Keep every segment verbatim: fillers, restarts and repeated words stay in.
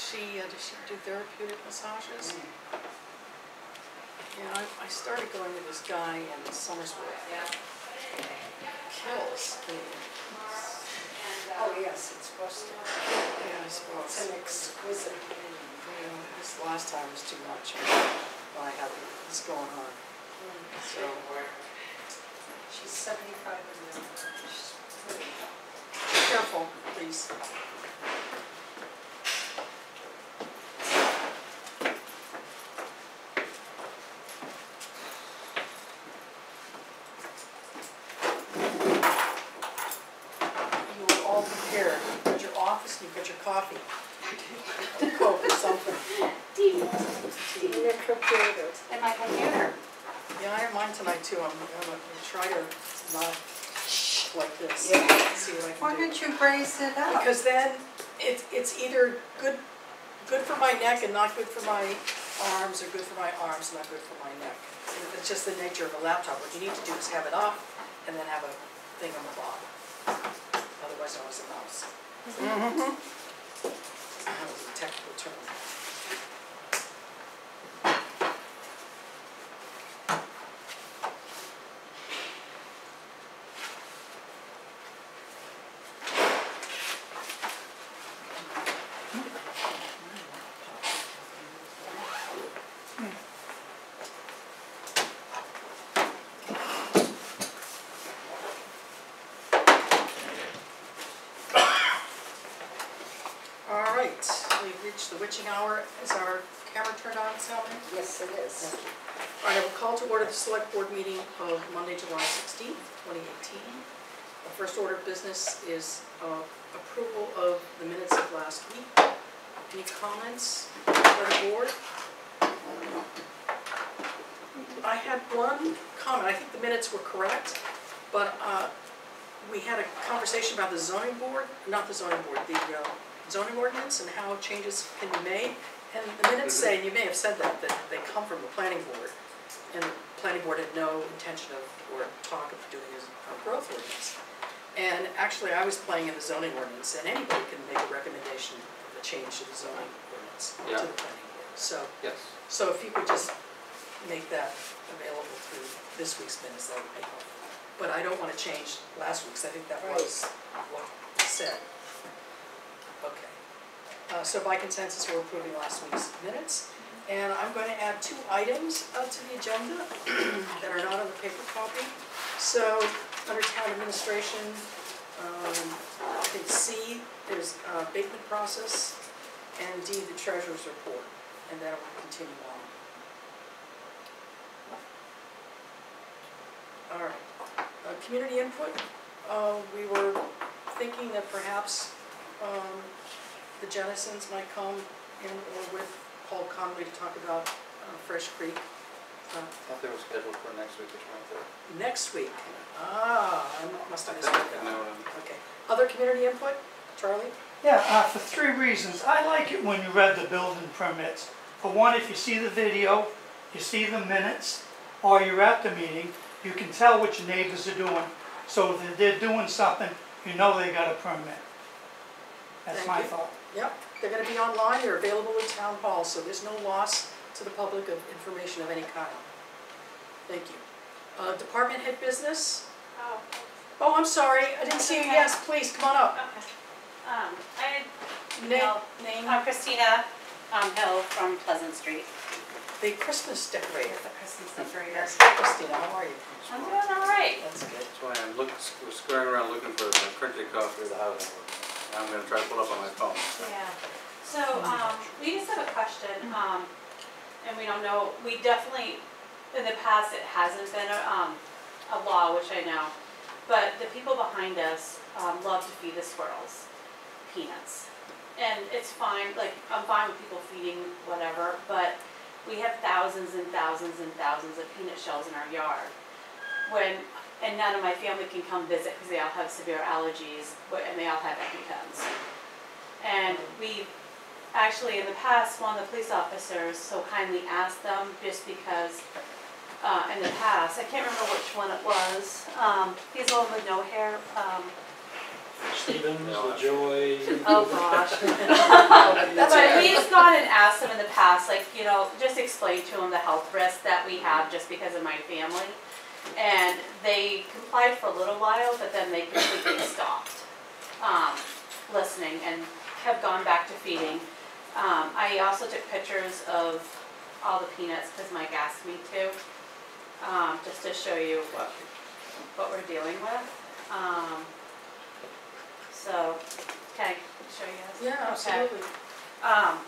she, uh, does she do therapeutic massages? Mm. Yeah, I, I started going to this guy in Somersworth. Kills. Oh, yes, it's supposed to. Yeah, I suppose. It's an exquisite. Yeah, this last time was too much. I had this going on. So, She's seventy-five and now. She's pretty young. careful, please. You were all prepared. You've got your office and you've got your coffee. Coke or something. Deep. In their computers. And my computer. Yeah, I have mine tonight too. I'm gonna try to not shh like this. Yeah. See what I Why can do. don't you raise it up? Because then it's it's either good good for my neck and not good for my arms, or good for my arms and not good for my neck. It's just the nature of a laptop. What you need to do is have it off and then have a thing on the bottom. Otherwise, I was a mouse. Mm-hmm. That was a technical term. All right, we've reached the witching hour. Is our camera turned on, Sally? Yes, it is. All right, I will call to order the select board meeting of Monday, July sixteenth, twenty eighteen. The first order of business is uh, approval of the minutes of last week. Any comments by the board? I had one comment. I think the minutes were correct, but uh, we had a conversation about the zoning board, not the zoning board, the uh, zoning ordinance and how changes can be made. And the minutes say, and you may have said that, that they come from the planning board. And the planning board had no intention of, or talk of doing a growth ordinance. And actually I was playing in the zoning ordinance, and anybody can make a recommendation of a change to the zoning ordinance Yeah. to the planning board. So, Yes. so if you could just make that available through this week's minutes, that would be helpful. But I don't want to change last week's. I think that was what was said. Okay. Uh, so by consensus, we're approving last week's minutes. And I'm going to add two items uh, to the agenda that are not on the paper copy. So under town administration, um, I think C is uh, abatement process, and D, the treasurer's report. And then we'll continue on. All right. Uh, community input. Uh, we were thinking that perhaps um, the Jennisons might come in or with Paul Conley to talk about uh, Fresh Creek. Uh, I thought they were scheduled for next week or twenty-third. next week. Ah, I must have misread that. No, Okay. Other community input? Charlie? Yeah, uh, for three reasons. I like it when you read the building permits. For one, if you see the video, you see the minutes, or you're at the meeting, you can tell what your neighbors are doing. So if they're doing something, you know they got a permit. That's Thank my you. thought. Yep. They're going to be online. They're available at Town Hall, so there's no loss to the public of information of any kind. Thank you. Uh, department head business? Oh, Oh, I'm sorry. I didn't see you. Okay. Yes, please, come on up. okay. Um, I, Name? Well, Name? I'm Christina um, Hill from Pleasant Street. The Christmas decorator. The Christmas decorator. Yes. Hi, Christina. How are you? I'm doing all right. That's good. That's why I'm look, was screwing around looking for the printed copy of the housing ordinance. I'm going to try to pull up on my phone. Yeah. So um, we just have a question, um, and we don't know. We definitely, in the past, it hasn't been a, um, a law, which I know, but the people behind us um, love to feed the squirrels peanuts, and it's fine. Like I'm fine with people feeding whatever, but we have thousands and thousands and thousands of peanut shells in our yard. When and none of my family can come visit because they all have severe allergies, but and they all have EpiPens. And we actually in the past, one of the police officers so kindly asked them, just because uh, in the past, I can't remember which one it was. Um, he's the one with no hair. Um, Stevens, Yeah. the Joy. Oh, gosh. That's But okay. we've gone and asked them in the past, like, you know, just explain to them the health risks that we have just because of my family. And they complied for a little while, but then they completely stopped, um, listening and have gone back to feeding. Um, I also took pictures of all the peanuts, because Mike asked me to, um, just to show you what, what we're dealing with. Um, so, okay, show you guys? Yeah, Okay. absolutely. Um.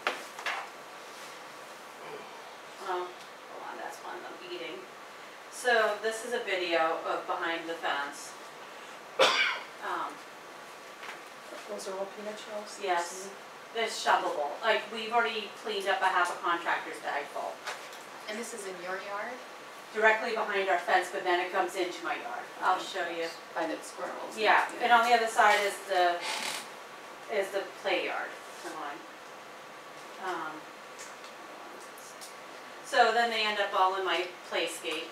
Oh, hold on, that's one I'm eating. So this is a video of behind the fence. Um, Those are all peanut shells? yes, it's shovelable. Like, we've already cleaned up a half a contractor's bag full. And this is in your yard? Directly behind our fence, but then it comes into my yard. I'll show you. By the squirrels? Yeah, and on the other side is the, is the play yard. Come on. Um, So then they end up all in my playscape.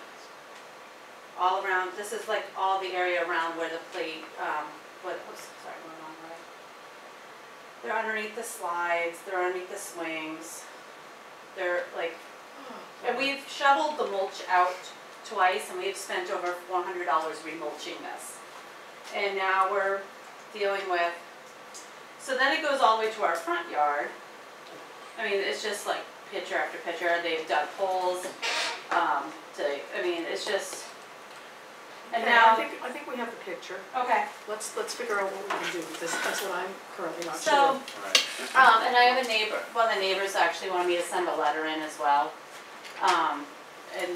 All around, this is like all the area around where the play, um, what, oops, sorry, going wrong way. They're underneath the slides, they're underneath the swings. They're like, and we've shoveled the mulch out twice, and we've spent over four hundred dollars remulching this. And now we're dealing with, so then it goes all the way to our front yard. I mean, it's just like picture after picture. They've dug holes, um, to, I mean, it's just, and Okay, I now, think, I think we have the picture. okay. Let's, let's figure out what we can do, because that's what I'm currently not So, sure. Alright, Um, and I have a neighbor, one of the neighbors actually wanted me to send a letter in as well. Um, and,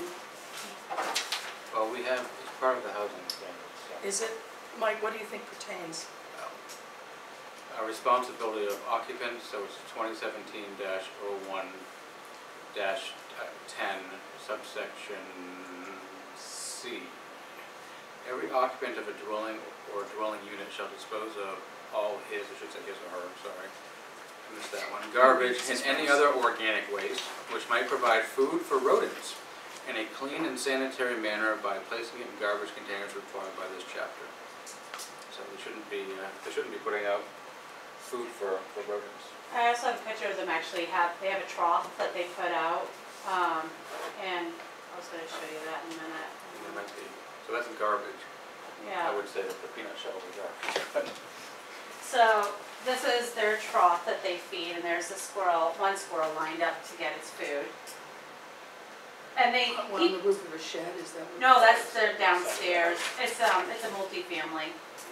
well, we have, it's part of the housing standards, so. Is it, Mike, what do you think pertains? A responsibility of occupants, so it's twenty seventeen dash oh one dash ten subsection C. Every occupant of a dwelling or dwelling unit shall dispose of all his, I should say his or her, sorry, I missed that one, garbage and any other organic waste which might provide food for rodents in a clean and sanitary manner by placing it in garbage containers required by this chapter. So we shouldn't be, uh, they shouldn't be putting out food for, for rodents. I also have a picture of them actually have, they have a trough that they put out. Um, and I was gonna show you that in a minute. There might be, so that's garbage. I Yeah, would say that the peanut shells are garbage, but so this is their trough that they feed, and there's a squirrel, one squirrel lined up to get its food. And they, One he on the roof of a shed, is that what? No, that's their downstairs. It's, um, it's a multi-family.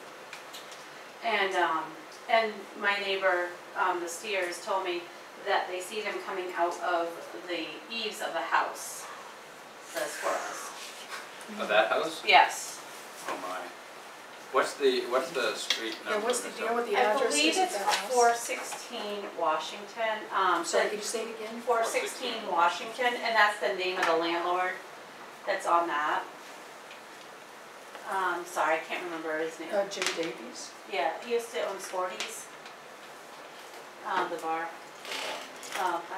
And, um, and my neighbor, um, the Steers, told me that they see them coming out of the eaves of the house, the squirrels. of that house? Yes. Oh my. What's the, what's the street Yeah, number? what's the, or do you know what the I address believe is of it's that house? four sixteen Washington, um, Sorry, can you say it again? four sixteen Washington, and that's the name of the landlord that's on that. Um, sorry, I can't remember his name. Uh, Jim Davies? Yeah, he used to own Sporties, um, the bar. Um, I,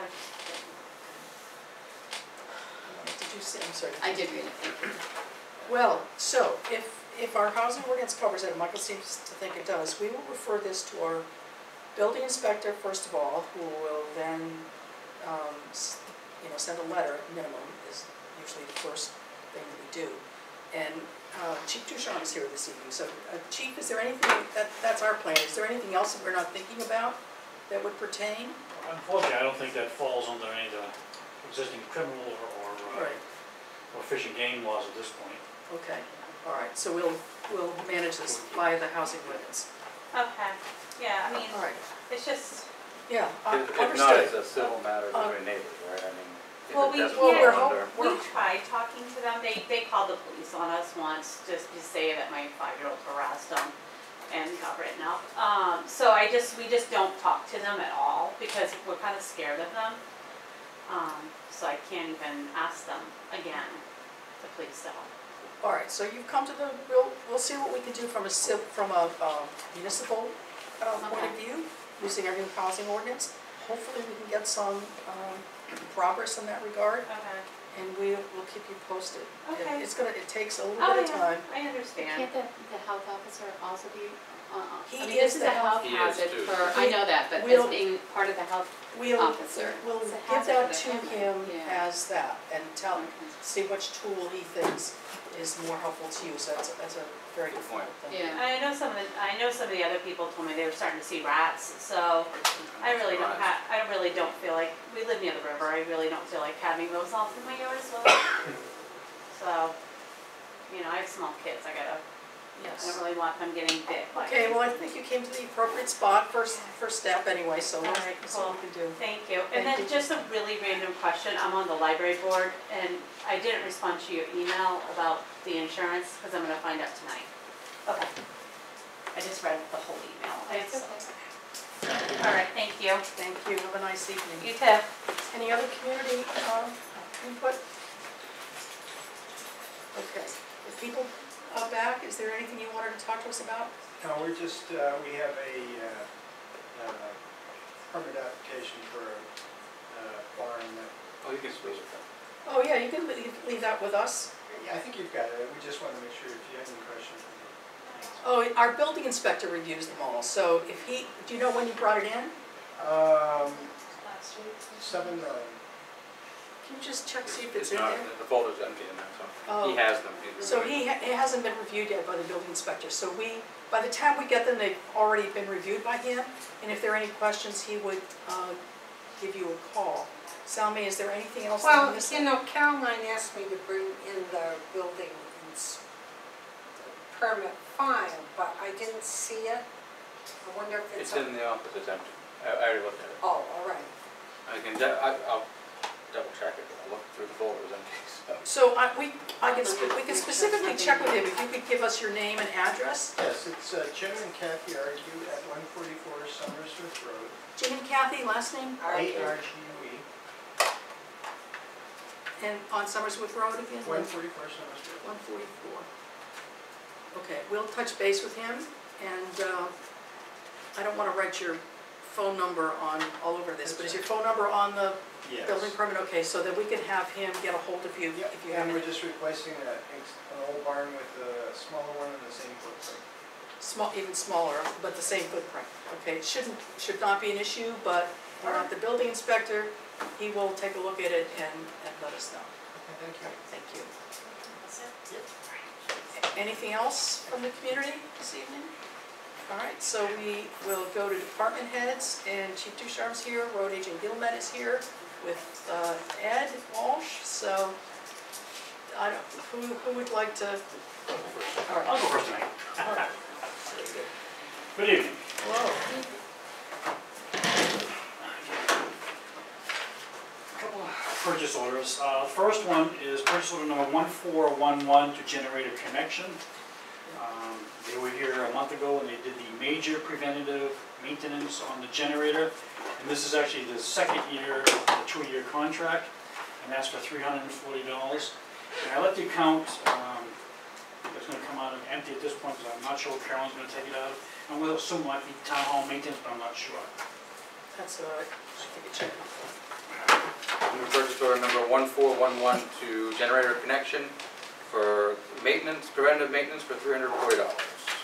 Did you say, I'm sorry. I did read it, thank you. Well, so if, if our housing ordinance covers it, and Michael seems to think it does, we will refer this to our building inspector first of all, who will then, um, s- you know, send a letter, minimum, is usually the first thing that we do. And uh, Chief Ducharme is here this evening, so uh, Chief, is there anything, that, that's our plan, is there anything else that we're not thinking about that would pertain? Unfortunately, I don't think that falls under any of the existing criminal or, or, uh, Right, or fish and game laws at this point. okay, all right, so we'll, we'll manage this via the housing ordinance. okay, yeah, I mean, All right, it's just, yeah, uh, If, if not, it's understood. a civil matter Uh, between neighbors, right? I mean, if Well, it we doesn't Well, can't- we're, fall ho- under. we we're, tried talking to them, they, they called the police on us once, just to say that my five-year-old harassed them and got written up. Um, so I just, we just don't talk to them at all, because we're kind of scared of them. Um, so I can't even ask them again to please stop. all right, so you've come to the, we'll, we'll see what we can do from a civ, from a uh, municipal uh, point of view, using our new housing ordinance. Hopefully we can get some um, progress in that regard, Okay. and we will keep you posted. It- Okay. It's gonna, it takes a little Oh, bit of yeah, time. I understand. Can't the, the health officer also be, uh, He I mean, is this is the a health He is hazard too. for, I know that, but We'll- as being part of the health We'll, officer. we'll It's a give hazard that for to the family. him Yeah. as that, and tell, see which tool he thinks is more helpful to use, that's, a- that's a very good point. Yeah. I know some of the, I know some of the other people told me they were starting to see rats, so I really don't ha, I really don't feel like, we live near the river, I really don't feel like having those all through my yard as well. So, you know, I have small kids, I gotta, I Yes. don't really want them getting bit by. Okay, well, I think you came to the appropriate spot, first, first step anyway, so let's, All right, that's what we can do. Thank you. And Thank then you. just a really random question, I'm on the library board, and I didn't respond to your email about the insurance, because I'm gonna find out tonight. Okay. I just read the whole email. It's- All right, thank you. Thank you, have a nice evening. You too. Any other community uh, input? Okay, if people are back, is there anything you wanted to talk to us about? No, we're just, uh, we have a, uh, uh, permit application for a, uh, barn that, Oh, you can speak with them. Oh, yeah, you can leave, leave that with us. yeah, I think you've got it, we just wanna make sure if you have any questions. Oh, our building inspector reviews them all, so if he, do you know when you brought it in? Um, Last week. seven million. Can you just check, see if it's It's in not, there? the folder's empty in there, so Oh. he has them. He's So reviewed he, them. ha- it hasn't been reviewed yet by the building inspector, so we, by the time we get them, they've already been reviewed by him, and if there are any questions, he would uh, give you a call. Salmi, is there anything else that I'm Well, missing? you know, Caroline asked me to bring in the building ins- permit file, but I didn't see it. I wonder if it's. It's in the office, it's empty. I, I already looked at it. Oh, all right. I can, de- I, I'll double check it, I looked through the folder, it was empty, so. So I, we, I can, spe- we can specifically check with him, if you could give us your name and address. Yes, it's uh, Jim and Kathy Argue at one forty-four Somersworth Road, Jim and Kathy, last name? A R G U E, And on Summersworth Road again? one forty-four Somersworth. one forty-four. Okay, we'll touch base with him, and uh, I don't want to write your phone number on, all over this, but is your phone number on the Yes. building permit? Okay, so that we can have him get a hold of you Yep, if you have and any we're just replacing a, an old barn with a smaller one in the same footprint. small, even smaller, but the same footprint. Okay, it shouldn't, should not be an issue, but we're not the building inspector. He will take a look at it and, and let us know. Okay, thank you. Thank you. Anything else from the community this evening? All right, so we will go to department heads, and Chief Ducharme's here, Road Agent Gilmet is here with uh, Ed Walsh, so I don't, who, who would like to? All right. I'll go first tonight. All right. Very good. Good evening. Hello. Couple of purchase orders. Uh, First one is purchase order number one four one one to Generator Connection. Um, They were here a month ago and they did the major preventative maintenance on the generator. And this is actually the second year, of the two-year contract, and that's for three hundred forty dollars. And I let the account, um, it's gonna come out of empty at this point, because I'm not sure what Carolyn's gonna take it out of. I'm gonna assume it might be town hall maintenance, but I'm not sure. That's all right. I think it should. Move purchase order number one four one one to Generator Connection for maintenance, preventative maintenance for three hundred forty dollars.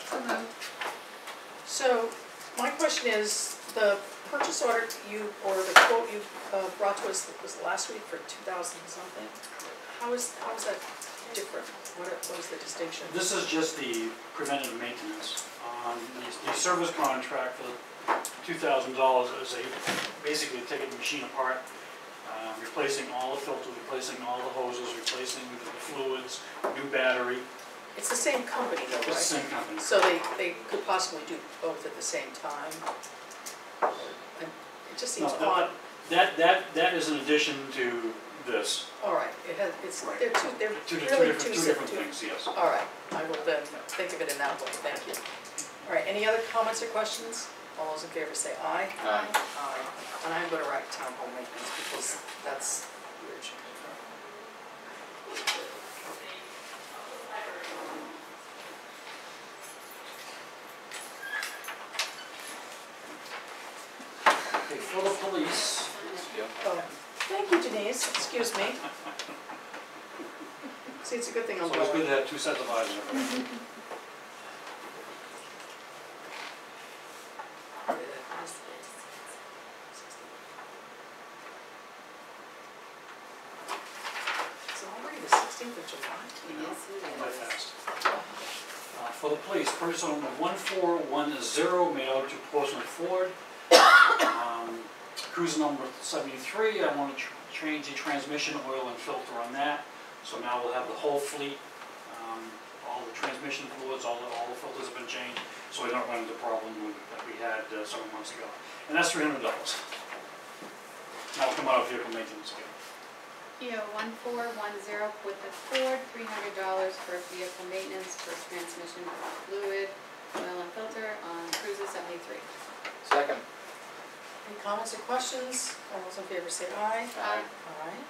So, my question is, the purchase order you, or the quote you uh, brought to us was last week for two thousand something. How is, how is that different? What are- what is the distinction? This is just the preventative maintenance. Um, The the service contract for two thousand dollars is a, basically taking the machine apart, uh, replacing all the filters, replacing all the hoses, replacing the fluids, new battery. It's the same company though, It's the right? same company. So they, they could possibly do both at the same time? And it just seems No, that- odd. That, that, that is in addition to this. All right, it has, it's, Right. they're two, they're Two di- two really different, two two separate. different things, yes. All right, I will then think of it in that way, thank you. All right, any other comments or questions? All those in favor say aye. Aye. Aye. And I'm gonna write town hall maintenance because that's urgent. Okay, for the police, Yeah. Oh, thank you Denise, excuse me. See, it's a good thing I'm so it's good going. to have two sets of eyes on everything. It's already the sixteenth of July. Yes, it Quite is. fast. Uh, For the police, purchase order number one four one zero made out to Portsmouth Ford. Um, Cruiser number seventy-three, I want to tr- change the transmission oil and filter on that. So now we'll have the whole fleet, um, all the transmission fluids, all the, all the filters have been changed, so we don't run into the problem with- that we had uh, several months ago. And that's three hundred dollars. Now we'll come out of vehicle maintenance again. P O one four one zero with the Ford, three hundred dollars for vehicle maintenance for transmission fluid, oil and filter on Cruiser seventy-three. Second. Any comments or questions? All those in favor say aye. Aye. Aye.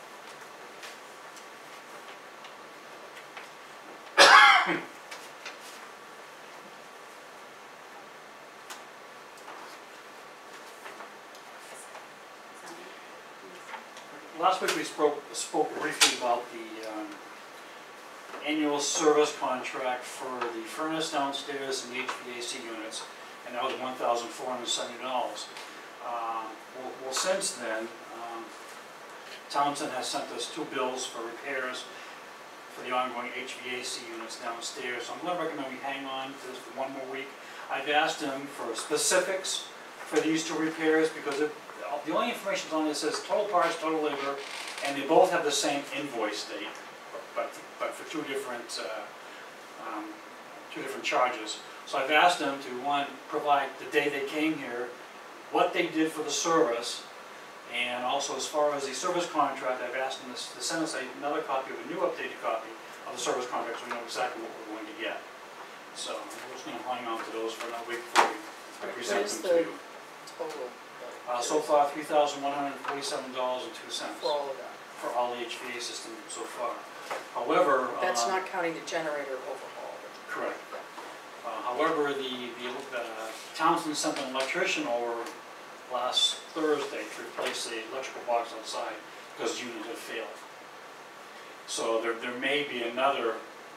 Last week we spoke, spoke briefly about the um, annual service contract for the furnace downstairs and the H V A C units, and that was one thousand four hundred seventy dollars. Um, well, well, since then, um, Townsend has sent us two bills for repairs for the ongoing H V A C units downstairs, so I'm going to recommend we hang on to this for one more week. I've asked him for specifics for these two repairs because it, the only information on this says total parts, total labor, and they both have the same invoice date, but, but for two different, uh, um, two different charges. So I've asked them to, one, provide the day they came here, what they did for the service, and also as far as the service contract, I've asked them to send us another copy of a new updated copy of the service contract so we know exactly what we're going to get. So I'm just going to hang on to those for another week before we What present is them to the you. total Uh, so far, three thousand one hundred forty-seven dollars and two cents for all of that? for all the H V A system so far. However, That's um, not counting the generator overhaul. correct. Uh, however, the, the uh, Townsend sent an electrician over last Thursday to replace the electrical box outside because the unit had failed. So there, there may be another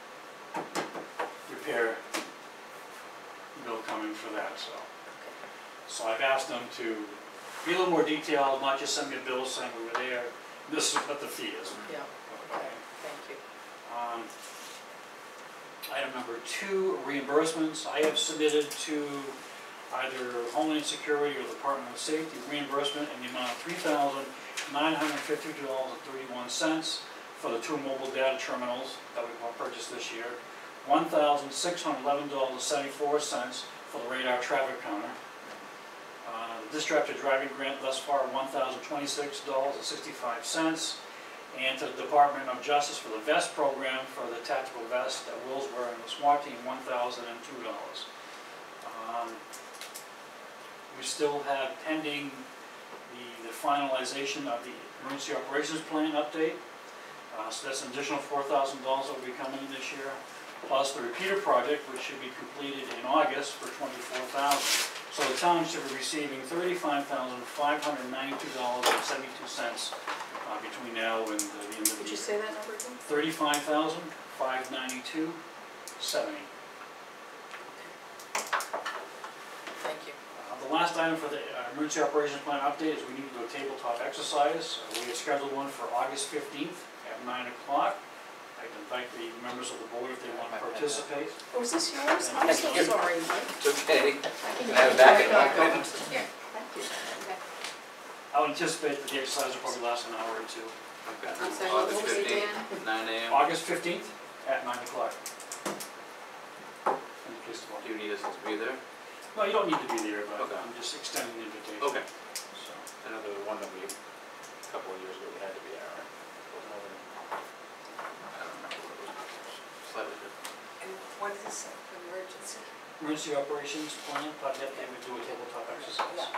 repair bill coming for that, so. So I've asked them to be a little more detailed, not just send me a bill saying we were there, this is what the fee is. Yeah, okay, thank you. Um, Item number two, reimbursements. I have submitted to either Homeland Security or the Department of Safety reimbursement in the amount of three thousand nine hundred fifty-two dollars and thirty-one cents for the two mobile data terminals that we purchased this year, one thousand six hundred eleven dollars and seventy-four cents for the radar traffic counter. Uh, the distracted driving grant thus far, one thousand twenty-six dollars and sixty-five cents. And to the Department of Justice for the vest program for the tactical vest that Will's wearing, the SWAT team, one thousand two dollars. Um, we still have pending the, the finalization of the emergency operations plan update. Uh, so that's an additional four thousand dollars that will be coming this year, plus the repeater project, which should be completed in August for twenty-four thousand dollars. So the town should be receiving thirty-five thousand five hundred ninety-two dollars and seventy-two cents uh, between now and uh, the end of the year. Would you say that number again? Thirty-five thousand five hundred ninety-two dollars and seventy cents. Thank you. Uh, The last item for the uh, emergency operations plan update is we need to do a tabletop exercise. Uh, We have scheduled one for August fifteenth at nine o'clock. I can invite the members of the board if they want to participate. Oh, is this yours? I'm so sorry, Mike. It's okay. Can I have it back in one minute? Here, thank you. Okay. I would anticipate that the exercise will probably last an hour or two. Okay. I'm sorry, what August was it, fifteenth, Dan? nine A M. August fifteenth at nine o'clock. In the police Do department. you need us to be there? No, you don't need to be there, but Okay. I'm just extending the invitation. Okay. So, I know the one that we, a couple of years ago, we had to be there, right? Wasn't it? I don't remember what it was. Slightly different. And what is this, emergency? Emergency operations plan, but that they would do a tabletop exercise. Yeah.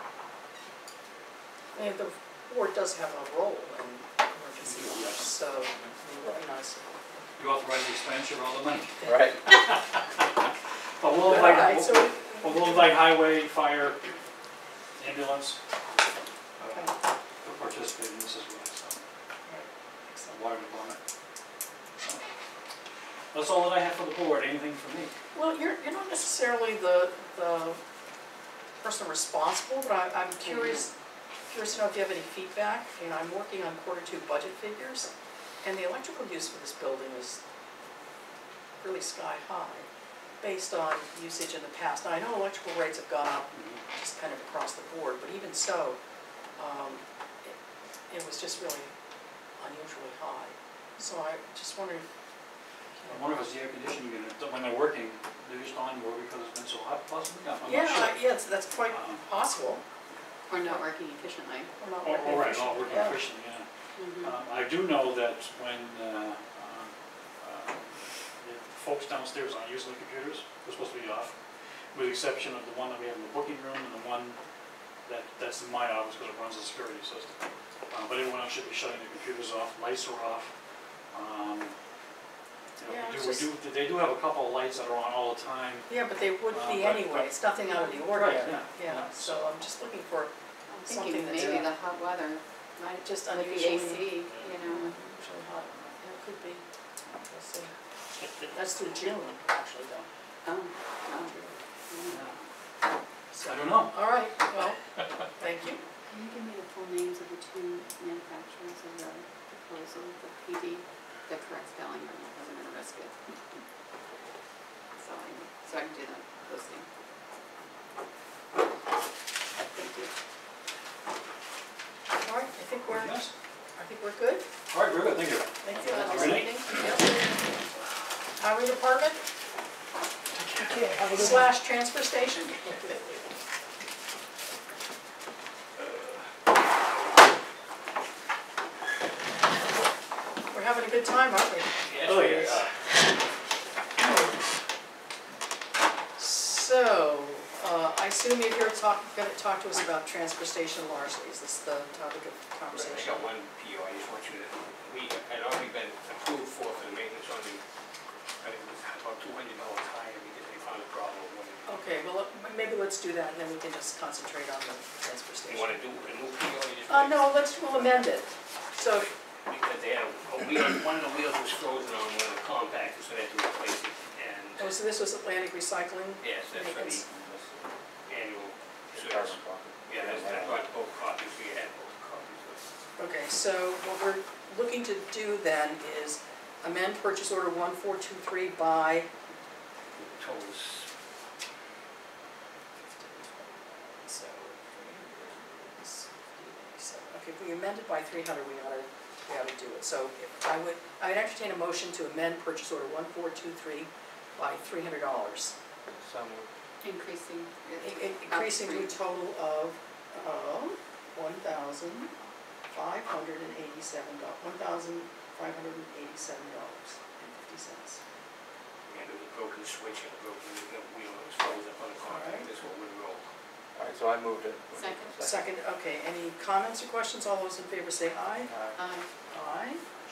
And the board does have a role in emergency Yes. matters, so it would be nice. You authorize the expenditure of all the money. Right. But we'll All right, invite, so, we'll we'll invite highway, fire, ambulance, uh, okay, to participate in this as well, so, excellent. the water department. So, that's all that I have for the board, anything from me? Well, you're, you're not necessarily the, the person responsible, but I, I'm curious, curious to know if you have any feedback. You know, I'm working on quarter two budget figures, and the electrical use for this building is really sky high, based on usage in the past. Now, I know electrical rates have gone up just kind of across the board, but even so, um, it, it was just really unusually high. So I just wondered, I wonder if it's the air conditioning unit, when they're working, they're just on more because it's been so hot possibly, I'm I'm yeah, not sure. I- yeah, that's, that's quite Um, possible. Or not working efficiently. Or not Oh, working all right, efficient. not working Yeah. efficiently, yeah. Mhm. Um, I do know that when uh, um, uh, the folks downstairs aren't using the computers, they're supposed to be off, with the exception of the one that we have in the booking room and the one that, that's in my office because it runs the security system. Uh, But everyone else should be shutting the computers off, lights are off. Um, you know, Yeah, we it's do, we just- do, they do have a couple of lights that are on all the time. Yeah, but they would Uh, be but- anyway, but- it's nothing out of the ordinary. Right, yeah, Yeah, yeah. so I'm just looking for I'm something thinking that's maybe uh, the hot weather, might, just with the unusually. A C, you know. Unusually hot, yeah, it could be, we'll see. That's through June, actually, though. Oh, oh. Yeah. So- I don't know. All right, well, thank you. Can you give me the full names of the two manufacturers of the proposal, the P D, the correct spelling, or I wasn't gonna risk it? So I, so I can do the posting. Thank you. All right, I think we're, I Yes. think we're good. All right, very good, thank you. Thank you. Have a That's good the night. meeting. Yep. Highway Department Okay, have a good one. slash transfer station. We're having a good time, aren't we? Oh, yes. So, uh, I assume you're here talk, gonna talk to us about transfer station largely, is this the topic of I conversation? got one P O, I just want you to, we had already been approved for for the maintenance on the, I think it was about two hundred dollars higher because they found a problem with it. Okay, well, let- maybe let's do that, and then we can just concentrate on the transfer You station. wanna do a new P O, you just? Uh, no, let's, we'll amend it. So, Because they had a wheel, one of the wheels was frozen on one of the compactors, so they had to replace it, and, oh, so this was Atlantic Recycling? yes, that's for Maintenance. the annual service. Carbon copy. Yeah, that's, I brought both copies, we had both copies of Okay, so what we're looking to do then is amend purchase order one four two three by, the totals. so, okay, if we amend it by three hundred, we ought to, we ought to do it. So if I would, I would entertain a motion to amend purchase order one four two three by three hundred dollars. Some would Increasing. it Increasing to a up total of, um, one thousand five hundred and eighty-seven dollars, one thousand five hundred and eighty-seven dollars and fifty cents. And there was a broken switch and a broken wheel that was frozen up on the compact, this one wouldn't roll. All right, so I moved it. Second. Second, okay, any comments or questions? All those in favor say aye. Uh, Aye. Aye.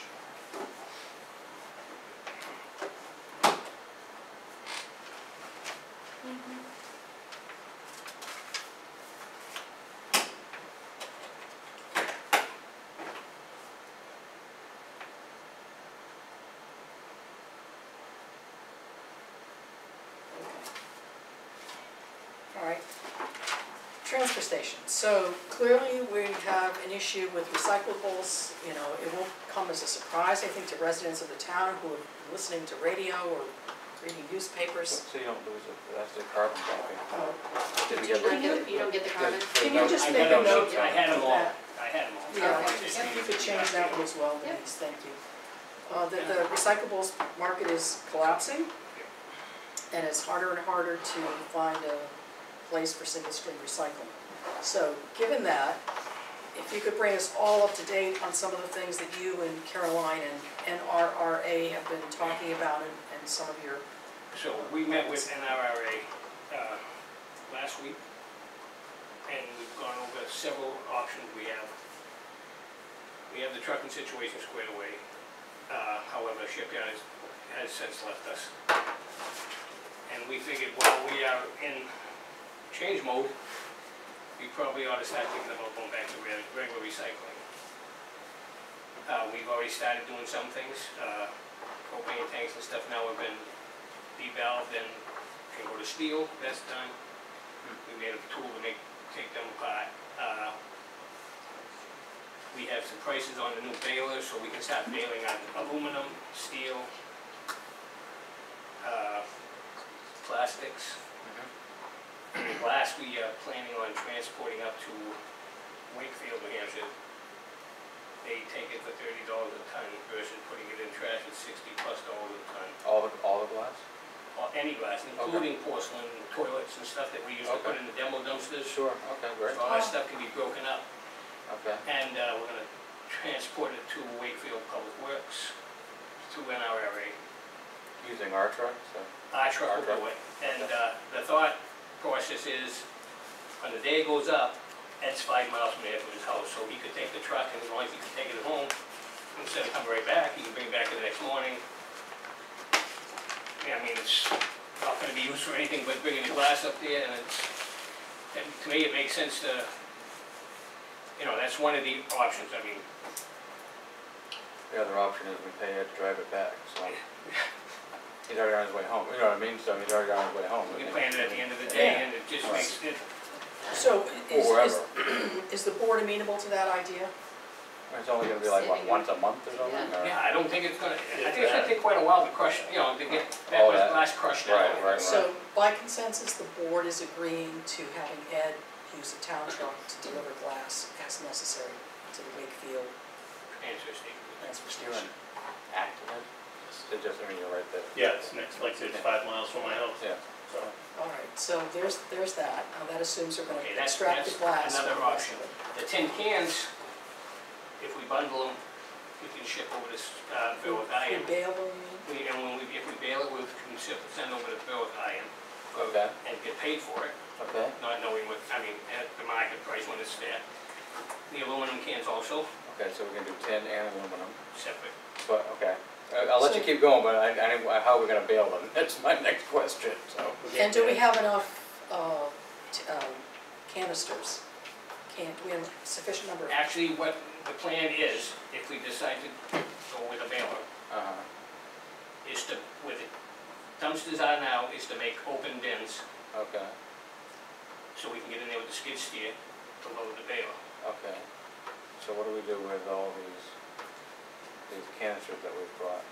All right. Transfer station. So clearly we have an issue with recyclables. You know, it won't come as a surprise, I think, to residents of the town who are listening to radio or reading newspapers. So you don't lose it, that's the carbon copy. Oh, Did we You get don't rid get, you don't get the carbon? Can you just I make got a note? I had them all, that- I had them all. Yeah, Okay. if you could change that one as well, Yep. please, thank you. Uh, the, the recyclables market is collapsing, and it's harder and harder to find a place for single-stream recycling. So, given that, if you could bring us all up to date on some of the things that you and Caroline and N R R A have been talking about and, and some of your, So we met with N R R A uh, last week, and we've gone over several options we have. We have the trucking situation squared away. Uh, However, Shipyard has, has since left us. And we figured while we are in change mode, we probably ought to start thinking about going back to re- regular recycling. Uh, We've already started doing some things. Uh, Propane tanks and stuff now have been devalved and can go to steel, that's done. We made a tool to make have some prices on the new balers, so we can start baling on aluminum, steel, uh, plastics. And the glass, we are planning on transporting up to Wakefield, New Hampshire. They take it for thirty dollars a ton versus putting it in trash at sixty plus dollars a ton. All the, all the glass? Or any glass, including porcelain, toilets and stuff that we usually put Okay. in the demo dumpsters. Sure, okay, great, So all that stuff can be broken up. okay. And uh, we're gonna transport it to Wakefield Public Works through N R R A. Using our truck, so, Our truck will Our do it. And uh, the thought process is, when the day goes up, Ed's five miles from there to his house, so he could take the truck, and as long as he can take it home, instead of coming right back, he can bring it back the next morning. Yeah, I mean, it's not gonna be used for anything but bringing the glass up there, and it's, and to me, it makes sense to, you know, that's one of the options, I mean, the other option is we pay Ed to drive it back, so. He's already on his way home, you know what I mean, so he's already on his way home. we can plan it at the end of the day, and it just Right. makes it, So is, Or is, wherever. is the board amenable to that idea? It's only gonna be like, what, once a month or something, or? yeah, I don't think it's gonna, I think it's gonna take quite a while to crush, you know, to get that All much that. glass crushed out. Right, right. So by consensus, the board is agreeing to having Ed use a town truck to deliver glass as necessary to the Wakefield Transfer station. transfer You're station. an activist? It just, I mean, you're right there. Yeah, it's next, like I said, it's five miles from my house, Yeah. so. All right, so there's, there's that. Now that assumes they're gonna Okay, that's- extract the that's glass. another from the rest option. of it. The tin cans, if we bundle them, we can ship over to, uh, Berwick We Iron. bail them, you mean? We, and when we, if we bail it, we can ship, send over to Berwick Iron. Okay. And get paid for it, Okay, not knowing what, I mean, at the market price when it's there. The aluminum cans also, okay, so we can do tin and aluminum, separate. but, okay. I- I'll let you So- keep going, but I, I, didn't- how are we gonna bail them? That's my next question, so. And do we have enough, uh, t- um, canisters? Can, do we have sufficient number? of- Actually, what the plan is, if we decide to go with a baler, Uh-huh, is to, with the dumpsters are now, is to make open bins, okay, so we can get in there with the skid steer to load the baler. okay. So what do we do with all these, these canisters that we've brought?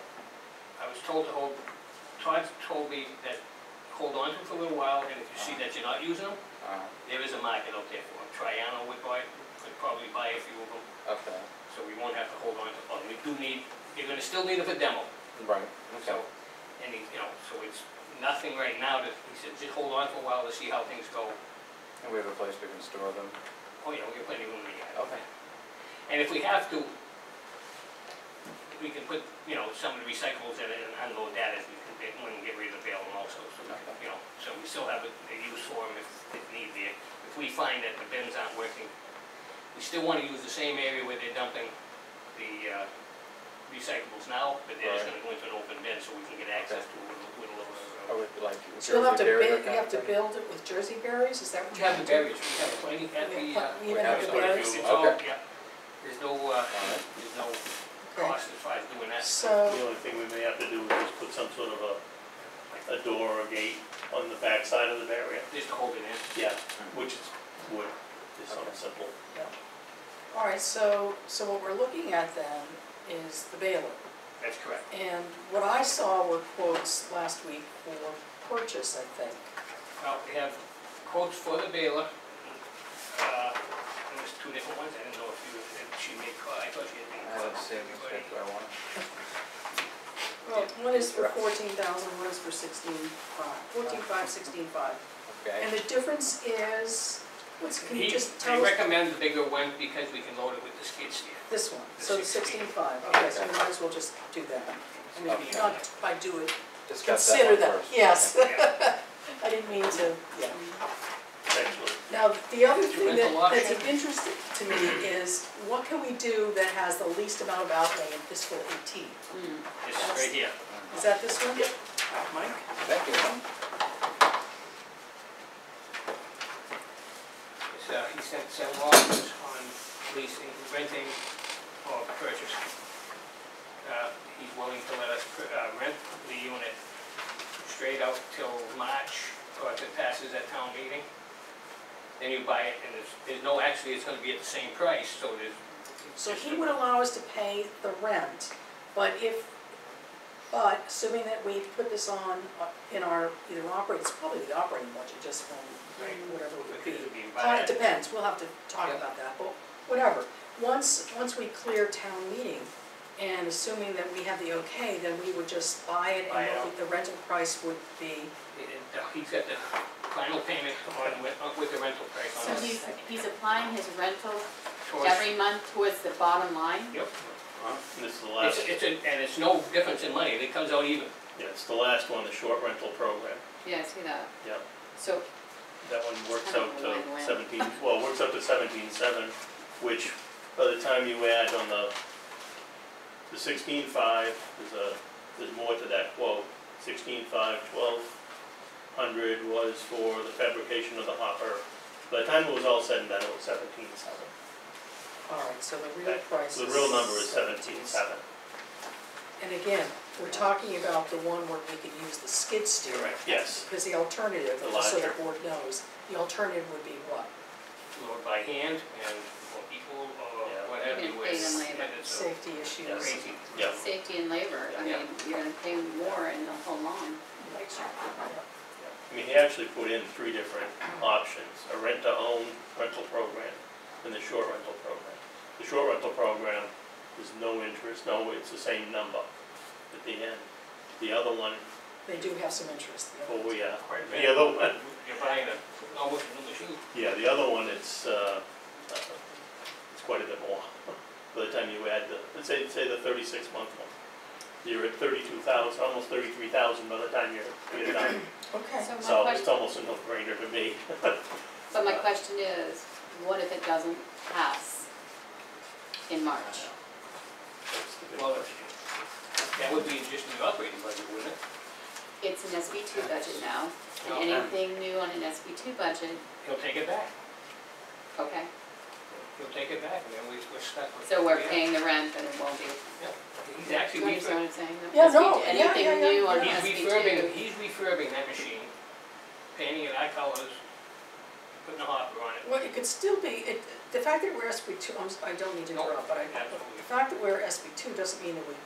I was told to hold, Todd told me that, hold on to them for a little while, and if you see that you're not using them, Uh, there is a market out there for them. Triano would buy, could probably buy a few of them, okay, so we won't have to hold on to them. We do need, you're gonna still need them for demo, right, okay, so, and he, you know, so it's nothing right now to, he said, just hold on for a while to see how things go. and we have a place we can store them, Oh yeah, we got plenty of room to get. okay, And if we have to, we can put, you know, some of the recyclables in it and unload that as we can, get- when we get ready to bail them also, so, we can, you know, so we still have a, a use for them if, if need be. If we find that the bins aren't working, we still wanna use the same area where they're dumping the, uh, recyclables now, but they're just Right. gonna go into an open bin so we can get access to it with a little, I would like. So you'll have to, Jersey build- barrier you kind have of to thing? build it with Jersey berries, is that what we you have have the to do? berries, we have plenty at the, We uh. have pl- we even have so the berries? It's all, Okay. yeah, there's no, uh, Alright. there's no Okay. cost as far as doing that. So, The only thing we may have to do is just put some sort of a, a door or a gate on the back side of the barrier. Just to hold it in. Yeah, which is wood, just something Okay. simple. all right, so, so what we're looking at then is the baler. That's correct. And what I saw were quotes last week for purchase, I think. Well, we have quotes for the baler. Uh, there was two different ones. I didn't know if you, if she made, co- I thought she had made. I haven't copies seen for this everybody. yet, do I want it? Well, one is for fourteen thousand, one is for sixteen five, fourteen five, sixteen five. Okay, And the difference is, what's, can you He, just they tell us? recommend the bigger one because we can load it with the skid steer. This one, the so the sixteen. sixteen five, okay, so we might as well just do that. I mean, Okay. not by do it, discuss that consider one that, first. yes. Yeah. I didn't mean to, yeah. Essentially. Now, the other Did you thing rent that, a lot, that's Shane? of interest to me is, what can we do that has the least amount of outlay in fiscal eighteen? Mm. This is right here. Is that this one? Yep. Mike? Thank you. It's, uh, he sent several offers on leasing, renting, or purchase. Uh, he's willing to let us, pur- uh, rent the unit straight out till March, or if it passes at town meeting. Then you buy it, and there's, there's no, actually, it's gonna be at the same price, so there's So he would allow us to pay the rent, but if, but assuming that we put this on uh, in our, either operating, it's probably the operating budget, just from Right. whatever it would be. Because it'd be Uh, bad. It depends, we'll have to talk Yeah. about that, but whatever. Once, once we clear town meeting, and assuming that we have the okay, then we would just buy it Buy and it what the rental price would be. And, uh, He's got the final payment on, with, uh, with the rental price So on it. he's, he's applying his rental Towards- every month towards the bottom line? Yep, And this is the it's, last, it's, a- and it's no difference in money, it comes out even. yeah, it's the last one, the short rental program. Yeah, I see that. Yep. So, That one works Kind out of a to win-win. seventeen, well, it works out to seventeen-seven, which by the time you add on the, the sixteen-five, there's a, there's more to that quote. Sixteen-five, twelve hundred was for the fabrication of the hopper. By the time it was all said and done, it was seventeen-seven. All right, so the real Okay, price So is. the real number is seventeen-seven. And again, we're talking about the one where we could use the skid steer. Correct. Yes, Because the alternative, The just so the larger. board knows, the alternative would be what? Load by hand and or equal or Yeah. whatever. You can with- pay them later. and it's a Safety issues. Yes. crazy. yeah. safety and labor, I Yeah. mean, you're gonna pay more in the whole line. I mean, he actually put in three different options, a rent-to-own rental program and the short rental program. The short rental program is no interest, no, it's the same number at the end. The other one, They do have some interest. the other oh yeah, Quite a bit. the other one, You're buying a, almost a new machine. yeah, the other one, it's, uh, uh, it's quite a bit more. By the time you add the, let's say, say the thirty-six month one, you're at thirty-two thousand, almost thirty-three thousand by the time you're, you're done. Okay. So my So question, it's almost a no-brainer to me. but my question is, what if it doesn't pass in March? That's the big Well, question. that would be just in the operating budget, wouldn't it? It's an S B two budget now, and Okay. anything new on an S B two budget, He'll take it back. okay, He'll take it back and then we, we're stuck with. so we're yeah. paying the rent, but it won't be. Yeah. He's Do you actually understand refurb- what I'm saying? The Yeah, S B two no, yeah, yeah, Anything yeah, new on yeah. S B he's two. refurbing, he's refurbing that machine, painting it eye colors, putting a hopper on it. Well, it could still be, it, the fact that we're S B two, I'm, s- I don't mean to No, interrupt, but I, absolutely. the fact that we're S B two doesn't mean that we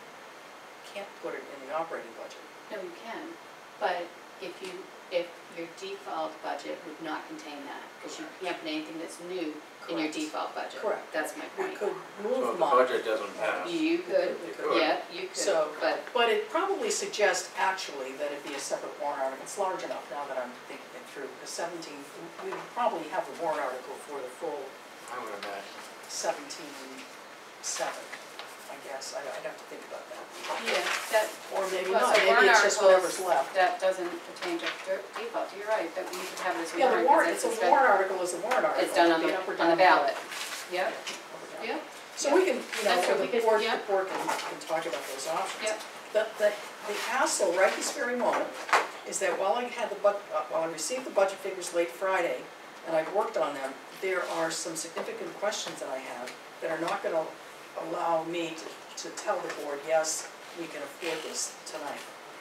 can't put it in the operating budget. No, you can, but if you, if your default budget would not contain that, because you can't put anything that's new in your Correct. default budget. Correct. That's my We point. could So move if the money. budget doesn't pass. You could, We could. yeah, you could, So- but But it probably suggests actually that it be a separate warrant article. It's large enough now that I'm thinking it through. The seventeen, we would probably have the warrant article for the full I would imagine. seventeen seven, I guess. I- I'd have to think about that. yeah, that, Or maybe Well, not, so maybe warrant it's just whatever's articles, left. that doesn't pertain to de- default, you're right, that we could have it as a Yeah, the warrant, warrant, because it's it's a been- warrant article is a warrant article. it's done on It'd be the, up or on down the ballot, vote. yep, Up or down. yep, So we can, you know, That's what the we could- board, yeah. the board can, can talk about those options. yep, The, the, the hassle right this very moment is that while I had the bud, uh, while I received the budget figures late Friday, and I've worked on them, there are some significant questions that I have that are not gonna allow me to, to tell the board, yes, we can afford this tonight.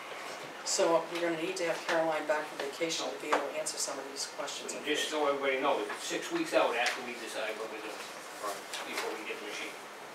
So we're gonna need to have Caroline back from vacation to be able to answer some of these questions. So just so everybody knows, it's six weeks out after we decide what we're doing, Right. before we get the machine.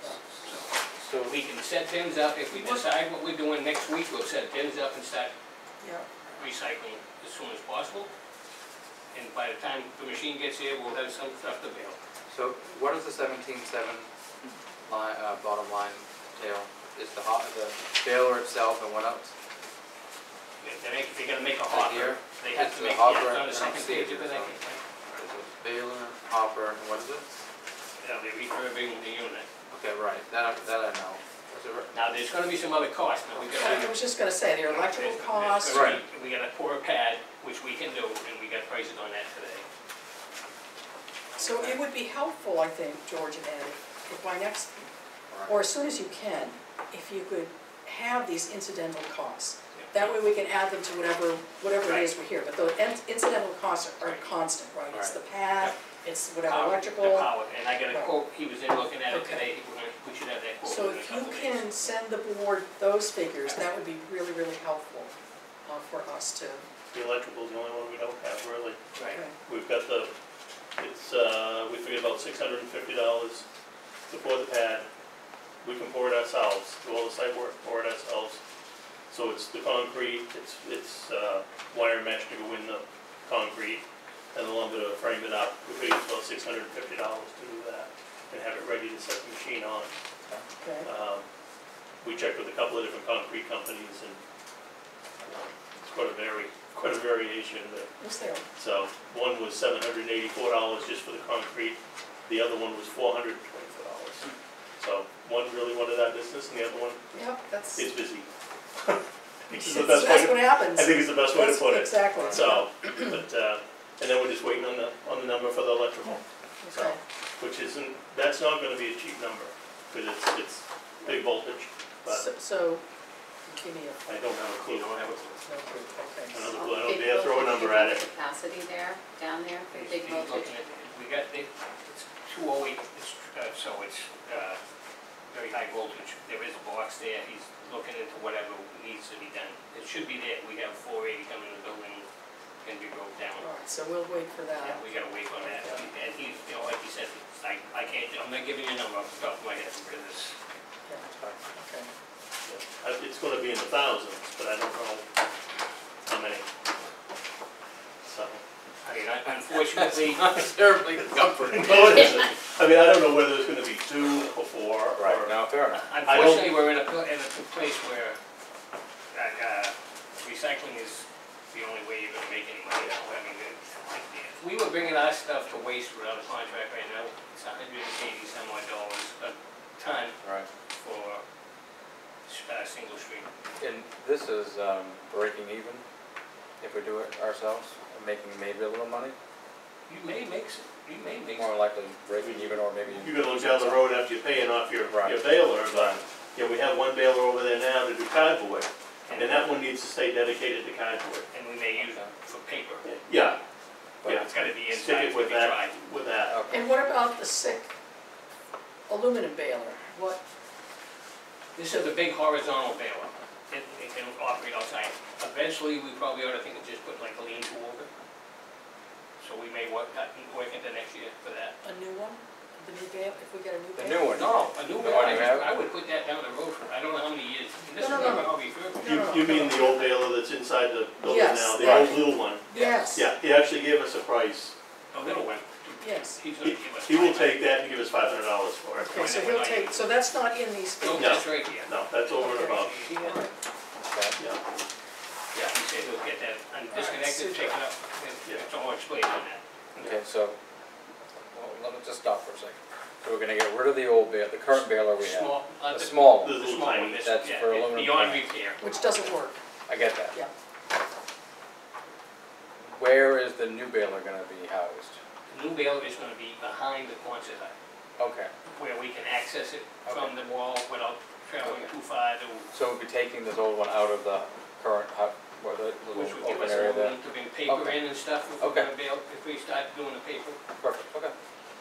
So, So we can set things up, if we decide what we're doing next week, we'll set things up and start Yeah, recycling as soon as possible. And by the time the machine gets here, we'll have some stuff to bail. so what is the seventeen-seven line, uh, bottom line entail? Is the hot, the baler itself and what else? If they make, if you're gonna make a Right hopper, here? they have It's to the make, yeah, hopper, it's on I the don't second see it page of here, it, I so- think. Is it baler, hopper, and what is it? Yeah, they're refurbing the unit. Okay, right, that, that I know. Is it right? Now, there's gonna be some other costs, now we I gotta. was just gonna say, their electrical there's- there's costs, gonna be- We gotta pour a pad, which we can do, and we got prices on that today. so it would be helpful, I think, George and Ed, if if by next, Right. or as soon as you can, if you could have these incidental costs. That way we can add them to whatever, whatever it is we hear, but the in- incidental costs are are constant, right? It's the pad, it's whatever Power- electrical. The power, and I got a Right. quote, he was in looking at it Okay. today, we're gonna, we should have that quote So in a if you couple days. can send the board those figures, that would be really, really helpful uh, for us to. the electrical's the only one we don't have, really. Right. Okay. We've got the, it's, uh, we figured about six hundred and fifty dollars to pour the pad, we can pour it ourselves, do all the site work, pour it ourselves. So it's the concrete, it's, it's uh, wire mesh to go in the concrete, and the lumber to frame it up. We paid about six hundred and fifty dollars to do that, and have it ready to set the machine on. Okay. Um, We checked with a couple of different concrete companies, and um, it's quite a vary, quite a variation there. Was there? So, one was seven hundred and eighty-four dollars just for the concrete, the other one was four hundred and twenty-four dollars. So, one really wanted our business, and the other one Yep, that's, is busy. I think that's this is the best way what to, happens. I think it's the best way to That's- put it. Exactly. So, but, uh, and then we're just waiting on the, on the number for the electrical, so, Okay. which isn't, that's not gonna be a cheap number, because it's, it's big voltage, but So, so, give me a, I don't have a clue, I don't have a clue. no clue, okay. Another So clue, I don't big dare throw a voltage, number you at got it. Capacity there, down there, for He's- big he's voltage. looking at- We got, it- it's two oh eight, it's, uh, so it's, uh, very high voltage. There is a box there, he's looking into whatever needs to be done. It should be there, we have four eighty coming in the building, can be broke down. All right, so we'll wait for Yeah, that. we gotta wait on that, and he's, you know, like he said, it's like, I can't, I'm not giving you a number off the top of my head, because it's, Yeah, okay. Yeah. Uh, It's gonna be in the thousands, but I don't know how many. So, I mean, I- unfortunately, Not terribly comforting. no, it isn't. I mean, I don't know whether it's gonna be two or four, or. Right, no, fair enough. unfortunately, we're in a, pl- in a place where, uh, uh, recycling is the only way you're gonna make any money now. I mean, it- if we were bringing our stuff to waste without a contract right now, it's a hundred and eighty some odd dollars a ton Right. for, uh, single stream. And this is um, breaking even, if we do it ourselves, and making maybe a little money, You may make some, you may make more some. likely breaking even, or maybe. You can look down the road after you're paying off your, Right. your baler, but, yeah, we have one baler over there now to do cardboard, and And, that one needs to stay dedicated to cardboard. and we may use it for paper. Yeah, But- yeah. It's gotta be Stick inside it to with be that, dry. with that. Okay. And what about the sick aluminum baler? What, This is a big horizontal baler. It, it can operate outside. Eventually, we probably ought to think of just putting like a lean-to over. So we may work, that- work into next year for that. a new one? The new baler, if we get a new The baler? new one. No, a new The baler, one I you just- have? I would put that down the road for, I don't know how many years. This is No, no, no. never how refurbished. You, No, no, you mean no. the old baler that's inside the building Yes, now, the that- old little one? Yes. Yeah, he actually gave us a price. A little one. Yes. He's gonna He, give us. he will five. take that and give us five hundred dollars for it. Okay, so he'll take, so that's not in these No, figures? that's right here. No, that's over and Okay. above, See that? Okay. yeah. Yeah, he said he'll get that disconnected, super. take it up. Yeah. It's all explained on that. Okay, so, well, let me just stop for a second. So we're gonna get rid of the old baler, the current baler we have, Small, uh, the the small The one, the little small one, tiny, this, that's yeah, for it's aluminum beyond plant. repair. Which doesn't work. I get that. Yeah. Where is the new baler gonna be housed? The new baler is gonna be behind the Quonset hut, Okay, where we can access it Okay. from the wall without traveling Okay. too far to, so we'll be taking this old one out of the current hut, where the which little would give open us a area little there? room to bring paper Okay. in and stuff if we're Okay. gonna bail, if we start doing the paper. Perfect, okay.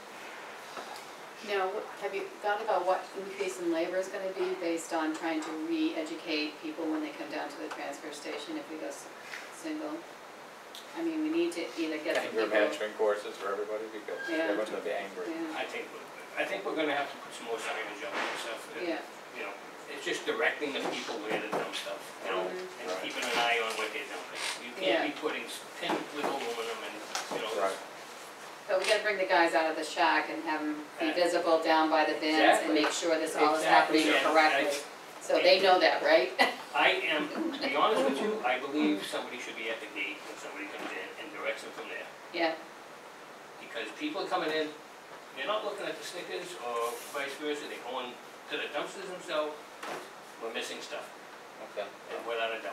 Now, what- have you thought about what increase in labor is gonna be based on trying to re-educate people when they come down to the transfer station if we go s- single? I mean, we need to either get the Anger people. management courses for everybody, because Yeah. everyone's gonna be angry. Yeah, I think, we- I think we're gonna have to put some more signage up and stuff. and, yeah, You know, it's just directing the people where to dump stuff, you know, Mhm. and Right. keeping an eye on what they're dumping. You Yeah. can't be putting s- tin with aluminum and, you know, Right. but we gotta bring the guys out of the shack and have them be Uh, visible down by the bins and exactly. make sure this all is Exactly, happening and I- correctly. So they know that, right? I am, to be honest with you, I believe somebody should be at the gate when somebody comes in and directs them from there. Yeah, Because people are coming in, they're not looking at the stickers or vice versa, they're going to the dumpsters themselves. We're missing stuff, Okay. and without a doubt.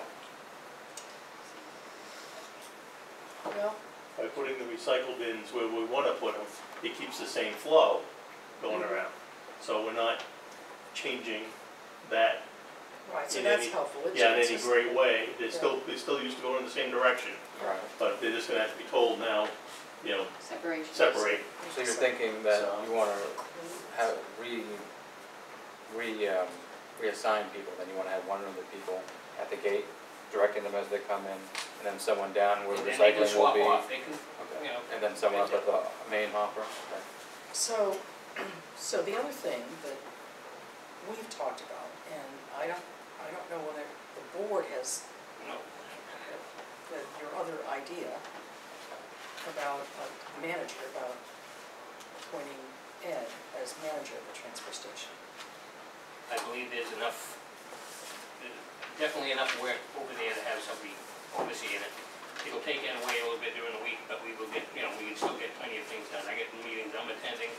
Well, By putting the recycle bins where we wanna put them, it keeps the same flow going Mhm. around. So we're not changing that, right, so In that's any- helpful. It's- yeah, in it's any just- great way. They're still, they still used to go in the same direction, Right. but they're just gonna have to be told now, you know, separation. separate. So you're thinking that So- you wanna have, re, re, um, reassign people, then you wanna have one of the people at the gate, directing them as they come in, and then someone down where And then they can recycling will swap be. off, they can, Okay. you know. And then someone up at the main hopper? Okay. So, So the other thing that we've talked about, and I don't, I don't know whether the board has, No. that your other idea about a manager, about appointing Ed as manager of the transfer station. I believe there's enough, there's definitely enough work over there to have somebody overseeing it. It'll take it away a little bit during the week, but we will get, you know, we can still get plenty of things done. I get meetings I'm attending.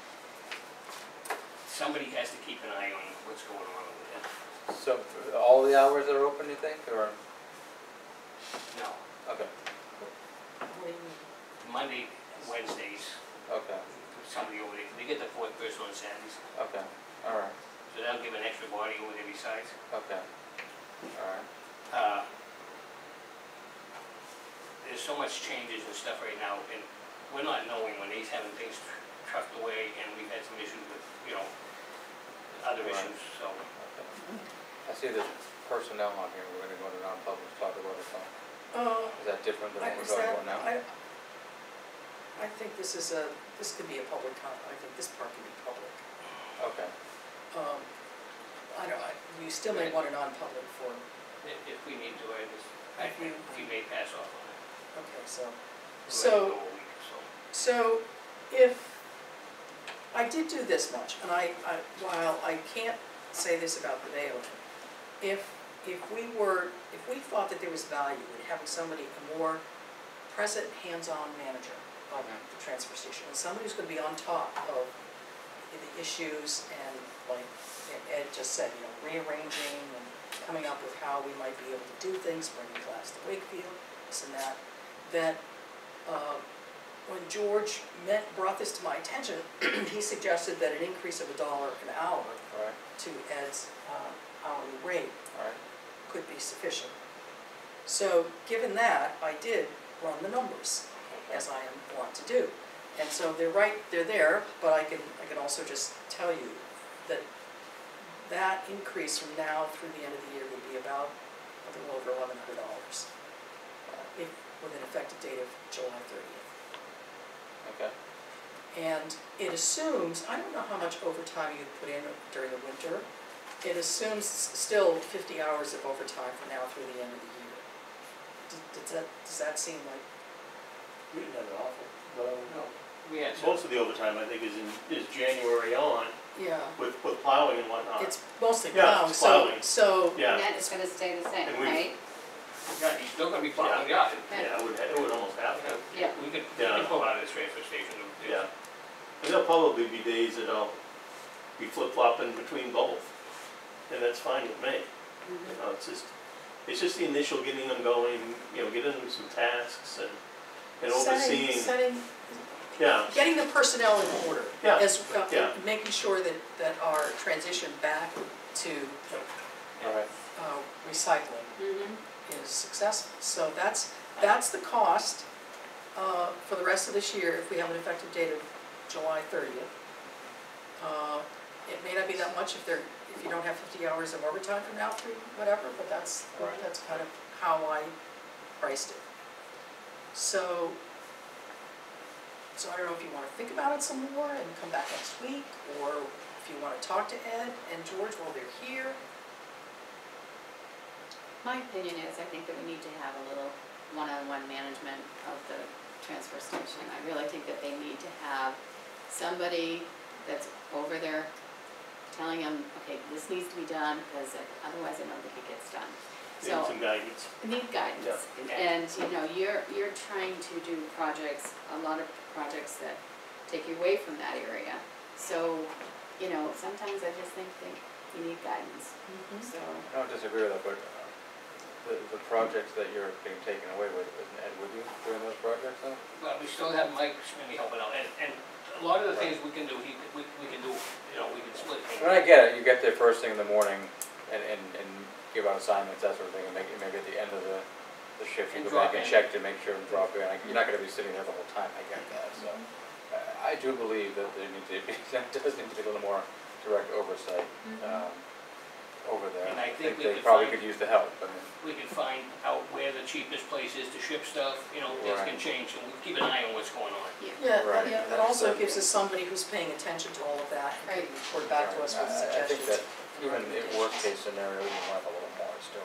Somebody has to keep an eye on what's going on over there. So, all the hours that are open, you think, or? No, Okay, What do you mean? Monday, Wednesdays, okay, somebody over there, they get the fourth person on Saturdays. okay, all right, So that'll give an extra body over there besides. okay, all right. Uh, There's so much changes and stuff right now, and we're not knowing when he's having things tr- trucked away, and we've had some issues with, you know, other Right. issues, so. Okay. I see there's personnel on here, we're gonna go to non-public, to talk about it, so, Uh, is that different than I, what we're is talking that, about now? I, I think this is a, this could be a public con, I think this part could be public. Okay, Um, I don't, I, you still may want a non-public for, If, if we need to, I just, I If you- think he may pass off on it. okay, so, We'll let it so, go a week, so. so if, I did do this much, and I, I, while I can't say this about the Bailey, if, if we were, if we thought that there was value in having somebody, a more present, hands-on manager of the transfer station, and somebody who's gonna be on top of the issues and, like Ed just said, you know, rearranging and coming up with how we might be able to do things, bringing glass to Wakefield, this and that, that, uh, when George met, brought this to my attention, he suggested that an increase of a dollar an hour all right, to Ed's um, hourly rate all right, could be sufficient. So, given that, I did run the numbers, as I am wont to do. And so they're right, they're there, but I can, I can also just tell you that that increase from now through the end of the year would be about a little over eleven hundred dollars, uh, if, with an effective date of July thirtieth. okay, And it assumes, I don't know how much overtime you put in during the winter, it assumes still fifty hours of overtime from now through the end of the year. Does- Does that, does that seem like, We didn't have it awful, but No, we had some, most of the overtime, I think, is in, is January on, yeah, with, with plowing and whatnot. it's mostly Yeah, plowing, it's so, plowing. so, Yeah, And that is gonna stay the same, And we- right? yeah, he's still gonna be plowing, yeah. yeah, it would, it would almost have to. Yeah. We could, we Yeah. could pull out of this transfer station. and- Yeah. And there'll probably be days that I'll be flip-flopping between both, and that's fine with me. You know, it's just, it's just the initial getting them going, you know, getting them some tasks and, and setting, overseeing, setting, yeah, getting the personnel in order. Yeah, As, uh, yeah. making sure that, that our transition back to, all right, uh, recycling Mm-hmm. is successful. So that's, that's the cost uh, for the rest of this year if we have an effective date of July thirtieth. Uh, It may not be that much if they're, if you don't have fifty hours of overtime from now through whatever, but that's, Right. that's kind of how I priced it. So, so I don't know if you want to think about it some more and come back next week, or if you want to talk to Ed and George while they're here. My opinion is, I think that we need to have a little one-on-one management of the transfer station. I really think that they need to have somebody that's over there telling them, okay, this needs to be done, because otherwise I don't think it gets done. need So, some guidance. need guidance. And, you know, you're, you're trying to do projects, a lot of projects that take you away from that area. So, you know, sometimes I just think that you need guidance, so. I don't disagree with that, but uh, the, the projects that you're being taken away with, isn't Ed with you during those projects though? But we still have Mike Smitty helping out, and, and a lot of the things we can do, he, we, we can do, you know, we can split things. When I get it, you get there first thing in the morning and, and, and give out assignments, that sort of thing, and make, maybe at the end of the, the shift, you And go back drop and in. check to make sure and drop in. Like, you're not gonna be sitting there the whole time, I get that, so. Uh, I do believe that there needs to be, there does need to be a little more direct oversight, um, over there. And I think we they could probably find- could use the help, I mean, We can find out where the cheapest place is to ship stuff, you know, things can Right. change, and we keep an eye on what's going on. Yeah. Yeah, Right. yeah, it also gives us somebody who's paying attention to all of that and Right. can report back to us with I- I think suggestions. that even in worst case scenario, you want a little more still.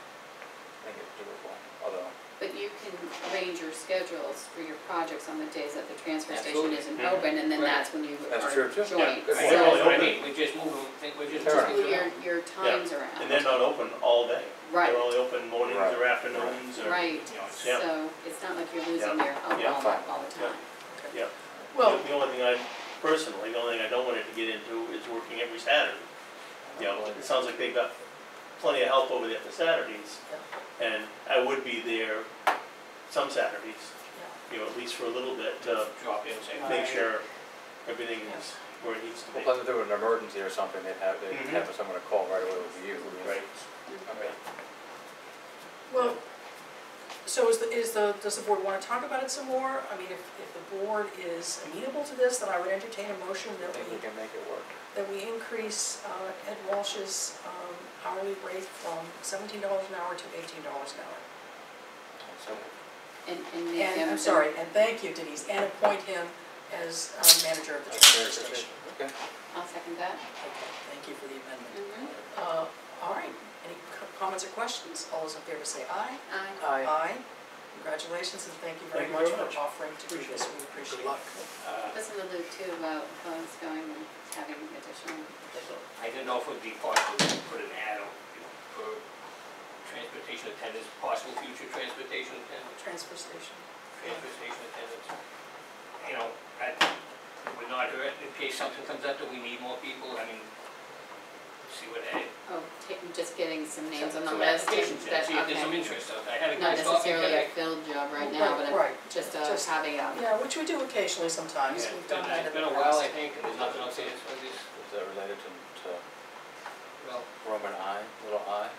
I think it's doable, although. But you can arrange your schedules for your projects on the days that the transfer station Absolutely. isn't Mhm. open, and then Right. that's when you That's are true, too. joint. Yeah, good Right, point. that's So, what I mean, we just move them, think we're just. Fair move your, your times around. And they're not open all day. Right, They're only open mornings Right. or afternoons or. right, you know, it's- Yeah. so it's not like you're losing Yeah. your Yeah, alcohol fine. all the time. Well, The only thing I, personally, the only thing I don't want it to get into is working every Saturday. You know, it sounds like they've got plenty of help over there for Saturdays. And I would be there some Saturdays, you know, at least for a little bit, to Drop in, say hi. make sure everything is where it needs to Well, be. plus if there was an emergency or something, they'd have, they'd Mhm. have someone to call right away with you. I mean, Right. Okay. well, so is the, is the, does the board want to talk about it some more? I mean, if, if the board is amenable to this, then I would entertain a motion I that think we, we can make it work. that we increase uh, Ed Walsh's um, hourly rate from seventeen dollars an hour to eighteen dollars an hour. So, And, and make And, them. I'm sorry, and thank you Denise, and appoint him as uh, manager of the that's fair, transfer fair, station. okay. I'll second that. Okay, thank you for the amendment. Mhm. Uh, All right, any co- comments or questions? All those in favor say aye. Aye. Aye. Congratulations and thank you very Thank you much very for much. offering to do this, we appreciate it. Uh, Listen to Luke too about how it's going and having additional. I didn't know if it would be possible to put an ad on, you know, for transportation attendants, possible future transportation attendants, Transfer station. transfer station attendants. You know, I would not hurt in case something comes up that we need more people, I mean, see what, I- Oh, ta- just getting some names on the some list. applications, and that- see if there's some okay. interest out there. I had a Not guy stop me necessarily a today. filled job right now, but Right, a- just uh, just- having a, Yeah, which we do occasionally sometimes, Yeah, we've it's been, done that in it's the been a while, I past. think, and there's nothing else there, so this, Is that related to, to well, Roman I, little I?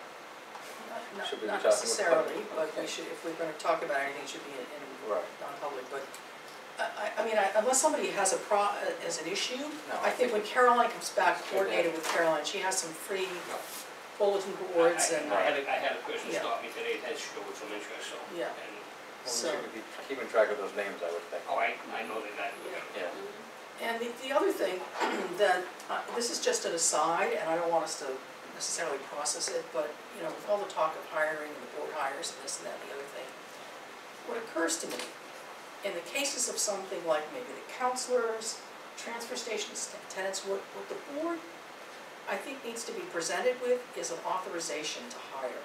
Not- Should we be Not talking about- necessarily, but we should, if we're gonna talk about anything, it should be in, in Right. non-public, but I, I- I mean, I- unless somebody has a pro, as an issue, No, I think when Caroline comes back, Good. coordinated with Caroline, she has some free bulletin I, boards I and, I had a, I had a person Yeah. stop me today that showed some interest, so. Yeah. And, Well, we So- should be keeping track of those names, I would think. oh, I, I know that that, Yeah. and the, the other thing, that, uh, this is just an aside, and I don't want us to necessarily process it, but, you know, with all the talk of hiring and the board hires and this and that and the other thing, what occurs to me, in the cases of something like maybe the counselors, transfer station tenants, what, what the board, I think, needs to be presented with is an authorization to hire.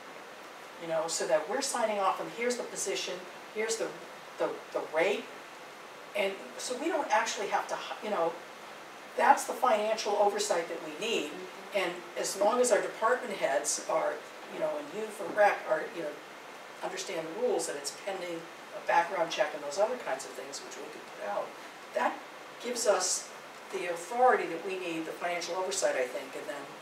You know, so that we're signing off and here's the position, here's the, the, the rate, and so we don't actually have to, hi- you know, that's the financial oversight that we need. And as long as our department heads are, you know, and you for rec are, you know, understand the rules, that it's pending a background check and those other kinds of things which we could put out, that gives us the authority that we need, the financial oversight, I think, and then,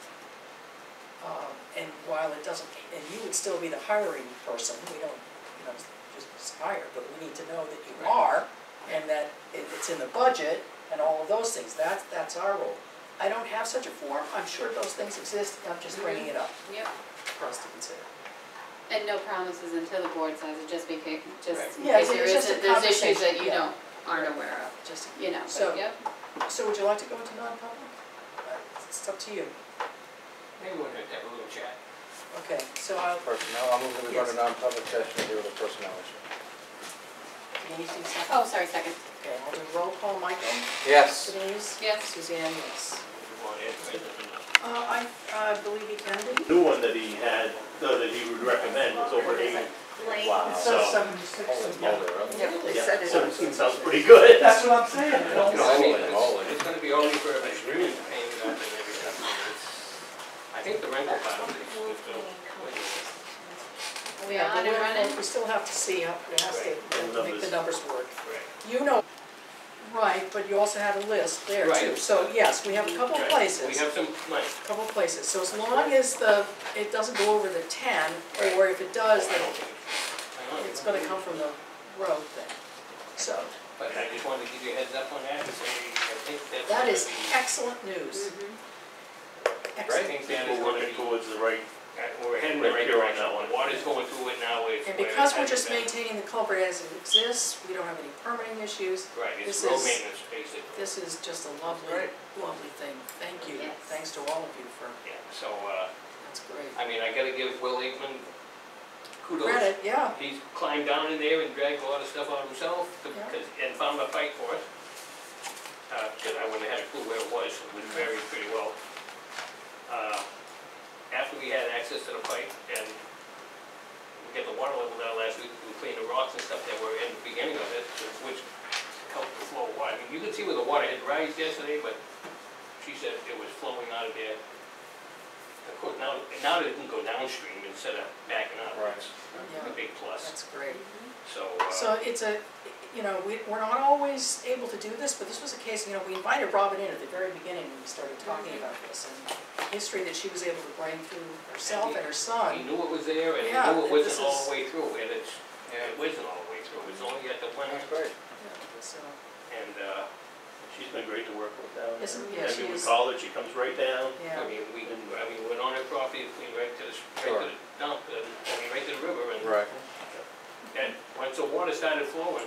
um, and while it doesn't, and you would still be the hiring person, we don't, you know, just hire, but we need to know that you are, and that it- it's in the budget, and all of those things, that's, that's our role. I don't have such a form, I'm sure those things exist, I'm just bringing it up Yep, for us to consider. and no promises until the board signs it, just because, just in Yeah, case it's there just a isn't, there's issues that conversation, you yeah. don't, aren't aware of, Just, you know, So- but yep. so would you like to go into non-public? Uh, It's up to you. maybe we'll have to have a little chat. Okay, so I'll, Personnel, I'll move that we go to Yes. non-public session to deal with the personnel issue. Denise, you second? Oh, sorry, second. Okay, I'll do roll call, Michael, Yes. Denise? Yes. Suzanne, yes. We want to add to it. Uh, I, uh believe he can be. New one that he had, no, that he would recommend is over eight. Wow. It So- says seventy-six. Holy moly, really? Yeah, they Yeah, said it. seventeen sounds pretty good. That's what I'm saying. It You know, don't- I mean, Holy moly. it's, it's gonna be only for agreement paying that and everything. It's- I think the rental part of it is still. We Yeah, on but and we're- running? We still have to see how, it has to, Right, to make the numbers work. Right. You know, right, but you also have a list there too. Right. So yes, we have a couple of Right. places. We have some money. Couple of places, so as long as the, it doesn't go over the ten, or if it does, I then don't think it's- I don't it's think gonna come from the road thing. So, But I just wanted to give you a heads up on that and say, I think that's. that is gonna be- excellent news. Mhm. I Excellent. think that is We're gonna working be. towards the right Uh, We're heading in the right Right here on direction, that one. the water's going through it now, it's. And where it because we're hasn't just been. maintaining the culvert as it exists, we don't have any permitting issues. Right, it's this road is- maintenance, basically. This is just a lovely, lovely thing. Thank you. Yes. Thanks to all of you for, Yeah, so, uh, that's great. I mean, I gotta give Will Aikman kudos. Credit, yeah. He's climbed down in there and dragged a lot of stuff out himself, to- Yeah. 'cause- and found a pipe for us. Uh, 'cause I wouldn't have had a clue where it was, it was buried pretty well. Uh, After we had access to the pipe and we get the water level down last week, we cleaned the rocks and stuff that were in the beginning of it, which helped the flow of water. I mean, you could see where the water had rised yesterday, but she said it was flowing out of there. Of course, now, now it can go downstream instead of backing up. Right. It's Yeah. a big plus, That's great. so. uh, So it's a, you know, we, we're not always able to do this, but this was a case, you know, we invited Robin in at the very beginning when we started talking about this, and the history that she was able to bring through herself and her He son. knew it was there, and he Yeah, knew it this wasn't all is- the way through, and it's, Yeah, it wasn't all the way through, it was only at the one, that's great. Yeah, so, and, uh, She's been great to work with down there. Isn't- yeah, I she mean, we is. call her, she comes right down. yeah. I mean, we, I mean, we went on her property, cleaned right to the, right Sure. to the dump, and, I mean, right to the river, and. Right. And once the water started flowing,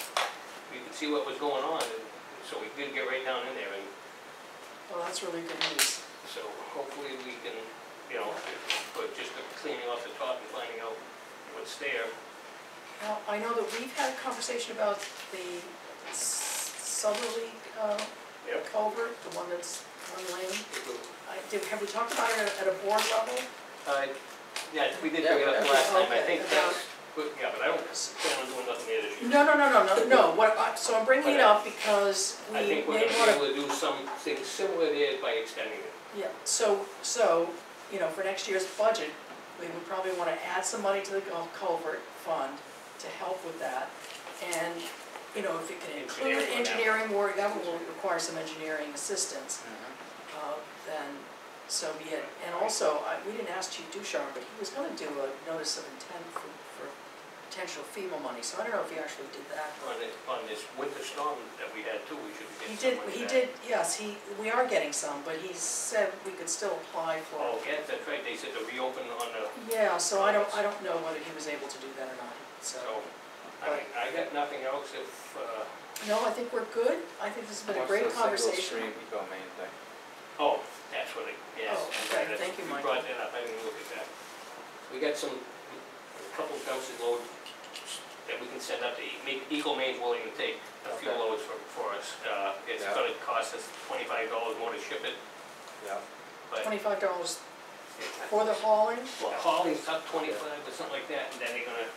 we could see what was going on, and so we did get right down in there, and Well, that's really good news. so hopefully we can, you know, but just the cleaning off the top and finding out what's there. Now, I know that we've had a conversation about the s- southerly, uh, Yep. culvert, the one that's on Lane. It will- I, did, have we talked about it at a- at a board level? Uh, yeah, we did Yeah, bring it up okay, last time, I okay, think about- that's, but, yeah, but I don't plan on doing nothing there this year. No, no, no, no, no, no, what, I- so I'm bringing it up because we I may think we're gonna wanna. be able to do something similar there by extending it. Yeah, so, so, you know, for next year's budget, we would probably wanna add some money to the cul- culvert fund to help with that. And, you know, if it can include Engineering, yeah. engineering work, that will require some engineering assistance, uh, then so be it. And also, I, we didn't ask Chief Ducharme, but he was gonna do a notice of intent for, for potential FEMA money, so I don't know if he actually did that. On this, on this winter storm that we had too, we should be He getting did, some money he back. did, yes, he, we are getting some, but he said we could still apply for. Oh, yeah, that's right, they said to reopen on the, Yeah, so I don't, I don't know whether he was able to do that or not, so. so, I mean, I got nothing else if, uh, No, I think we're good, I think this has been a great What's the conversation. single stream eco main thing? oh, that's what it, yes. Oh, I'm okay, glad that thank you, You Michael. brought that up, I didn't look at that. We got some, a couple dumpster load that we can send up to, E- make Eco Main's willing to take a few Okay. loads for, for us. Uh, it's Yeah. gonna cost us twenty-five dollars more to ship it, Yeah. but. Twenty-five dollars for the hauling, Well, hauling's up twenty-five or something like that, and then they're gonna,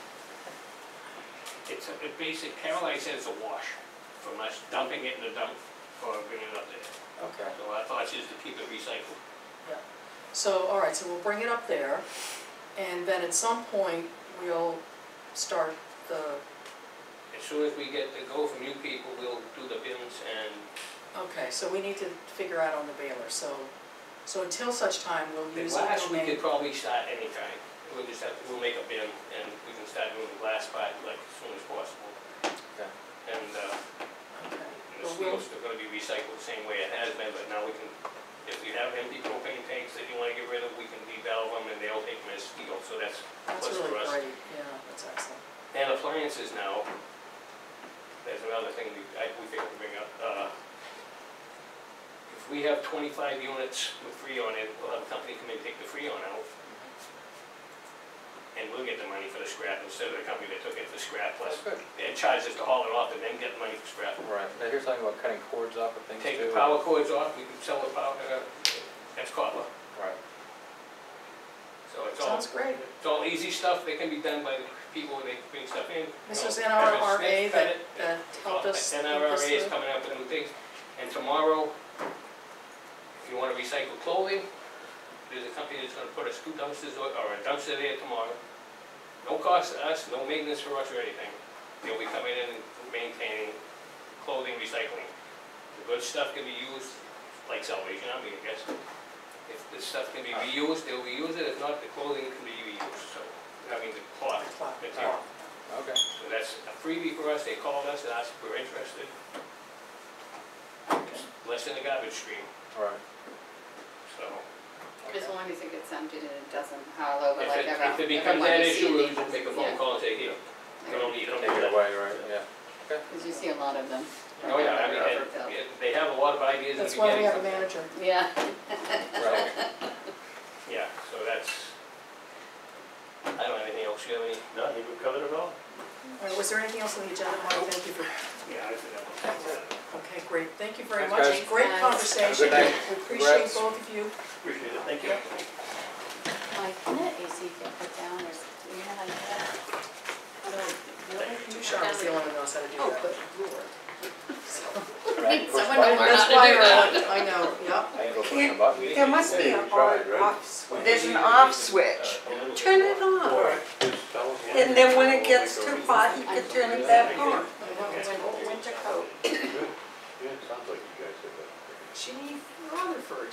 it's a, a basic, Caroline said it's a wash from us dumping it in the dump or bringing it up there. okay, So our thought is to keep it recycled. so, all right, so we'll bring it up there, and then at some point, we'll start the, As soon as we get the go from you people, we'll do the bins and, okay, so we need to figure out on the baler, so, so until such time, we'll the use. glass, we Eco-Main. could probably start anytime. We'll just have, we'll make a bin and we can start doing the glass part like as soon as possible. Okay. And, uh, Okay, and the Well, we'll- steel's still gonna be recycled the same way it has been, but now we can, if we have empty propane tanks that you wanna get rid of, we can devalve them and they'll take them as steel, so that's that's plus for really us. great, yeah, that's excellent. And appliances now, there's another thing we, I, we think we bring up, uh, if we have twenty-five units with Freon in, we'll have a company come in and take the Freon out. And we'll get the money for the scrap instead of the company that took it for scrap, plus, That's good. and charge us to haul it off and then get the money for scrap. Right, now here's something about cutting cords off of things too. Take the power cords off, we can sell the power, uh, that's copper, Right, so it's all, Sounds great. it's all easy stuff, they can be done by the people when they bring stuff in. This You was know, N R R A Smith cut that, it. that helped us think N R R A this is through. coming up with new things, and tomorrow, if you wanna recycle clothing, there's a company that's gonna put us two dumpsters, or or a dumpster there tomorrow. No cost to us, no maintenance for us or anything. They'll be coming in and maintaining clothing recycling. The good stuff can be used, like Salvation Army, I guess. If the stuff can be reused, they'll reuse it, if not, the clothing can be reused, so, I mean, the cloth Cloth. material. okay. So that's a freebie for us, they called us and asked if we're interested. It's less than a garbage stream, Right, so, As long as it gets emptied and it doesn't hollow, but If like it, ever, if it ever becomes when an you see issue, we these, just make a phone yeah. call and say, hey, Like, don't need, don't Take need it that. away, right, yeah. Cause you see a lot of them. Oh, yeah, I mean, They're and- overfilled. and they have a lot of ideas in the That's why we beginning. have a manager. Yeah. Right. Yeah, so that's, I don't have anything else, you have any? No, I think we've covered it all. All right, was there anything else on the agenda, Mark? Thank you for, Yeah, I think that was, okay, great, thank you very Thanks, much. guys. Great Guys. conversation. Have a good night. We appreciate Congrats. both of you. appreciate it, thank you. Like, can that A C get put down or, s- do you know how to do that? Tushar was the only one who knows how to do Oh, that. good. Right, push Someone button. know where That's not to why do we're, that. I know, yep. I can go push the button. There must be Yeah, an you tried, right? off switch. There's an off switch. Turn it on. And then when it gets too hot, you can turn it back on. Winter, winter coat. Yeah, it sounds like you guys did that. Chief Rutherford.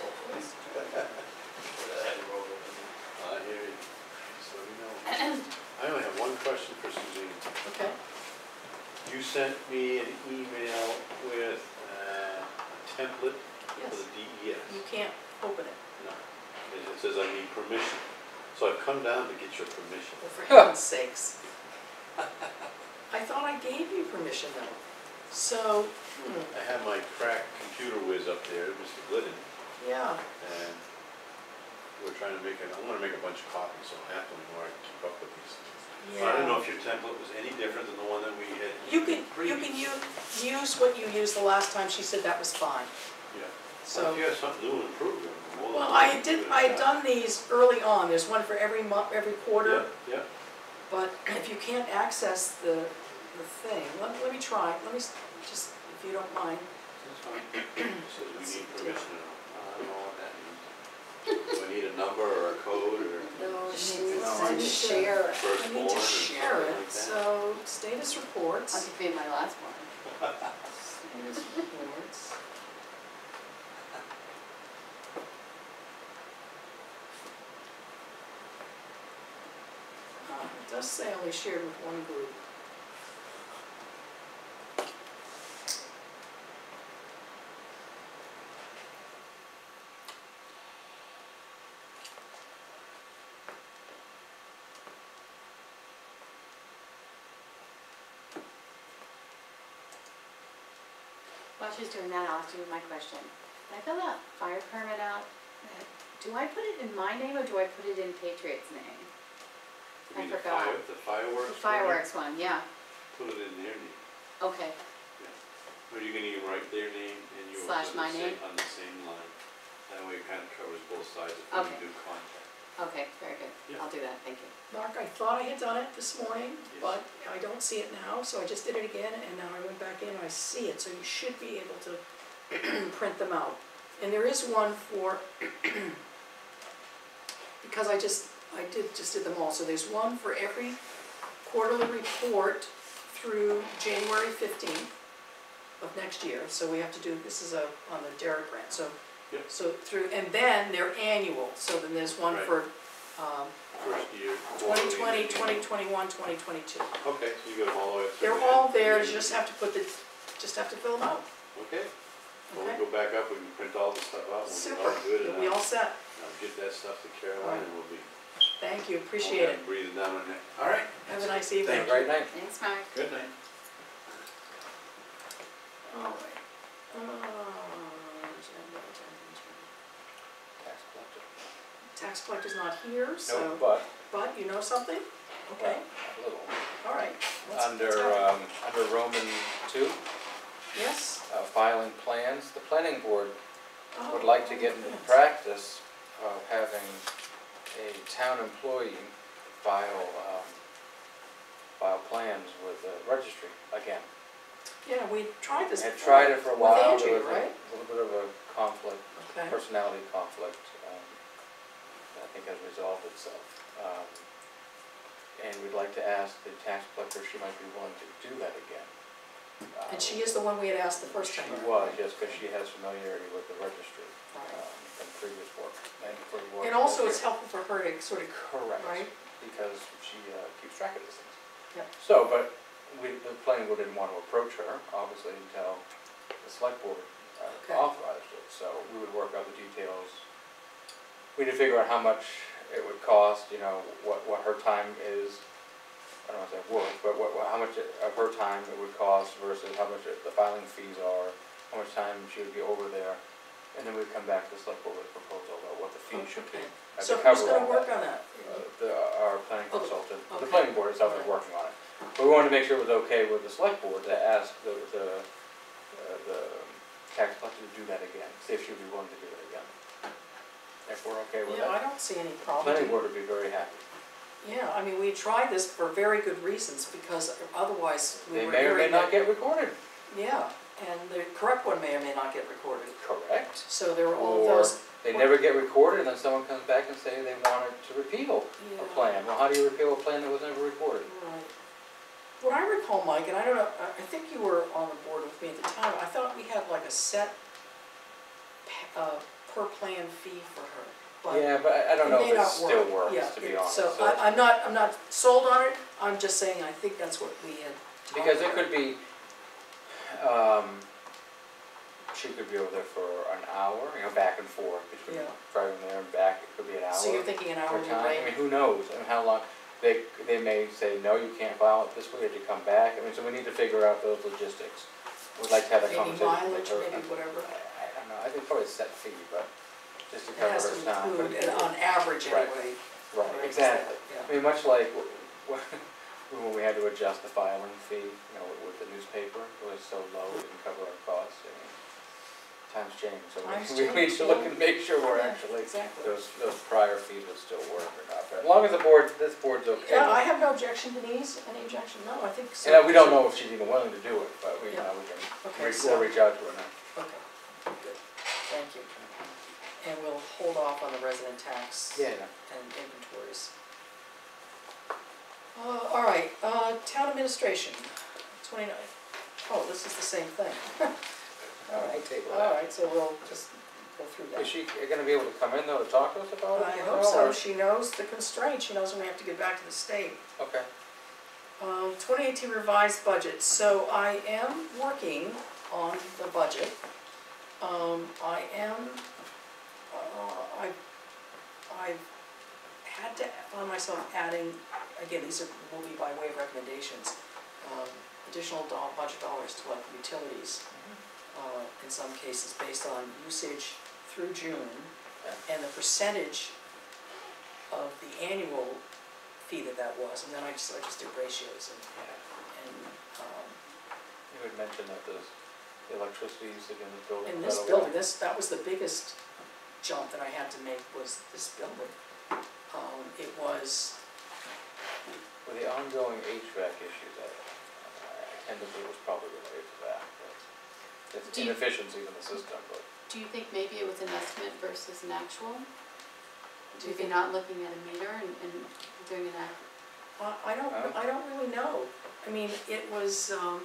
I hear you. Just let me know. I only have one question for Suzanne. Okay. You sent me an email with uh, a template for Yes. the D E S. You can't open it. No. It it says I need permission. So I've come down to get your permission. Well, for heaven's sakes. I thought I gave you permission though. So, hmm, I have my crack computer whiz up there, Mister Glidden, yeah. and we're trying to make it, I'm gonna make a bunch of copies, so I have to know I can keep up with these things. I don't know if your template was any different than the one that we had. You can, you can previous. use, use what you used the last time, she said that was fine. Yeah. So, If you have something new and improved, I'm more than well, willing I to did, give it a I had shot. done these early on, there's one for every month, every quarter. Yeah, yeah. But if you can't access the, the thing, let, let me try, let me, s- just, if you don't mind. That's fine. It says we need permission, I don't know what that means. Do I need a number or a code or No, she Well, I needs need to to- share it. I firstborn need or to something share like it, that? so, status I'll reports. give you my last one. Status reports. Ah, it does say only shared with one group. While she's doing that, I'll ask you my question. When I fill that fire permit out, uh, do I put it in my name or do I put it in Patriot's name? You I mean the forgot. fire- The fireworks? The fireworks one, yeah, Put it in their name. okay. Or you can even write their name and yours Slash on my the same, name? on the same line. That way it kind of covers both sides if Okay. we do contact. Okay, very good. Yeah. I'll do that, thank you. Mark, I thought I had done it this morning, Yes. but I don't see it now, so I just did it again, and now I went back in and I see it, so you should be able to print them out. And there is one for, because I just, I did, just did them all, so there's one for every quarterly report through January fifteenth of next year, so we have to do, this is a, on the Derek grant, so, Yep. so through, and then they're annual, so then there's one Right. for, um, First year. twenty twenty, quarterly, twenty twenty-one, twenty twenty-two. Okay, so you got them all the way up to. They're the all end. there, you just have to put the, just have to fill them out, Okay, when we okay? go back up, we can print all the stuff out, we'll be Super, all good, you'll and be I'll, all set, I'll get that stuff to Caroline, and we'll be. thank you, appreciate it, Breathing down our neck. All right. have a nice evening. Have a great night. Thanks, Mark. Good night. All right. Uh, agenda, agenda, Tax collector. agenda. Tax collector's not here, No, so, but, but you know something? Okay, a little. all right. What's- Under, what's happening? um, under Roman two, Yes? uh, filing plans, the planning board Oh, would like to get into yes. practice of having a town employee file, um, file plans with the registry again. Yeah, we tried this Had before. tried it for a with while, Andrew, there was a right? little bit of a conflict, Okay, personality conflict, um, that I think has resolved itself. Um, And we'd like to ask the tax collector if she might be willing to do that again. and she is the one we had asked the first She time. was, yes, because she has familiarity with the registry Right. um, from previous work and for the work. And also that- it's helpful for her to sort of, Correct, right? because she uh, keeps track of these things. Yep. So, but we, the planning board didn't want to approach her, obviously, until the select board uh, Okay. authorized it. So we would work out the details we need to figure out how much it would cost, you know, what, what her time is, I don't want to say worth, but what, what- how much of her time it would cost versus how much the filing fees are, how much time she would be over there, and then we'd come back to the select board with a proposal about what the fee should be. Okay. And So to who's cover gonna all work that. on that? Uh, The, our planning Oh, consultant, the okay. planning board itself is Alright. working on it. But we wanted to make sure it was okay with the select board to ask the, the, uh, the tax collector to do that again, see if she'd be willing to do it again. If we're okay with Yeah, I that, don't see any the problem. planning board would be very happy. Yeah, I mean, we tried this for very good reasons, because otherwise we They were may or may hearing not that. get recorded, Yeah, and the correct one may or may not get recorded. correct? So there are all of Or those. they never get recorded, and then someone comes back and say they wanted to repeal Yeah. a plan. Well, how do you repeal a plan that was never recorded? Right. What I recall, Mike, and I don't know, I I think you were on the board with me at the time, I thought we had like a set pa- uh, per plan fee for her. But Yeah, but I I don't it know may if it not still work. Yeah, works, to be it- honest. So So- I, I'm not, I'm not sold on it, I'm just saying, I think that's what we had talked Because it about. could be, um, she could be over there for an hour, you know, back and forth between Yeah. driving there and back, it could be an hour. So you're thinking an per hourly time. I rate? mean, who knows, I mean, how long, they, they may say, no, you can't file it this way, or you come back, I mean, so we need to figure out those logistics. We'd like to have that Maybe conversation with mileage, her. maybe whatever. I, I don't know, I think probably a set fee, but just to It cover has her to time. but include, it- and on average Right. anyway. Right, right, exactly. yeah. I mean, much like w- w- when we had to adjust the filing fee, you know, with the newspaper, it was so low, it didn't cover our costs, I mean, times change, so Times we, we need change, to look yeah. and make sure we're Yeah, actually, Exactly. those, those prior fees would still work or not, but as long as the board, this board's okay Yeah, I with. have no objection, Denise, any objection? No, I think so. And we don't know if she's even willing to do it, but we, you Yeah. know, we can, Okay, re- so- we'll reach out to her now. Okay, good, thank you. And we'll hold off on the resident tax Yeah, yeah. and inventories. Uh, all right, uh, town administration, twenty-nine. Oh, this is the same thing. All right, table all that. right, so we'll just go through that. Is she gonna be able to come in though to talk to us about it? I at hope all, so, or- she knows the constraints, she knows when we have to get back to the state. Okay, Um, twenty eighteen revised budget, so I am working on the budget. Um, I am, uh, I, I've had to, found myself adding, again, these are, will be by way of recommendations, um, additional doll, budget dollars to like utilities, uh, in some cases based on usage through June, and the percentage of the annual fee that that was, and then I just, I just did ratios and, yeah. and, um, You had mentioned that the, the electricity usage in this building. in was this out of building, whack. this, that was the biggest jump that I had to make was this building. Um, it was, With the ongoing H V A C issues, I, I tend to believe it was probably related to that, but it's Do you- inefficiencies in the system, but. Do you think maybe it was an estimate versus an actual? do you If you're think, not looking at a meter and, and doing an act, I, I don't, Huh? I don't really know. I mean, it was, um,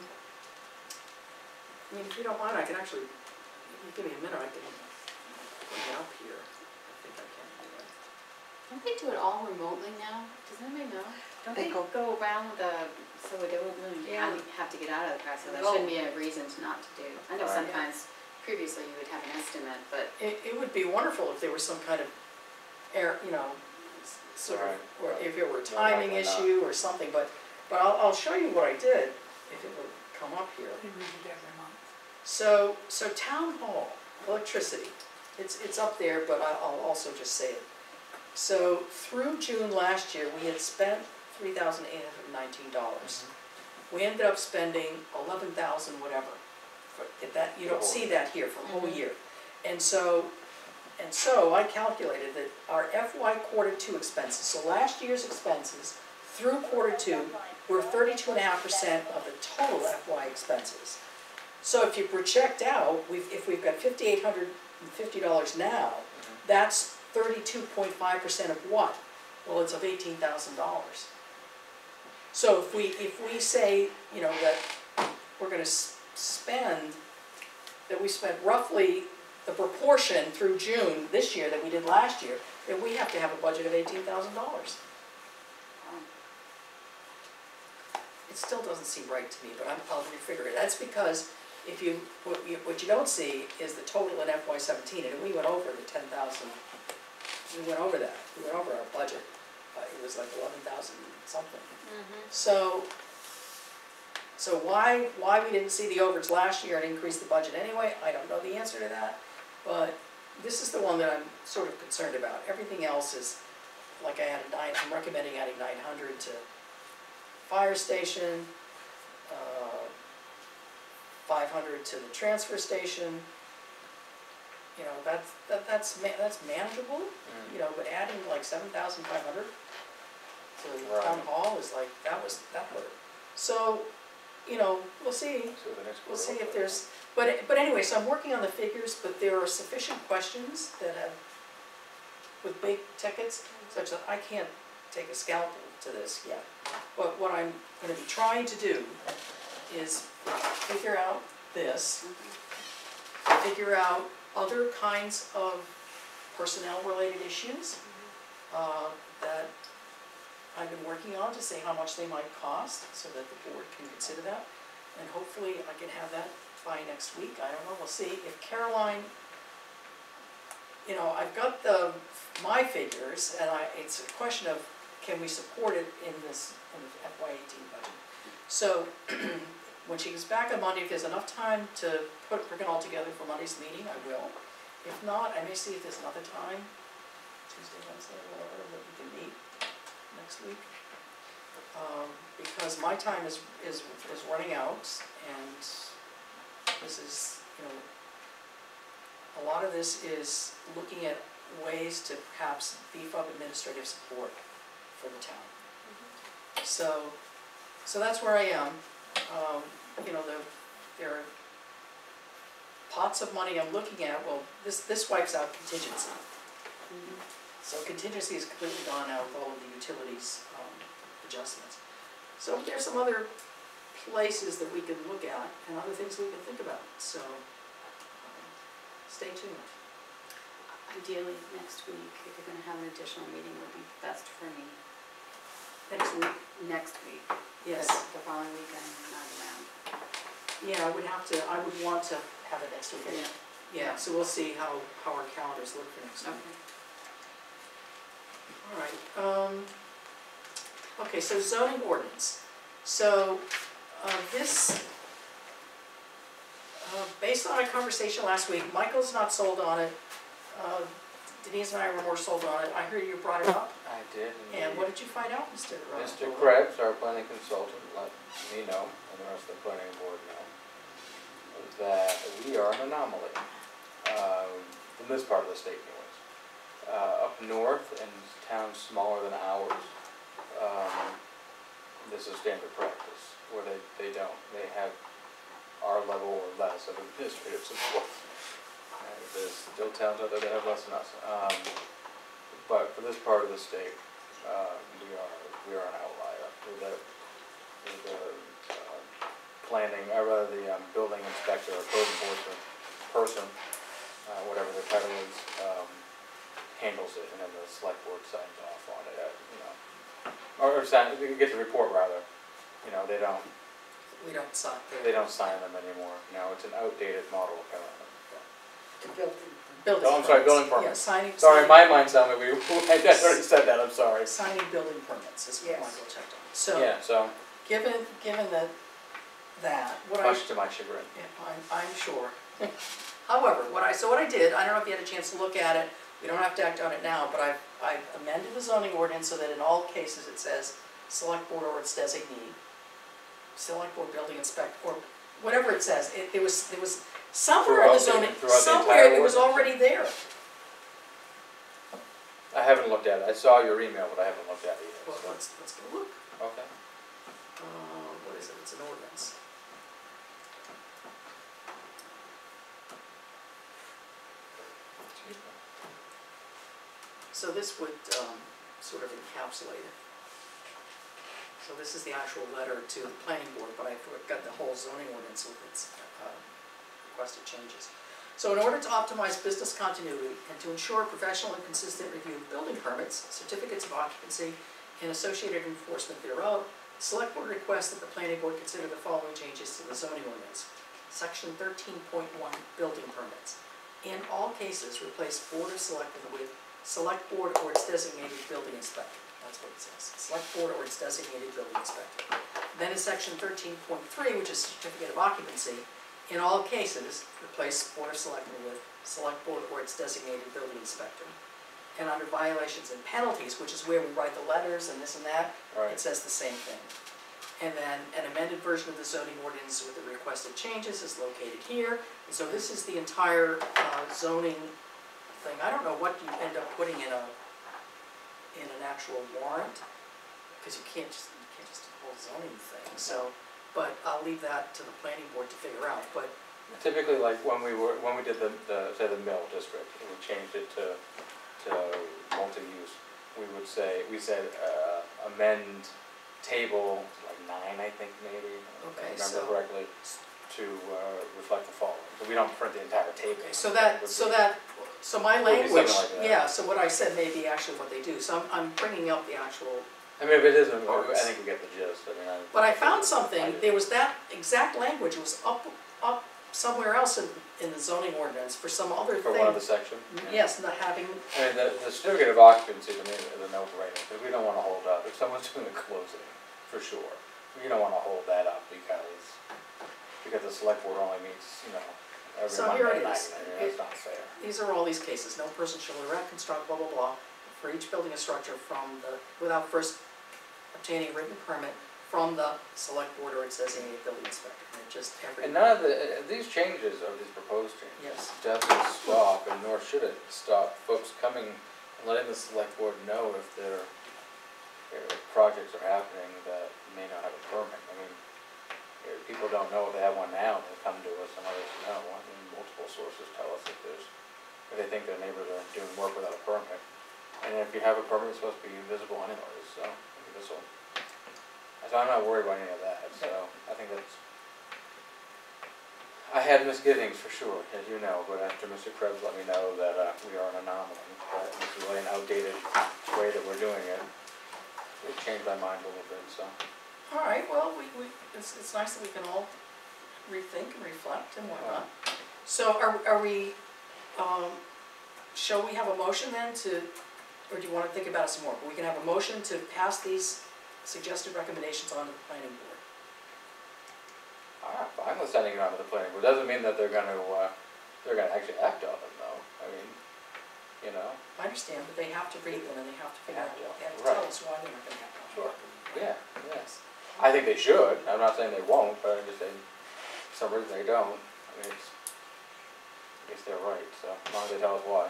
I mean, if you don't mind, I can actually, if you give me a minute, I can bring it up here. I think I can do it. don't they do it all remotely now? Does anybody know? Don't They they go- go around with a, so we don't really Yeah. have, have to get out of the car, so there Go. shouldn't be a reason to not to do. I know Right. sometimes previously you would have an estimate, but It, it would be wonderful if there was some kind of air, you know, s- sort of, Right. or if it were a More likely timing not. issue or something, but, but I'll, I'll show you what I did, if it would come up here. They read it every month. So, so town hall, electricity, it's, it's up there, but I- I'll also just say it. So through June last year, we had spent three thousand eight hundred nineteen dollars. We ended up spending eleven thousand whatever. For- if that, you don't see that here for a whole Mhm. year. And so, and so I calculated that our F Y quarter two expenses, so last year's expenses through quarter two were thirty-two and a half percent of the total F Y expenses. So if you project out, we've, if we've got fifty-eight hundred fifty dollars now, that's thirty-two point five percent of what? Well, it's of eighteen thousand dollars. So if we, if we say, you know, that we're gonna s- spend, that we spent roughly the proportion through June this year that we did last year, then we have to have a budget of eighteen thousand dollars. It still doesn't seem right to me, but I'm, I'll refigure it. That's because if you, what you, what you don't see is the total in F Y seventeen, and we went over the ten thousand we went over that, we went over our budget, uh, it was like eleven thousand something. Mhm. So, so why, why we didn't see the overage last year and increase the budget anyway, I don't know the answer to that. But this is the one that I'm sort of concerned about. Everything else is, like I added nine, I'm recommending adding nine hundred to fire station, uh, five hundred to the transfer station. You know, that's, that, that's, ma- that's manageable, Mm. you know, but adding like seven thousand five hundred to Right. town hall is like, that was, that hurt. So, you know, we'll see, So the next we'll quarter, see if hopefully. there's, but, but anyway, so I'm working on the figures, but there are sufficient questions that have, with big tickets, such that I can't take a scalpel to this yet. But what I'm gonna be trying to do is figure out this, figure out other kinds of personnel-related issues uh, that I've been working on to see how much they might cost, so that the board can consider that. And hopefully I can have that by next week, I don't know, we'll see. If Caroline, you know, I've got the, my figures, and I, it's a question of, can we support it in this, in the F Y eighteen budget? So, when she gets back on Monday, if there's enough time to put, bring it all together for Monday's meeting, I will. If not, I may see if there's another time, Tuesday, Wednesday, whatever, that we can meet next week. Um, because my time is, is, is running out, and this is, you know, a lot of this is looking at ways to perhaps beef up administrative support for the town. So, so that's where I am. Um, you know, the, there are pots of money I'm looking at. Well, this, this wipes out contingency. Mhm. So contingency is completely gone out of all of the utilities um, adjustments. So there's some other places that we can look at and other things we can think about. So um, stay tuned. Ideally, next week, if you're gonna have an additional meeting, would be best for me. Next week, Next week. yes. But The following week, I'm not around. Yeah, I would have to, I would want to have it next week. Yeah, so we'll see how, how our calendars look for next week. Okay. All right, um, okay, so zoning ordinance. So, uh, this, uh, based on our conversation last week, Michael's not sold on it. Uh, Denise and I were more sold on it. I heard you brought it up. I did, And indeed. what did you find out, Mister Ro- Mister Rowland? Krebs, our planning consultant, let me know, and the rest of the planning board know, that we are an anomaly, um, in this part of the state anyways. Uh, up north, in towns smaller than ours, um, this is standard practice, where they, they don't, they have our level or less of administrative support. And there's still towns out there that have less than us. Um, but for this part of the state, uh, we are, we are an outlier. We're the, we're the, uh, planning, or rather the, um, building inspector or code enforcement person, uh, whatever the title is, um, handles it, and then the select board signs off on it, uh, you know. Or, or sign, you get the report rather, you know, they don't, We don't sign they don't sign them anymore. No, it's an outdated model apparently. The building. Building Oh, I'm sorry, building permits. permits. Yeah, signing. Sorry, signing- my mind sounded weird, I already said that, I'm sorry. Signing building permits is what Yes. Michael checked on. So, Yeah, so, given, given that, that, what I. much to my chagrin. Yeah, I'm, I'm sure. However, what I, so what I did, I don't know if you had a chance to look at it, we don't have to act on it now, but I've, I've amended the zoning ordinance so that in all cases it says select board or its designee, select board building inspector, or whatever it says, it, it was, it was somewhere in the Throughout the- zoning, throughout the somewhere entire it was ordinance. already there. I haven't looked at it, I saw your email, but I haven't looked at it yet, Well, so, let's, let's go look. okay. Uh, what is it, it's an ordinance. So this would, um, sort of encapsulate it. So this is the actual letter to the planning board, but I've got the whole zoning ordinance with its, uh, requested changes. So in order to optimize business continuity and to ensure professional and consistent review of building permits, certificates of occupancy, and associated enforcement thereof, the select board requests that the planning board consider the following changes to the zoning ordinance. Section thirteen point one, building permits. In all cases, replace Board of Selectmen with select board or its designated building inspector. That's what it says, select board or its designated building inspector. Then in section thirteen point three, which is certificate of occupancy, in all cases, replace board of selectmen with select board or its designated building inspector. And under violations and penalties, which is where we write the letters and this and that, Right. it says the same thing. And then an amended version of the zoning ordinance with the requested changes is located here. And so this is the entire uh, zoning thing. I don't know what you end up putting in a, in an actual warrant, because you can't just, you can't just do the whole zoning thing, so, but I'll leave that to the planning board to figure out, but, Typically, like when we were, when we did the, the, say the mill district, and we changed it to, to multi-use, we would say, we said, uh, amend table, like nine, I think, maybe, if Okay, I remember so- correctly, to, uh, reflect the following. So we don't print the entire table. okay, so It that, would so be- that, so my Would be something language, like that. yeah, so what I said may be actually what they do, so I'm, I'm bringing up the actual, I mean, if it isn't, I Parts. think we get the gist, I mean, I. but I found I something, did. there was that exact language, it was up, up somewhere else in, in the zoning ordinance for some other For one of the thing. section. Yes, not having, I mean, the, the certificate of occupancy to me is a no-brainer, because we don't wanna hold up, if someone's doing a closing, for sure, we don't wanna hold that up because, because the select board only meets, you know, every So here Monday it night, is. I mean, that's not fair. these are all these cases, no person shall erect, construct, blah, blah, blah, for each building a structure from the, without first obtaining a written permit from the select board or its designated building inspector, and it just every, And none of the, uh, these changes, or these proposed changes, yes. doesn't stop, and nor should it stop folks coming and letting the select board know if their, their projects are happening that may not have a permit. I mean, eh, people don't know if they have one now, they come to us and let us know. I mean, multiple sources tell us if there's, if they think their neighbors are doing work without a permit. And if you have a permit, it's supposed to be visible anyways, so, this will. So I'm not worried about any of that, so I think that's, I had misgivings for sure, as you know, but after Mister Krebs let me know that uh, we are an anomaly, that this is really an outdated way that we're doing it, it changed my mind a little bit, so. All right, well, we, we, it's, it's nice that we can all rethink and reflect and whatnot. So are, are we, um, shall we have a motion then to, or do you wanna think about it some more? But we can have a motion to pass these suggested recommendations on to the planning board. I'm fine with sending it on to the planning board, doesn't mean that they're gonna, uh, they're gonna actually act on them though, I mean, you know, I understand, but they have to read them and they have to figure out, what- they have to Right. tell us why they're not gonna have one. Sure. yeah, yes. I think they should, I'm not saying they won't, but I'm just saying, for some reason they don't, I mean, it's, I guess they're right, so, as long as they tell us why.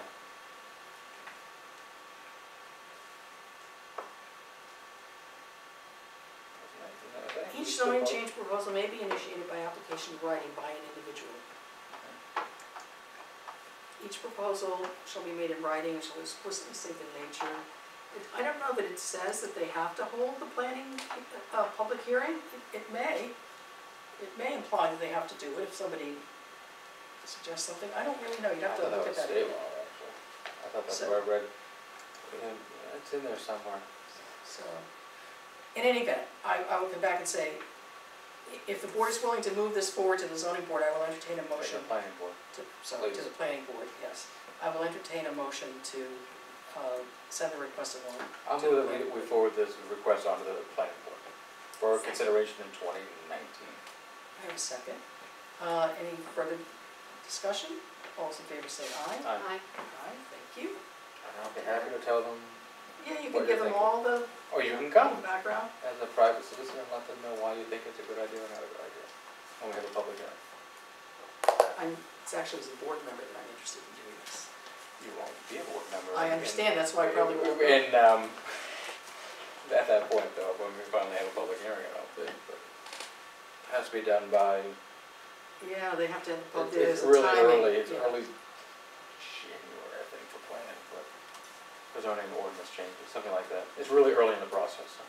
Each zoning change proposal may be initiated by application of writing by an individual. Each proposal shall be made in writing and shall explicitly state the nature. It- I don't know that it says that they have to hold the planning, uh, public hearing. It, it may. It may imply that they have to do it if somebody suggests something. I don't really know. You'd have to look at that. I thought that was state law, actually. I thought that's So- what I read. Yeah, it's in there somewhere. So, in any event, I, I will come back and say, i- if the board is willing to move this forward to the zoning board, I will entertain a Like motion. the planning board. To, sorry, to Please. the planning board, yes. I will entertain a motion to, uh, send the requested warrant. I'll to the move that planning we, we board. forward this request onto the planning board for consideration in twenty nineteen. I have a second. Uh, any further discussion? All those in favor say aye. Uh, Aye. Aye, thank you. And I'll be happy to tell them, Yeah, you can What give you're them thinking. all the or you can come background. as a private citizen and let them know why you think it's a good idea or not a good idea. When we have a public hearing. I'm, it's actually as a board member that I'm interested in doing this. You won't be a board member. I in- understand, that's why I probably won't go. And, um, at that point though, when we finally have a public hearing, I don't think, but it has to be done by, Yeah, they have to have the it's public, there's it's a really timing. early, it's yeah. early January, I think, for planning, but for zoning ordinance changes, something like that. It's really early in the process, so.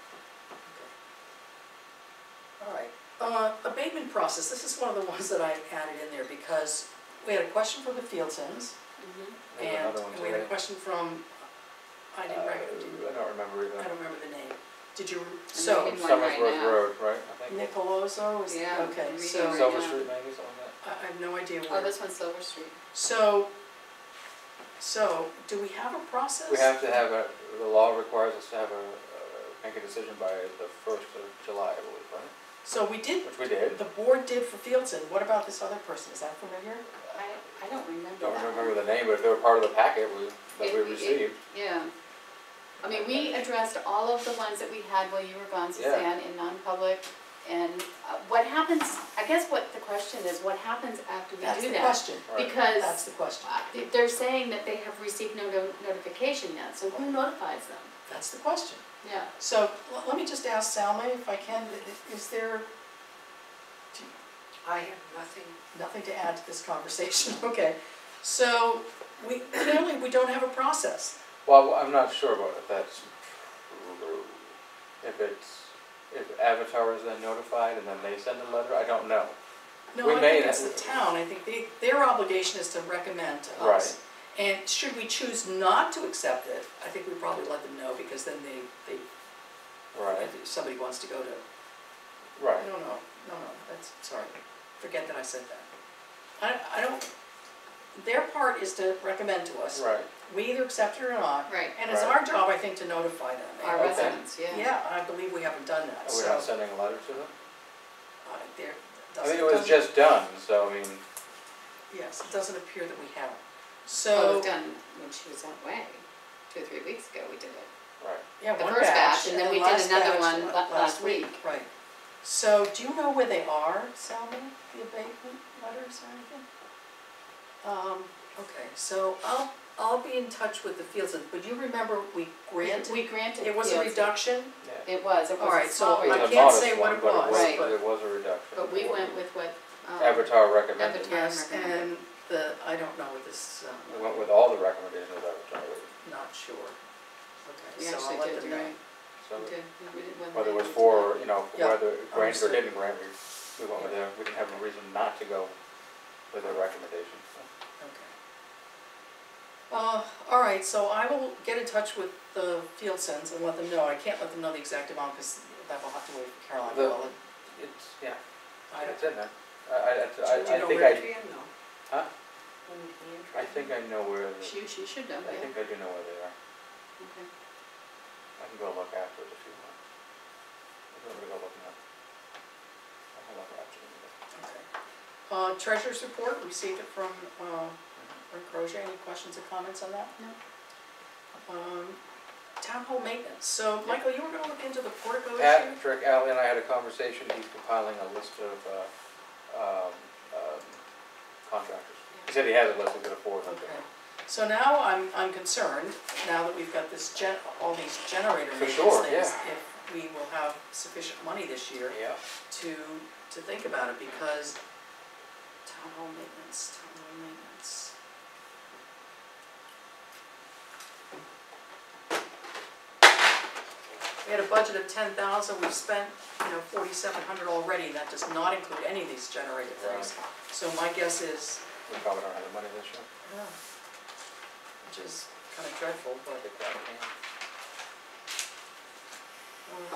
All right, uh, abatement process, this is one of the ones that I added in there because we had a question from the Fieldtons Mhm. There's and another one and we had a today. question from, I didn't write it, Uh, I don't remember either. I don't remember the name. Did you, so, reading one right Summersworth now. Road, right, I think. Nicoloso is, Yeah, I'm okay, reading so, right Silver now. Street maybe, something like that. I I have no idea Oh, where. this one's Silver Street. So, So, do we have a process? We have to have a, the law requires us to have a, uh, make a decision by the first of July, I believe, right? So we did, Which we did. the board did for Fieldson, what about this other person, is that familiar? I, I don't remember Don't that one. remember the name, but if they were part of the packet we, that It- we it- received. Yeah. I mean, we addressed all of the ones that we had while you were gone, Yeah. Suzanne, in non-public. And uh, what happens, I guess what the question is, what happens after we That's do the that? question, Right. Because that's the question, uh, they- they're saying that they have received no no- notification yet, so who notifies them? that's the question. Yeah. So, l- let me just ask Salma if I can, i- i- is there I have nothing. nothing to add to this conversation? Okay, so, we, clearly, we don't have a process. Well, I'm not sure about if that's true. If it's, if Avatar is then notified and then they send a letter, I don't know. No, We I may think it's have- the town, I think they, their obligation is to recommend to us. And should we choose not to accept it, I think we probably let them know, because then they, they, Right, if somebody wants to go to, right. no, no, no, no, that's, sorry, forget that I said that. I, I don't, their part is to recommend to us. Right, We either accept it or not, Right. and it's Right. our job, I think, to notify them. Our And- residents, yeah. Yeah, I believe we haven't done that, are we so, not sending a letter to them? uh, there, I doesn't, mean, it was doesn't- just done, so I mean, yes, it doesn't appear that we have. Well, it So, was done when she was away, two or three weeks ago we did it. right. yeah, the one first batch, batch, and then then we did last another batch one la- la- last week. Right. So, do you know where they are, Salma, the abatement letters or anything? Um, okay, so I'll, I'll be in touch with the fields, but you remember we granted, We granted. it was a Fields. reduction? Yeah. It was, it All was a right, so small It was I a reduction, can't modest say what one, it but was, Right. But it was a reduction. but we went with what, um. Avatar recommended. Avatar. Yes, recommended. and the, I don't know what this, We um, went with all the recommendations of Avatar, not sure. We Okay, so actually I'll let did, them you're know. right, so we did, we we did. whether it was for, or, you know, Yeah, whether granted or understood. didn't grant, we, we went with their, we didn't have a reason not to go with their recommendation. Okay. Uh, all right, so I will get in touch with the field sends and let them know. I can't let them know the exact amount because that will have to wait for Caroline. The- Well, It's, yeah, I don't, it's in there. I, I, I, Do you I know think where I, Tria? No. Huh? When he and I Tria? think I know where, the- She, she should know, I yeah, think I do know where they are. okay. I can go look afterwards if you want. If you want me to go look now. I can look afterwards. okay. Uh, treasurer's report, received it from, uh, Rick Crozier. Any questions or comments on that? No. Um, town hall maintenance. So, Michael, you were gonna look into the portico issue? Patrick, Ally and I had a conversation, he's compiling a list of, uh, um, um, contractors. He said he has a list, he's gonna forward it to Okay. me. So now I'm, I'm concerned, now that we've got this gen, all these generator For maintenance sure, things, yeah. if we will have sufficient money this year Yeah. to, to think about it, because town hall maintenance, town hall maintenance. We had a budget of ten thousand, we've spent, you know, forty-seven hundred already, and that does not include any of these generator things. So my guess is, We probably don't have the money this year. yeah, which is kind of dreadful, but, Take that, yeah. uh,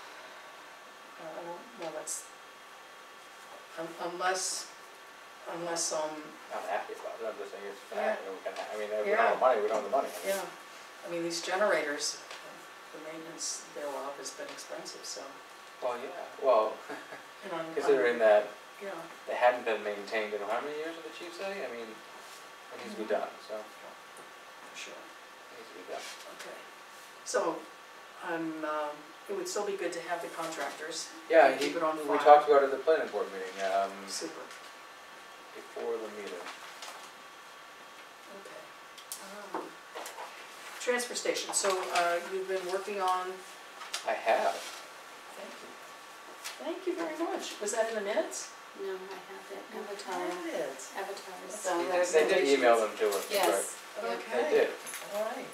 I don't, well, that's, un- unless, unless, um, Not happy about it, I'm just saying it's Yeah. fact, you know, we can, I mean, if we don't have the money, we don't have the money. yeah, I mean, these generators, the maintenance thereof has been expensive, so, Well, yeah, well, and I'm, I'm, considering that yeah, they hadn't been maintained in how many years did the chief say? I mean, it needs to be done, so, it for sure, needs to be done. okay. So, I'm, um, it would still be good to have the contractors, Yeah, And he, keep it on we file. talked about it at the planning board meeting, um, super, before the meeting. okay. Um, Transfer station, so, uh, you've been working on, I have, thank you, thank you very much, was that in the minutes? No, I have it, I Avatar, have it. Avatar, That's so good. there's. they did recommendations. email them to us, right? Yes, yep. Okay. They did. All right.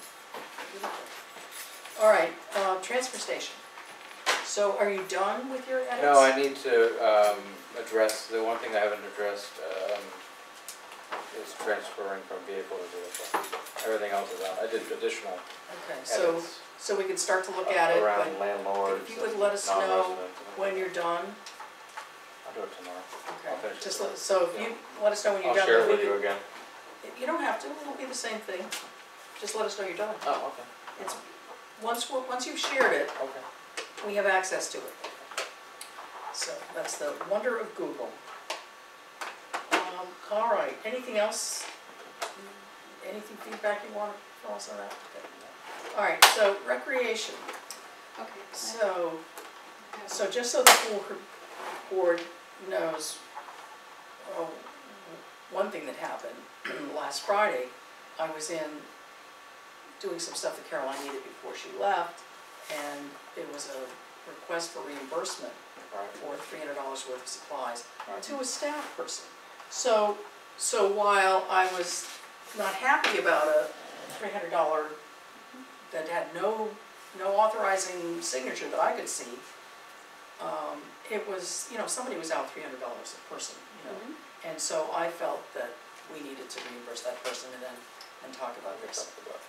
All right, uh, transfer station. So are you done with your edits? No, I need to, um, address, the one thing I haven't addressed, um, is transferring from vehicle to vehicle. Everything else is on, I did additional Okay, so, edits so we can start to look at it, around but landlords if you would and let us know non-residents. when you're done, I'll do it tomorrow. okay. I'll finish it Just, tomorrow. let- so if you let us know when you're I'll done. share then it with we you can- again. You don't have to, it'll be the same thing, just let us know you're done. Oh, okay, It's, once, we're- once you've shared it, okay. we have access to it. So that's the wonder of Google. Um, all right, anything else? Anything feedback you want from us on that? Okay. All right, so recreation. Okay. So, so just so the board, board knows, oh, one thing that happened, last Friday, I was in doing some stuff that Caroline needed before she left, and there was a request for reimbursement Right, for three hundred dollars worth of supplies right. to a staff person. So, so while I was not happy about a three hundred dollar that had no, no authorizing signature that I could see, um, it was, you know, somebody was out three hundred dollars a person, you know? Mhm. And so I felt that we needed to reimburse that person and then, and talk about this.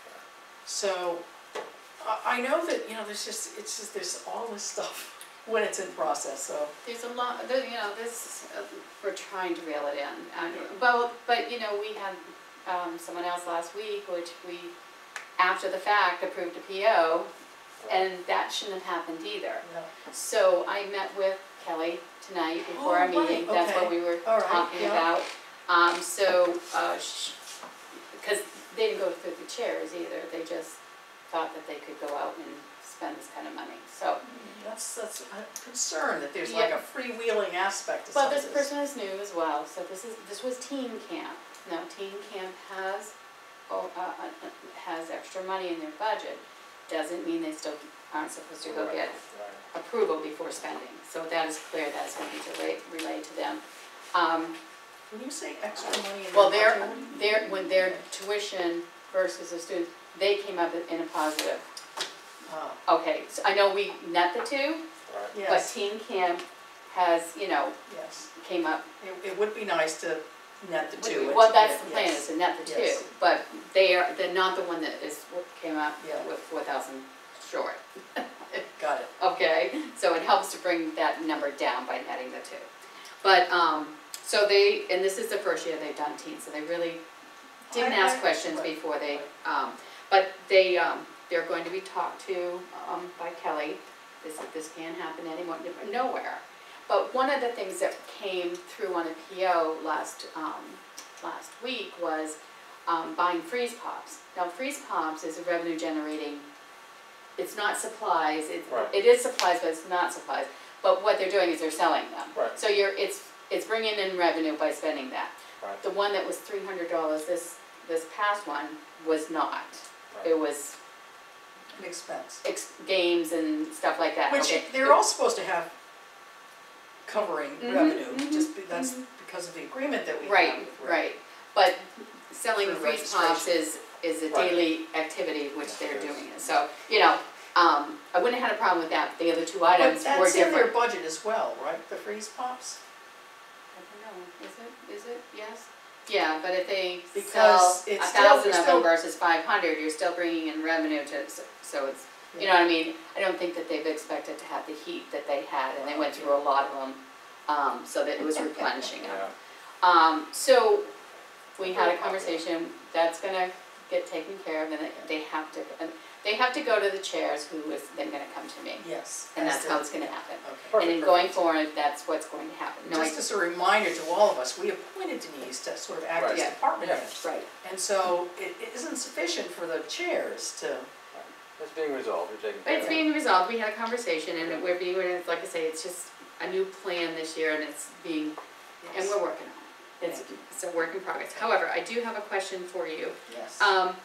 So, I, I know that, you know, there's just, it's just, there's all this stuff when it's in process, so. There's a lot, there- you know, this, uh, we're trying to reel it in. And- But, but, you know, we had um, someone else last week, which we, after the fact, approved a P O, and that shouldn't have happened either. Yeah. So I met with Kelly tonight before our Oh, right, meeting, that's what okay. we were All right, talking yeah. about. Um, so, uh, sh because they didn't go through the chairs either, they just thought that they could go out and spend this kind of money, so. That's, that's a concern, that there's like Yeah. a freewheeling aspect to some Well, of this this. person is new as well, so this is, this was teen camp. Now, teen camp has, oh, uh, uh, uh, has extra money in their budget, doesn't mean they still aren't supposed to go Right, get right. approval before spending. So that is clear, that's going to be relayed, relayed to them. Um, When you say extra money in well, their their, budget, their, when their tuition versus a student, they came up in a positive. uh, Okay, so I know we net the two, Right. but yes, teen camp has, you know, yes. came up. It, it would be nice to net the two. and Well, to that's get- the plan, yes. is to net the two, Yes. but they are, they're not the one that is, what came up Yeah. with four thousand short. Got it. Okay, so it helps to bring that number down by netting the two. But, um, so they, and this is the first year they've done teens, so they really didn't I- ask I- questions right, before they, right. um, but they, um, they're going to be talked to, um, by Kelly. This, this can't happen anymore, nowhere. But one of the things that came through on a P O last, um, last week was, um, buying freeze pops. Now, freeze pops is a revenue generating, it's not supplies, it, Right. it is supplies, but it's not supplies. But what they're doing is they're selling them. Right. So you're, it's, it's bringing in revenue by spending that. Right. The one that was three hundred dollars, this, this past one was not. Right. It was An expense. ex- games and stuff like that. Which Okay. they're all supposed to have covering Mhm, revenue, mhm, just be, that's mhm. because of the agreement that we have. Right, with- right. But selling For freeze pops is, is a Right. daily activity which they're Yes. doing it. So, you know, um, I wouldn't have had a problem with that, but the other two But items were that's in their different. budget as well, right, the freeze pops? I don't know, is it, is it, yes? Yeah, but if they sell Because a it's still- thousand they're of them still- versus five hundred, you're still bringing in revenue to, so- so it's, you know what I mean? I don't think that they've expected to have the heat that they had, and they went through a lot of them, um, so that it was replenishing them. Yeah. Um, so, we had a conversation, that's gonna get taken care of, and they- they have to, and they have to go to the chairs, who is then gonna come to me, Yes. and as that's the- how it's gonna happen. Okay. And in going forward, that's what's going to happen. No, I- Just as a reminder to all of us, we appointed Denise to sort of act as Right. Yeah. department Yeah. head. Right, And so it it isn't sufficient for the chairs to, It's being resolved, you're taking care of it. it's being resolved, we had a conversation, and we're being, it's like I say, it's just a new plan this year, and it's being, and yes, we're working on it. It's, it's a work in progress. However, I do have a question for you. yes. Um,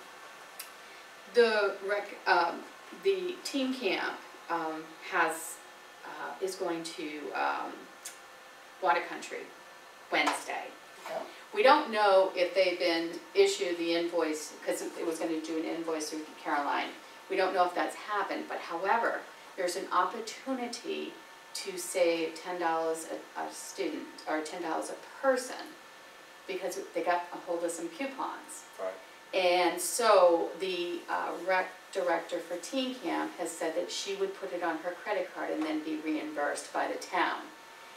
the rec, um, the team camp, um, has, uh, is going to, um, Water Country Wednesday. Yeah. We don't know if they've been issued the invoice, because it was gonna do an invoice through Caroline. We don't know if that's happened, but however, there's an opportunity to save ten dollars a, a student, or ten dollars a person, because they got a hold of some coupons. Right. And so the uh, rec director for teen camp has said that she would put it on her credit card and then be reimbursed by the town.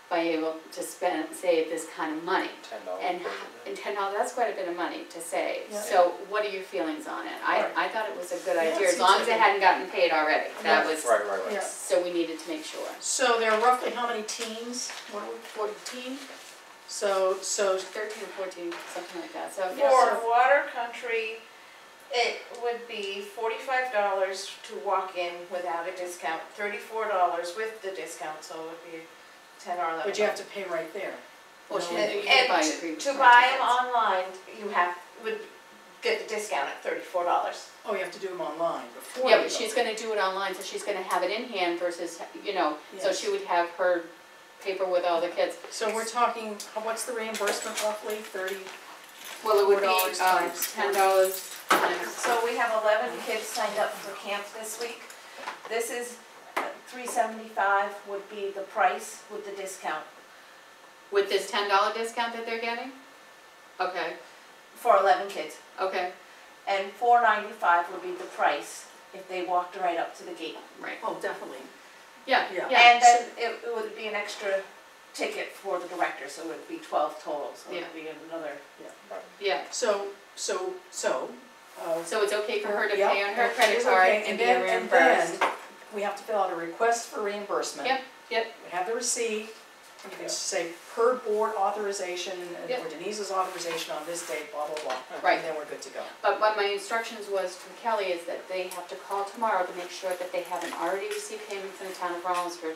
by able to spend, save this kind of money. Ten dollars And, per and ten dollars, that's quite a bit of money to save. Yeah. So what are your feelings on it? I, Right. I thought it was a good Yeah, idea, as seems long like as it it. hadn't gotten paid already. That Yeah. was, Right, right, right. Yeah. so we needed to make sure. So there are roughly how many teams? What are we, fourteen? So, so, Thirteen or fourteen, something like that, so, Yeah, yeah. so- For Water Country, it would be forty-five dollars to walk in without a discount, thirty-four dollars with the discount, so it would be ten or eleven. but you have to pay right there. Well, she- No. And, you can buy and a to- free to free buy them tickets. online, you have, would get the discount at thirty-four dollars. Oh, you have to do them online before. Yeah, you but go. she's gonna do it online, so she's gonna have it in hand versus, you know, so Yes. she would have her paper with all the kids. So we're talking, how- what's the reimbursement roughly, thirty? Well, it would be, four dollars um, times ten dollars times. So we have eleven kids signed up for camp this week. This is three seventy-five would be the price with the discount With this ten dollar discount that they're getting? Okay, for eleven kids. okay, And four ninety-five would be the price if they walked right up to the gate. right. Oh, definitely. Yeah, Yeah. yeah. And then it it would be an extra ticket for the director, so it would be twelve total, so it would be another. Yeah, So, so, so, uh. so it's okay for her to yeah, pay on her it credit is card okay. and be then- reimbursed. And then, we have to fill out a request for reimbursement. Yep, yep. We have the receipt, you can say per board authorization, and Yep. or Denise's authorization on this date, blah, blah, blah. Right. And then we're good to go. But what my instructions was from Kelly is that they have to call tomorrow to make sure that they haven't already received payment from the town of Rollinsford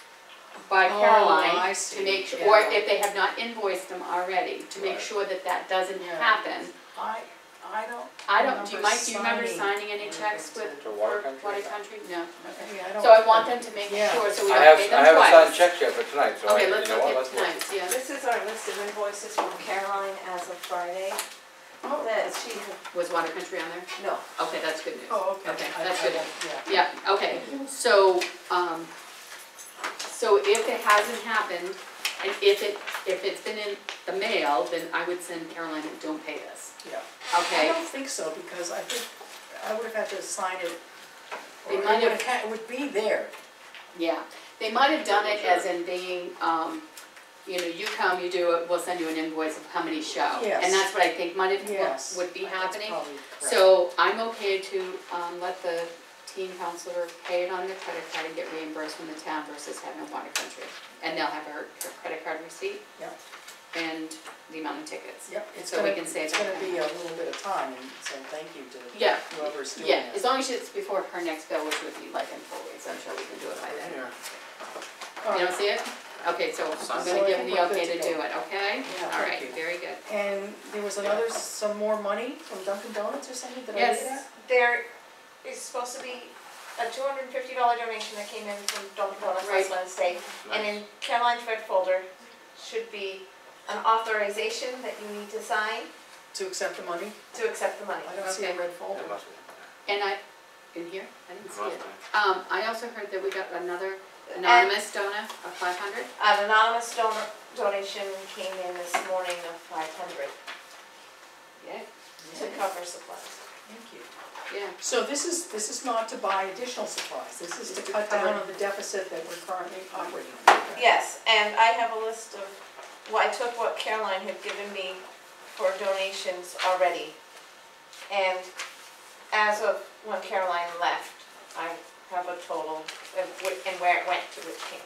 by Oh, Caroline, I to see, make, su- or yeah. if they have not invoiced them already, to make Right. sure that that doesn't Yeah. happen. I, I don't. I don't, do you, remember Mike, do you remember signing signing any anything checks to- with, To for Water Country? Water Country? No, okay. Yeah, I don't. So I want them to make Yeah. sure, so we I don't have, pay I them haven't signed twice. checks yet for tonight, so I, Okay, you let's know look what, at let's look. tonight's, yeah. This is our list of invoices from Caroline as of Friday, Oh, that she had, Was Water Country on there? no, Okay, that's good news. oh, okay. Okay, I- that's I good. won't- Yeah. Yeah, okay, so, um, so if it hasn't happened, and if it, if it's been in the mail, then I would send Caroline, don't pay this, Yeah. I okay? don't think so, because I think I would have had to sign it, They or it might would have- have, had- it would be there. Yeah, they might have done it as in being, um, you know, you come, you do it, we'll send you an invoice of how many show. Yes. And that's what I think might have, Yes. would be That's happening. probably correct. So I'm okay to, um, let the teen counselor pay it on their credit card and get reimbursed from the town versus having Water Country. And they'll have her, her credit card receipt. Yep. And the amount of tickets. Yep, it's So gonna, we can save it's that gonna kind be of a little bit of time, and so thank you to Yeah, whoever's doing yeah, that. as long as it's before her next bill, which would be like in four weeks, I'm sure we can do it by then. All You right. don't see it? Okay, so I'm So gonna I give think the we're okay good to to do go. it, okay? Yeah, All thank right, you. very good. And there was another, some more money from Dunkin' Donuts or something, did I read Yes. that? there is supposed to be a two hundred and fifty dollar donation that came in from Dunkin' Donuts Right. last Wednesday. And in Caroline's red folder should be an authorization that you need to sign To accept the money? to accept the money. I don't see a Okay. red folder. It must be. And I, in here, I didn't It see must it. be. Um, I also heard that we got another anonymous donor of five hundred. An anonymous donor donation came in this morning of five hundred Yeah. to cover supplies. Thank you. Yeah, So this is, this is not to buy additional supplies, this is to cut down on the deficit that we're currently operating on. Yes, and I have a list of, well, I took what Caroline had given me for donations already. And as of when Caroline left, I have a total of wh- and where it went to which camp.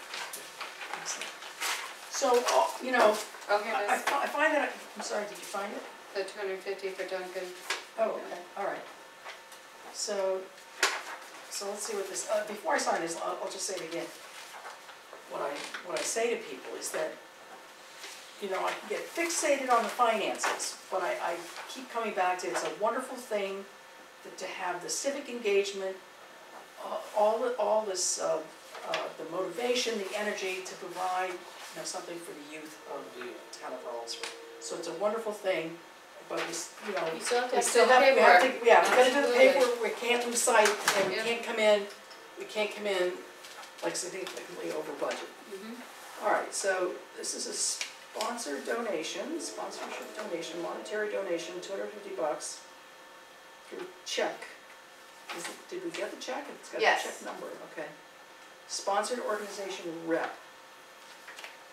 So, uh, you know, okay, I I that's fi- I find that, I'm sorry, did you find it? the two hundred fifty for Duncan. Oh, okay, all right. So, so let's see what this, uh, before I sign this, I'll, I'll just say it again. What I, what I say to people is that, you know, I can get fixated on the finances, but I, I keep coming back to, it's a wonderful thing that to have the civic engagement, uh, all, the- all this, uh, uh, the motivation, the energy to provide, you know, something for the youth of the town of Rollinsford. So it's a wonderful thing, but we, s- you know, You still have to we have still the have, we have paperwork. to, yeah, we gotta do the Absolutely. paperwork, we can't lose sight, and we Yeah. can't come in, we can't come in like significantly over budget. Mhm. All right, so this is a sponsored donation, sponsorship donation, monetary donation, two hundred fifty bucks through check. Is it, did we get the check? It's got the Yes. check number, okay. Sponsored organization rep.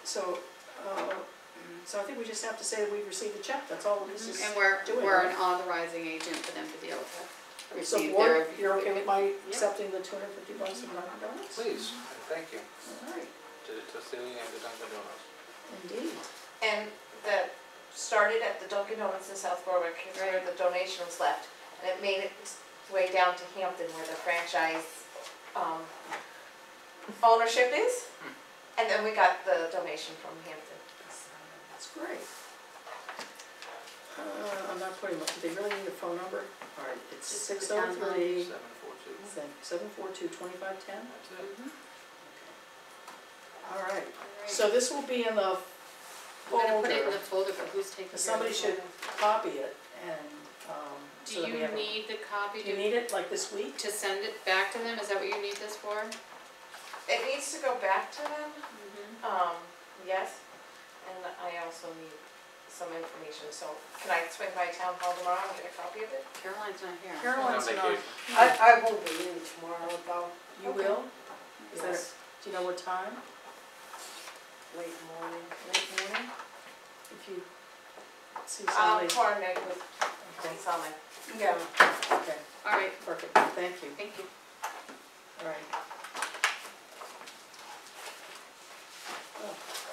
so, uh, so I think we just have to say that we've received the check, that's all this is. And we're, doing, we're right? an authorizing agent for them to deal with it. So Receive board, their- you're okay with my accepting the two hundred fifty bucks from Dunkin' Donuts? Please, thank you All right, to to Celia and to Dunkin' Donuts. indeed. And that started at the Dunkin' Donuts in South Berwick, is where the donation was left. And it made its way down to Hampton where the franchise, um, ownership is. And then we got the donation from Hampton. That's great. Uh, I'm not putting, much- do they really need a phone number? All right, it's Just six the oh town line. three, Seven four two. seven four two, twenty-five ten? That's it. Mhm. All right, Alright. so this will be in the We're gonna put it in folder. the folder, but who's taking care of Somebody the should folder? copy it and, um, so Do that we you have. a- need the copy Do you to, need it like this week? to send it back to them? Is that what you need this for? It needs to go back to them, Mm-hmm. um, yes. And I also need some information, so can I swing by town hall tomorrow and get a copy of it? Caroline's not here. Caroline's On not, vacation. I, I won't be in tomorrow though. you Okay. will? Is that, Yes, do you know what time? late morning. Late morning? If you see I'll somebody. coordinate with Okay, Salman. Yeah. okay, All right, perfect, thank you. thank you. All right. Oh.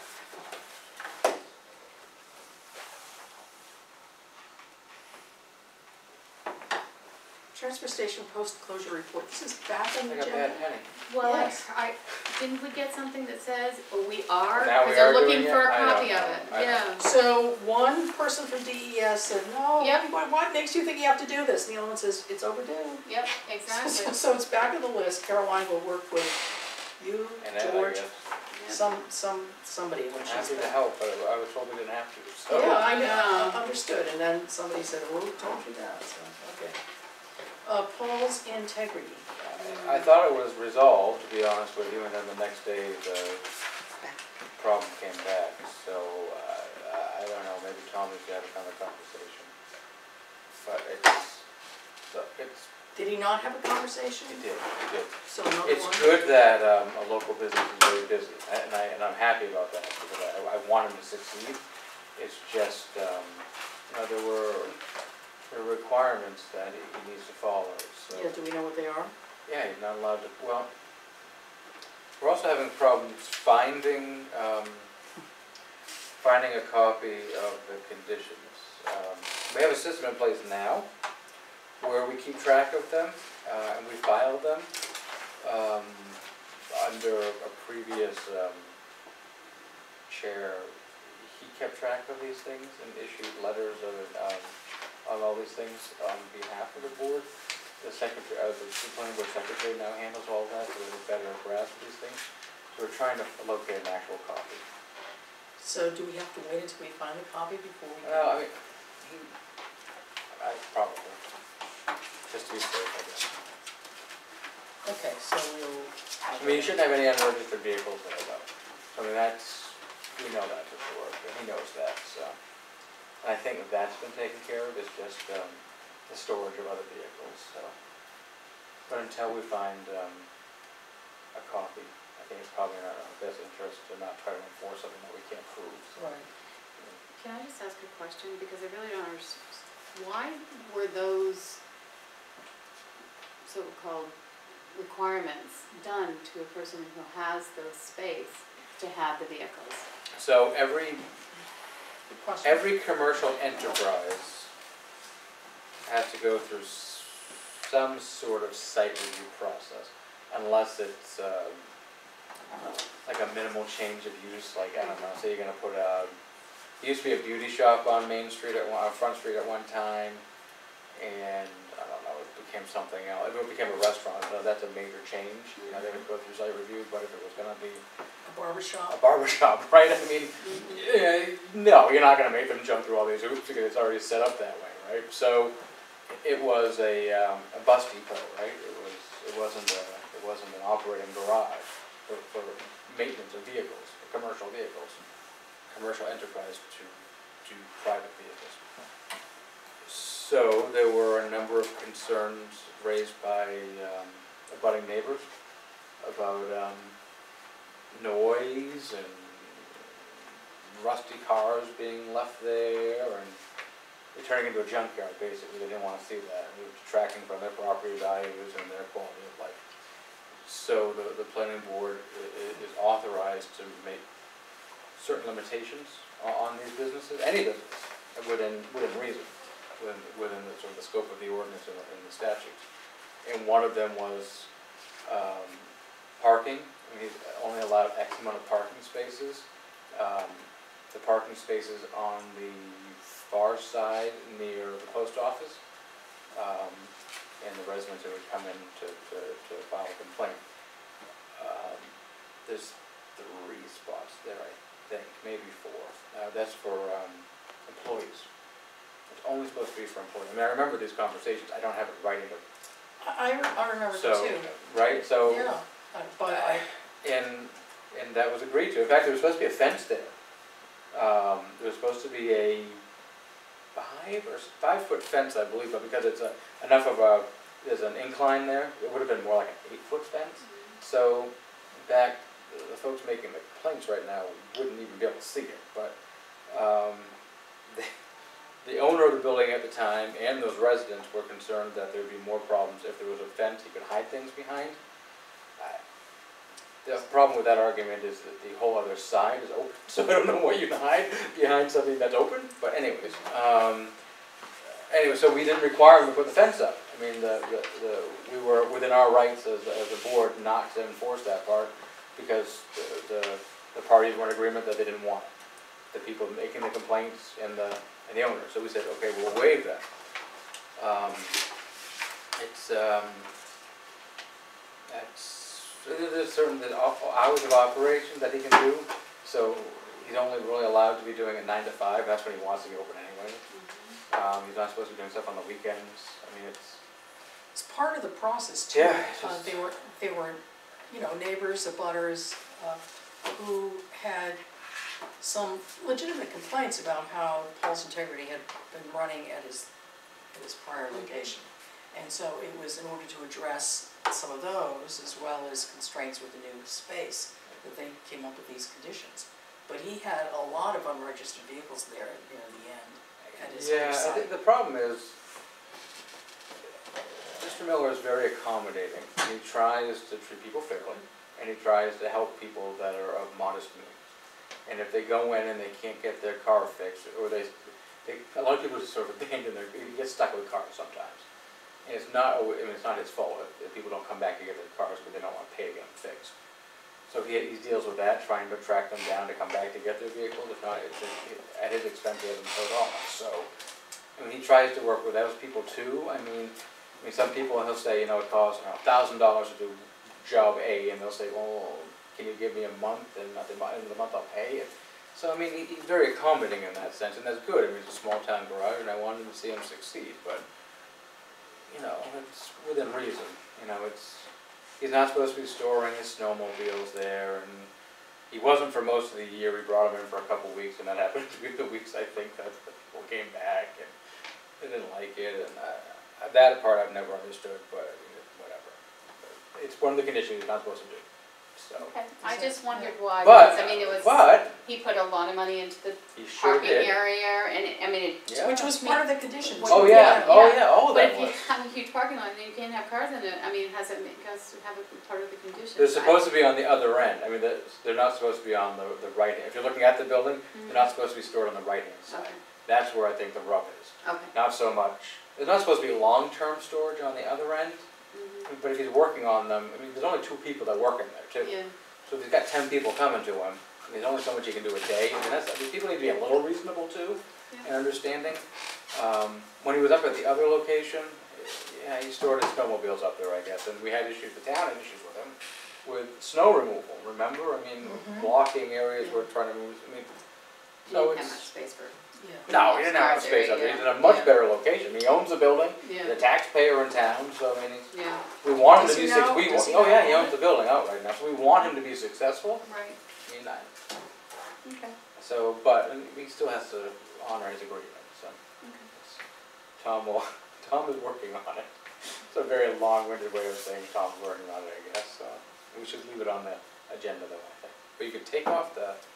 Transfer station post-closure report, this is back on the Like a agenda? bad penny. Well, I, Yes. I, didn't we get something that says, oh, we are, Now we because they're are looking doing for it? a I don't copy of know. it, I don't yeah. So, one person from D E S said, no, Yep. what, what makes you think you have to do this? And the other one says, it's overdue. Yep, exactly. So it's back on the list, Caroline will work with you, And Ed, I George, guess. Yep. some, some, somebody when she's Happy to back. help, but I was told we didn't have to, so. Yeah, I know, Yeah. I understood, and then somebody said, well, who told you that, so, okay. Uh, Paul's integrity. I thought it was resolved, to be honest with you, and then the next day the problem came back. So, uh, I don't know, maybe Tom has got another conversation. But it's, so it's, Did he not have a conversation? it did, it did. So another one? It's good that um, a local business is very busy, and I, and I'm happy about that, because I, I want him to succeed. It's just, um, you know, there were, there were requirements that he he needs to follow, so. Yeah, do we know what they are? Yeah, he's not allowed to, well, we're also having problems finding, um, finding a copy of the conditions. Um, we have a system in place now where we keep track of them, uh, and we file them, um, under a previous, um, chair. He kept track of these things and issued letters of, um, on all these things on behalf of the board. The secretary, uh, the planning board secretary now handles all that, so there's a better grasp of these things. So we're trying to locate an actual copy. So do we have to wait until we find a copy before we? Well, I mean, he, I probably, just to be safe, I guess. Okay, so we'll. I mean, you shouldn't have any unregistered vehicles there, though. So, I mean, that's, we know that for sure, and he knows that, so. And I think that that's been taken care of, it's just, um, the storage of other vehicles, so. But until we find, um, a copy, I think it's probably in our best interest to not try to enforce something that we can't prove, so. Right. Can I just ask a question, because I really don't understand, why were those so-called requirements done to a person who has the space to have the vehicles? So every, Good question. every commercial enterprise has to go through s- some sort of site review process, unless it's, um, like a minimal change of use, like, I don't know, say you're gonna put a, there used to be a beauty shop on Main Street at one, on Front Street at one time, and, I don't know, it became something else, it became a restaurant, so that's a major change, you know, they would go through site review, but if it was gonna be A barber shop. a barber shop, right, I mean, yeah, no, you're not gonna make them jump through all these hoops, because it's already set up that way, right? So, it was a, um, a bus depot, right, it was, it wasn't a, it wasn't an operating garage for, for maintenance of vehicles, for commercial vehicles, commercial enterprise to, to private vehicles. So, there were a number of concerns raised by, um, abutting neighbors about, um, noise and rusty cars being left there and they're turning into a junkyard, basically. They didn't want to see that. It was detracting from their property values and their quality of life. So the, the planning board i- i- is authorized to make certain limitations on, on these businesses, any business, within, within reason, within, within the sort of the scope of the ordinance and the, and the statutes. And one of them was, um, parking. I mean, he's only allowed X amount of parking spaces. Um, the parking spaces on the far side near the post office, um, and the residents who would come in to, to, to file a complaint. Um, there's three spots there, I think, maybe four. Uh, that's for, um, employees. It's only supposed to be for employees. I mean, I remember these conversations, I don't have it right in the, I, I I remember so, that too. right, so. Yeah, I- but I, And, and that was agreed to. In fact, there was supposed to be a fence there. Um, there was supposed to be a five or s- five foot fence, I believe, but because it's a, enough of a, there's an incline there, it would have been more like an eight foot fence. So back, the folks making the complaints right now wouldn't even be able to see it, but, um, the, the owner of the building at the time and those residents were concerned that there would be more problems if there was a fence he could hide things behind. I- The problem with that argument is that the whole other side is open, so I don't know what you can hide behind something that's open, but anyways. Um, anyway, so we didn't require them to put the fence up. I mean, the, the, the, we were within our rights as, as a board not to enforce that part because the, the, the parties were in agreement that they didn't want it. The people making the complaints and the, and the owner. So we said, okay, we'll waive that. Um, it's, um, that's, there's certain that hours of operation that he can do, so he's only really allowed to be doing it nine to five, that's when he wants to be open anyway. Um, he's not supposed to be doing stuff on the weekends, I mean, it's, it's part of the process too. Yeah, it's Uh, just- They were, they were, you know, neighbors, abutters, uh, who had some legitimate complaints about how Paul's Integrity had been running at his, at his prior location. And so it was in order to address some of those, as well as constraints with the new space, that they came up with these conditions. But he had a lot of unregistered vehicles there near the end, at his yeah, other I site. think the problem is, Mister Miller is very accommodating. He tries to treat people fairly, and he tries to help people that are of modest means. And if they go in and they can't get their car fixed, or they, they a lot of people just sort of abandon their, you get stuck with cars sometimes. And it's not, I mean, it's not his fault if, if people don't come back to get their cars because they don't want to pay to get them fixed. So he, he deals with that, trying to track them down to come back to get their vehicles. If not, it's at his expense, he hasn't towed off. So, I mean, he tries to work with those people too. I mean, I mean, some people, he'll say, you know, it costs a thousand dollars to do job A, and they'll say, well, can you give me a month, and at the end of the month I'll pay it. So, I mean, he, he's very accommodating in that sense, and that's good. I mean, it's a small town garage, and I wanted to see him succeed, but, you know, it's within reason. You know, it's, he's not supposed to be storing his snowmobiles there, and he wasn't for most of the year. We brought him in for a couple of weeks, and that happened to be the weeks, I think, that the people came back, and they didn't like it, and uh, that part I've never understood, but I mean, whatever. But it's one of the conditions he's not supposed to do, so. Okay, I just wondered why, But, because, I mean, it was, but, he put a lot of money into the he sure parking did. area, and, it- I mean, it. Yeah. Which was part of the conditions. Oh, yeah, oh, yeah, all of But that if you was. have a huge parking lot, then you can't have cars in it, I mean, has it, has to have it be part of the conditions. They're supposed to be on the other end. I mean, they're, they're not supposed to be on the, the right hand. If you're looking at the building, they're not supposed to be stored on the right hand side. Okay, That's where I think the rub is. okay. Not so much, there's not supposed to be long-term storage on the other end, Mhm. but if he's working on them, I mean, there's only two people that work in there too. Yeah, So if he's got ten people coming to him, I mean, there's only so much he can do a day. I mean, that's, I mean, people need to be a little reasonable too, Yeah. and understanding. Um, when he was up at the other location, yeah, he stored his snowmobiles up there, I guess, and we had issues, the town had issues with him, with snow removal, remember? I mean, Mhm. blocking areas, we're trying to move, I mean, you so didn't have it's, much space for, Yeah. no, he didn't have enough Cars space area, up there, he's in yeah. a much Yeah. better location, he owns the building, he's yeah, a taxpayer in town, so I mean, he's, yeah, we want him Does to be, he suc- know- we, does wa- he oh yeah, know he all owns the building outright now, so we want him to be successful, right, I mean, I, okay, so, but, and he still has to honor his agreement, so. okay. Tom will, Tom is working on it. It's a very long-winded way of saying Tom's working on it, I guess, so we should leave it on the agenda though, I think. But you could take off the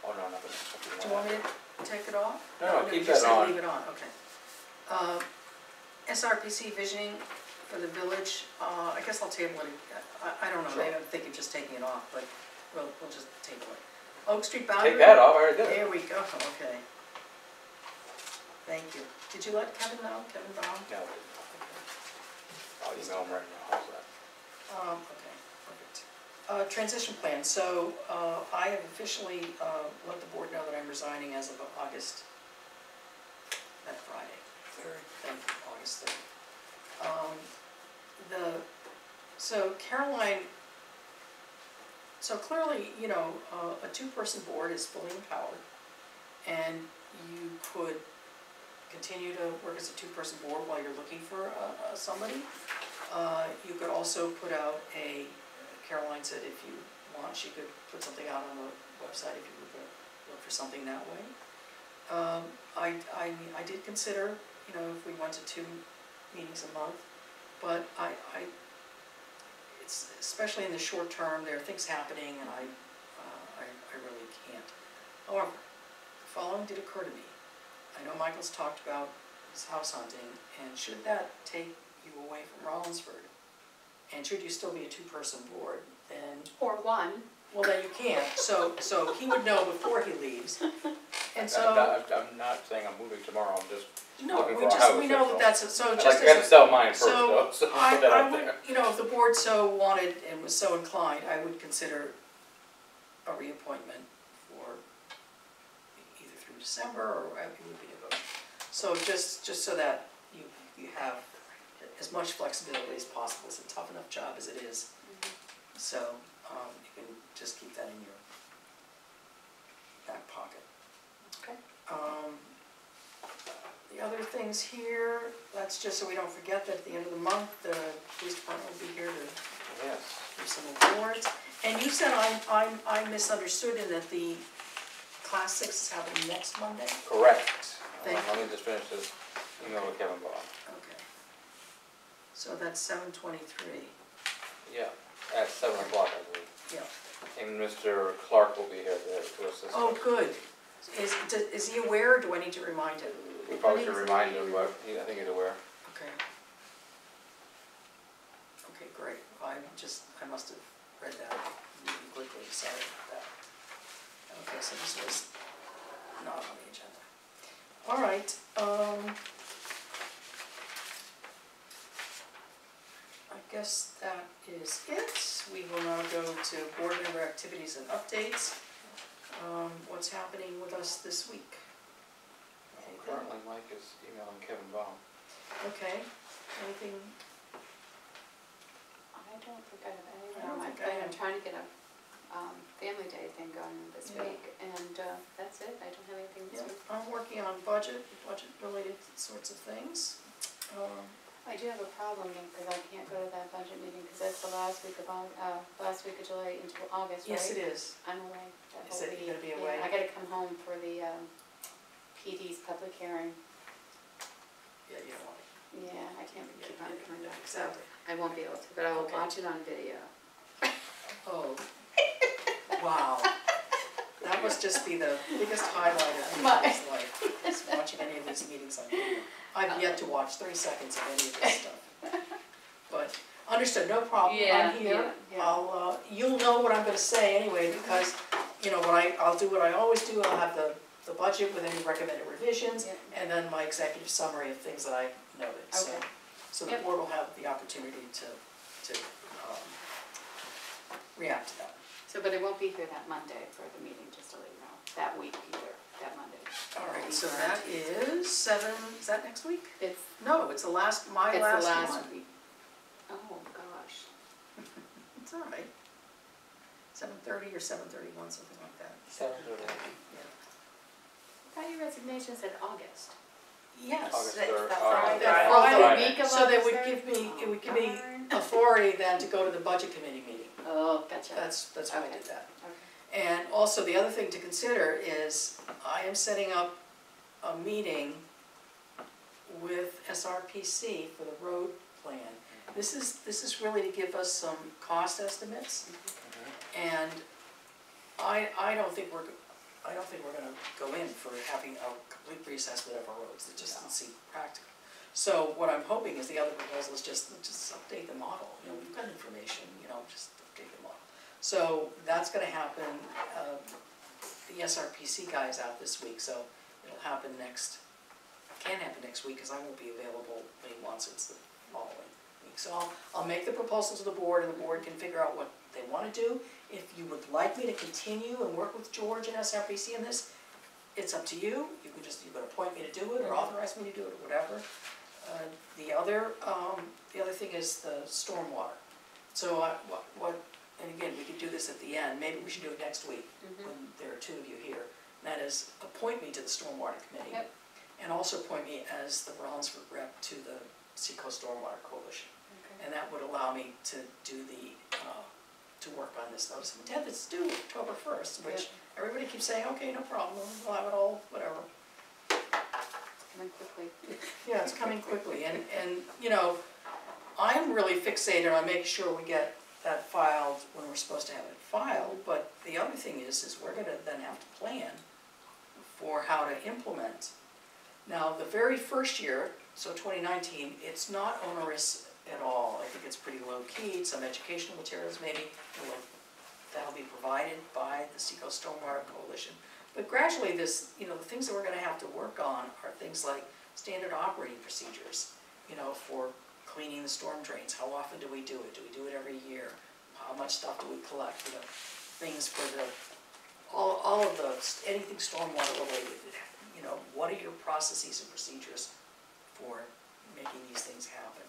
Oh, no, nothing. something Do you want me to take it off? No, no, keep you just that said on. leave it on, okay. Uh, S R P C visioning for the village, uh, I guess I'll table it, I, I don't know, maybe I'm thinking just taking it off, but we'll, we'll just table it. Oak Street boundary. Take that off, I already did it. There we go, okay. Thank you. Did you let Kevin know, Kevin Brown? No, I'll email him right now, how's that? Um, okay, perfect. Uh, transition plan, so, uh, I have officially, uh, let the board know that I'm resigning as of August, that Friday. Third. Thank you, August third. Um, the, so Caroline, so clearly, you know, uh, a two-person board is fully empowered, and you could continue to work as a two-person board while you're looking for, uh, uh, somebody. Uh, you could also put out a, Caroline said if you want, she could put something out on the website if you were to look for something that way. Um, I, I, mean, I did consider, you know, if we went to two meetings a month, but I, I, it's, especially in the short term, there are things happening and I, uh, I, I really can't. However, the following did occur to me. I know Michael's talked about his house hunting, and should that take you away from Rollinsford, and should you still be a two-person board, then, Or one. well, then you can't. So, so he would know before he leaves. And I'm so, not, I'm not saying I'm moving tomorrow, I'm just no, looking we for a just, house, we know that's that that's, it. so I'd just like to as a, sell mine first so though, so I, put that I out would, there. you know, if the board so wanted and was so inclined, I would consider a reappointment for either through December or it would be a vote. So just, just so that you, you have as much flexibility as possible. It's a tough enough job as it is. So, um, you can just keep that in your back pocket. Okay. Um, the other things here, that's just so we don't forget that at the end of the month, the police department will be here to Yes. do some awards. And you said I, I, I misunderstood in that the class six is happening next Monday? Correct. Thank Hold on, Let me just finish this email with Kevin Bob. Okay. So that's seven twenty-three, Yeah, at seven o'clock, I believe. yeah. And Mister Clark will be here to, to assist. Oh, us. good. Is, is he aware, or do I need to remind him? We probably should remind him, but he, I think he's aware. Okay. Okay, great. I just, I must have read that really quickly, sorry about that. Okay, so this was not on the agenda. All right, um, I guess that is it. We will now go to board member activities and updates. Um, what's happening with us this week? Anything? Currently, Mike is emailing Kevin Baum. Okay, anything? I don't think I have anything I don't on my think I plate. I'm have. trying to get a, um, family day thing going this Yeah. week, and, uh, that's it. I don't have anything this Yeah, week. I'm working on budget, budget-related sorts of things. Um, I do have a problem, because I can't go to that budget meeting, because that's the last week of, Au- uh, last week of July into August, right? Yes, it is. I'm away that Is whole it- week. you're gonna be Yeah, away? I gotta come home for the, um, P D's public hearing. Yeah, you don't want Yeah, I can't to. keep on coming back, so Exactly. I won't be able to, but I will Okay. watch it on video. Oh, wow. That must just be the biggest highlight of My- anybody's life, is watching any of these meetings on video. I've yet to watch thirty seconds of any of this stuff. But, understood, no problem, Yeah, I'm here. yeah, yeah. I'll, uh, you'll know what I'm gonna say anyway, because, you know, what I, I'll do what I always do, I'll have the, the budget with any recommended revisions, Yeah. and then my executive summary of things that I noted, so. Okay. So the Yep. board will have the opportunity to, to, um, react to that. So, but it won't be here that Monday for the meeting, just to let you know, that week either, that Monday. All right, so that is seven, is that next week? It's, No, it's the last, my it's last the one. last week. Oh, gosh. It's all right. Seven thirty or seven thirty-one, something like that. Seven thirty. Yeah. I thought your resignation said August. Yes. August that- third, That's uh, Friday. That Oh, the Friday. week of So that August would third? give me, it would give me Darn. authority then to go to the budget committee meeting. Oh, gotcha. That's, that's why I Okay. did that. Okay. And also, the other thing to consider is, I am setting up a meeting with S R P C for the road plan. This is, this is really to give us some cost estimates, and I, I don't think we're, I don't think we're gonna go in for having a complete reassessment of our roads, it just doesn't seem practical. So what I'm hoping is the other proposal is just, just update the model, you know, we've got information, you know, just update the model. So that's gonna happen, uh, the S R P C guy's out this week, so it'll happen next, can happen next week, because I won't be available what he wants, it's the following week. So I'll, I'll make the proposal to the board, and the board can figure out what they wanna do. If you would like me to continue and work with George and S R P C in this, it's up to you. You can just, you can appoint me to do it, or authorize me to do it, or whatever. Uh, the other, um, the other thing is the stormwater. So I, what, what, and again, we could do this at the end, maybe we should do it next week, Mhm. when there are two of you here. And that is, appoint me to the stormwater committee. Yep. And also appoint me as the Rollinsford rep to the Seacoast Stormwater Coalition. Okay. And that would allow me to do the, uh, to work on this notice of intent that's due October first, which everybody keeps saying, okay, no problem, we'll have it all, whatever. Coming quickly. Yeah, it's coming quickly, and, and, you know, I'm really fixated on making sure we get that filed when we're supposed to have it filed, but the other thing is, is we're gonna then have to plan for how to implement. Now, the very first year, so twenty nineteen, it's not onerous at all. I think it's pretty low-key, some educational materials maybe, will- that'll be provided by the Seacoast Stormwater Coalition. But gradually this, you know, the things that we're gonna have to work on are things like standard operating procedures, you know, for cleaning the storm drains. How often do we do it? Do we do it every year? How much stuff do we collect? You know, things for the, all, all of the, anything stormwater related. You know, what are your processes and procedures for making these things happen?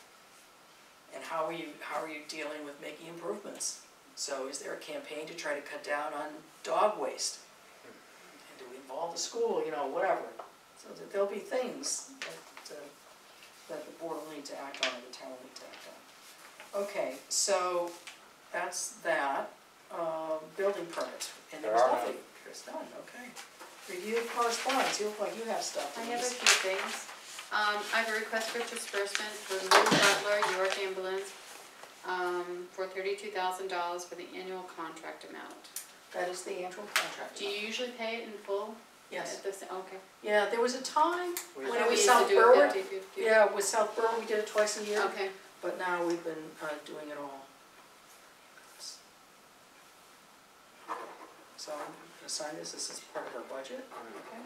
And how are you, how are you dealing with making improvements? So is there a campaign to try to cut down on dog waste? And do we involve the school, you know, whatever. So that there'll be things that, uh, that the board will need to act on and the town will need to act on. Okay, so that's that. Uh, building permit, and there was There are nothing, there's none, okay. Review of correspondence, you look like you have stuff. I have a Denise. few things. Um, I have a request for disbursement for Lou Butler, York Ambulance, um, for thirty-two thousand dollars for the annual contract amount. That is the annual contract. Do you usually pay it in full? Yes, At the s- okay. yeah, there was a time We- when We it was used to South do it Berwick. fifty fifty. Yeah, with South Berwick, we did it twice a year, Okay. but now we've been uh, doing it all. So I'm gonna sign this, this is part of our budget, okay?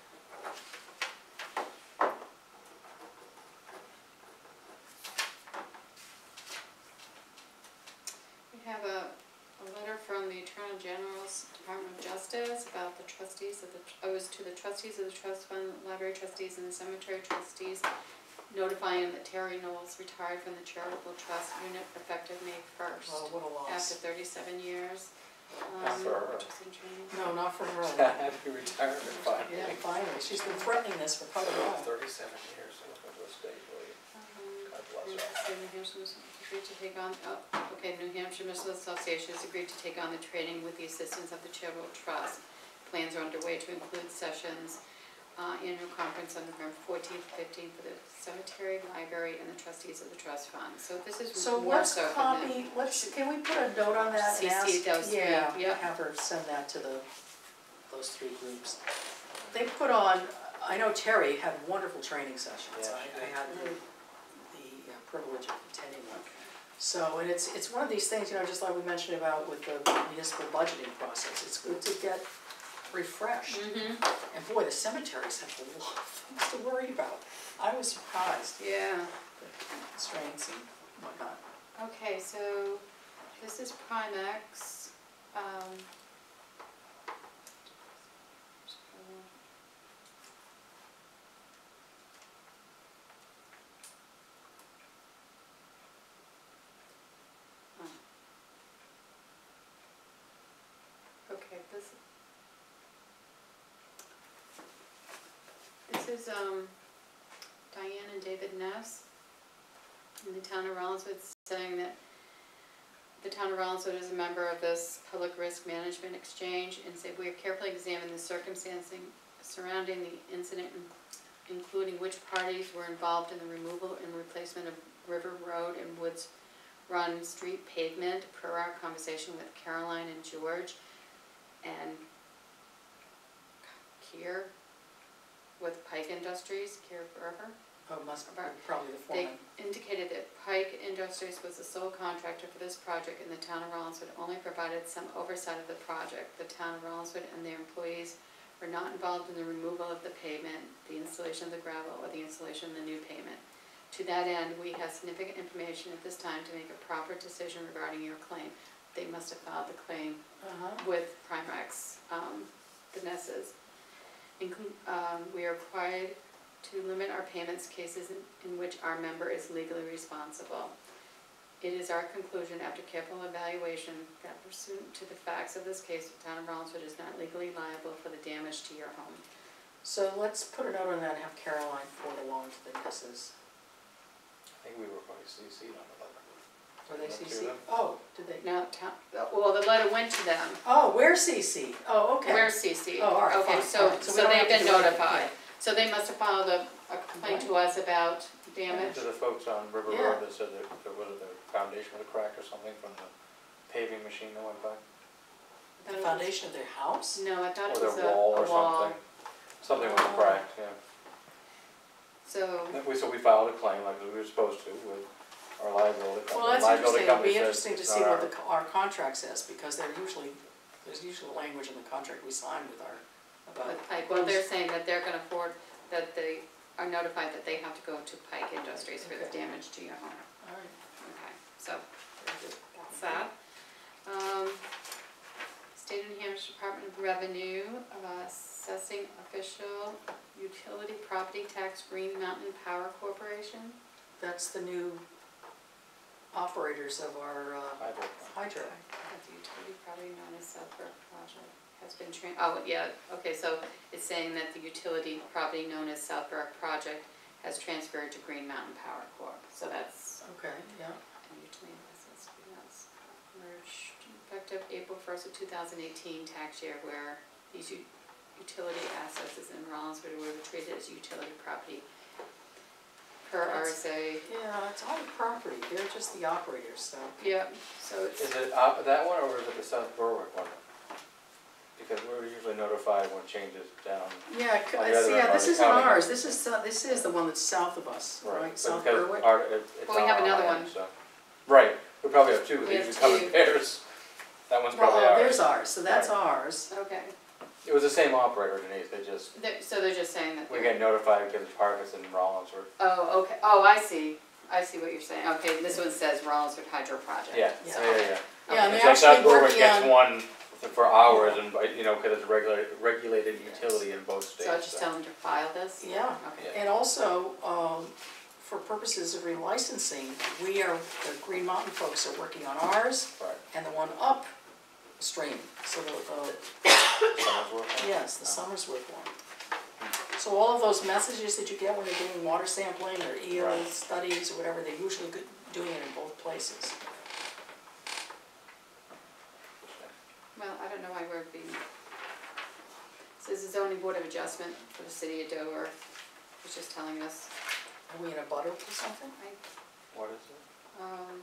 We have a, a letter from the Attorney General's Department of Justice about the trustees of the, oh, it was to the trustees of the trust fund, library trustees and the cemetery trustees, notifying that Terry Knowles retired from the charitable trust unit effective May first, Oh, what a after loss. thirty-seven years. Not Um, for her. which is in training. No, not for her. Happy retirement, finally. Yeah, finally, she's been threatening this for quite a while. Thirty-seven years, so it was state leave. Um, God bless and her. so New Hampshire's agreed to take on, oh, okay, New Hampshire Municipal Association has agreed to take on the training with the assistance of the Charitable Trust. Plans are underway to include sessions, uh, annual conference on November fourteenth, fifteenth for the cemetery, library, and the trustees of the trust fund. So this is So more let's so for the. copy, let's, can we put a note on that and C C ask? those three, Yeah, yep. have her send that to the, those three groups. They put on, I know Terry had wonderful training sessions. Yeah, I, she I did. had the, the uh, privilege of attending one. So, and it's, it's one of these things, you know, just like we mentioned about with the municipal budgeting process, it's good to get refreshed. Mm-hmm, And boy, the cemeteries have a lot of things to worry about. I was surprised, yeah. the constraints and whatnot. Okay, so this is Primex. Um, oh. Okay, this, this is um, Diane and David Ness in the town of Rollinsford, saying that the town of Rollinsford is a member of this Public Risk Management Exchange, and say we have carefully examined the circumstancing surrounding the incident, in- including which parties were involved in the removal and replacement of River Road and Woods Run Street pavement, per our conversation with Caroline and George. And Kier with Pike Industries, Kier Forever. Oh, must be Right. probably the They foreman. indicated that Pike Industries was the sole contractor for this project and the town of Rollinsford only provided some oversight of the project. The town of Rollinsford and their employees were not involved in the removal of the pavement, the installation of the gravel, or the installation of the new pavement. To that end, we have significant information at this time to make a proper decision regarding your claim. They must have filed the claim Uh-huh. with Primex, um, Vanessa's. Inclu- um, we are required to limit our payments cases in, in which our member is legally responsible. It is our conclusion after careful evaluation that pursuant to the facts of this case, the town of Rollinsford is not legally liable for the damage to your home. So let's put a note on that and have Caroline forward along to the missus. I think we were probably C C'd on the letter. Were they Not C to C? them. Oh, did they? Now, town, well, the letter went to them. Oh, we're C C. Oh, okay. We're C C'd. Oh, all right, Okay, fine, so, all right. So we so don't they've have to been do anything, notified. So they must have filed a, a complaint to us about damage. To the folks on River Yeah. Road that said that there was the foundation was cracked or something from the paving machine that went by? The foundation of their house? No, I thought it Or was a, their wall a or wall. something. Something was Oh. cracked, yeah. So, We, so we filed a claim like we were supposed to with our liability company. Well, that's Liability interesting. It'll company be says interesting to it's see not what our- the, co- our contract says, because they're usually, there's usually language in the contract we sign with our, about. with Pike, well, they're saying that they're gonna forward, that they are notified that they have to go to Pike Industries for the Okay. damage to your home. All right, Okay, so very good. that's that. Um, State of New Hampshire Department of Revenue, uh, assessing official utility property tax Green Mountain Power Corporation. That's the new operators of our uh, Hydro. hydro. That the utility property known as Southbrook Project has been tran, oh, yeah, okay, so it's saying that the utility property known as Southbrook Project has transferred to Green Mountain Power Corp. So that's, Okay, yeah. and utility assets, that's merged effective April first of two thousand eighteen tax year, where these u- utility assets is in Rollinsford were treated as utility property per R S A. Yeah, it's our property, they're just the operators, so. Yeah, so it's. Is it uh, that one or is it the South Berwick one? Because we're usually notified when changes down. Yeah, c- On the I other see, end, yeah, this Marty isn't County. ours, this is, uh, this is the one that's south of us, right, But South because Berwick? our- it- it's Well, we on have our another land, one. so- Right, we probably have two, We they have usually come in two. pairs. That one's Well, probably oh, ours. there's ours, so that's Right. ours. Okay, It was the same operator, Denise, they just, They're- so they're just saying that we they're. get notified because part of it's in Rollins or, Oh, okay, oh, I see, I see what you're saying, okay, this one says Rollinsford Hydro Project. yeah, Yeah. yeah, yeah, yeah. Yeah, and It's they're like South actually Berwick working gets on, one for hours and, you know, because it's regulated, regulated utility in both states. So I just tell them to file this? yeah, Okay, and also, um, for purposes of relicensing, we are, the Green Mountain folks are working on ours Right, and the one upstream, so the, the, Summersworth one? yes, the Summersworth one. So all of those messages that you get when you're doing water sampling or eel Right. studies or whatever, they're usually good, doing it in both places. well, I don't know why we're being, says the zoning board of adjustment for the city of Dover, was just telling us, Are we in a butter or something? I, What is it? um,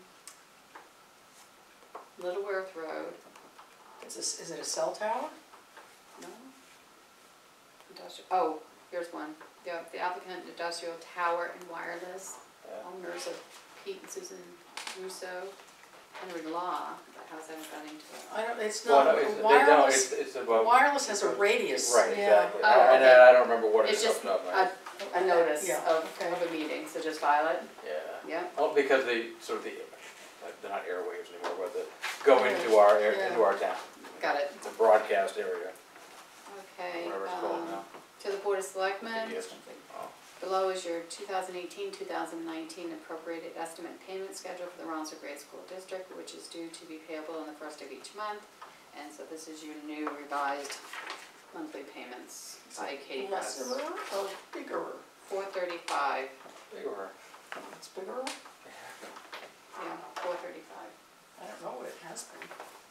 Littleworth Road, Is this, is it a cell tower? no? Industrial, oh, here's one, the, the applicant industrial tower and wireless, Yeah. owners of Pete and Susan Russo, under law, but how's that got into it? I don't, it's Well, not, no, it's, they don't, wireless, it's, it's about. wireless has a radius, yeah. Right, exactly. Oh, And okay. then I don't remember what It's it's just up to, a, a notice Yeah, of, okay. of a meeting, so just file it, Yeah. yeah? Well, because they, sort of the, like, they're not airwaves anymore, but they go into our, air- Yeah. into our town. Got it. It's a broadcast area, Okay, whatever it's called um, now. to the Board of Selectmen, Yes, something. Oh. below is your two thousand eighteen, two thousand nineteen appropriated estimate payment schedule for the Rollinsford Grade School District, which is due to be payable on the first of each month. And so this is your new revised monthly payments by Katie Press. Lesser or bigger? Four thirty-five, They were, It's bigger? yeah, four thirty-five. I don't know what it has been.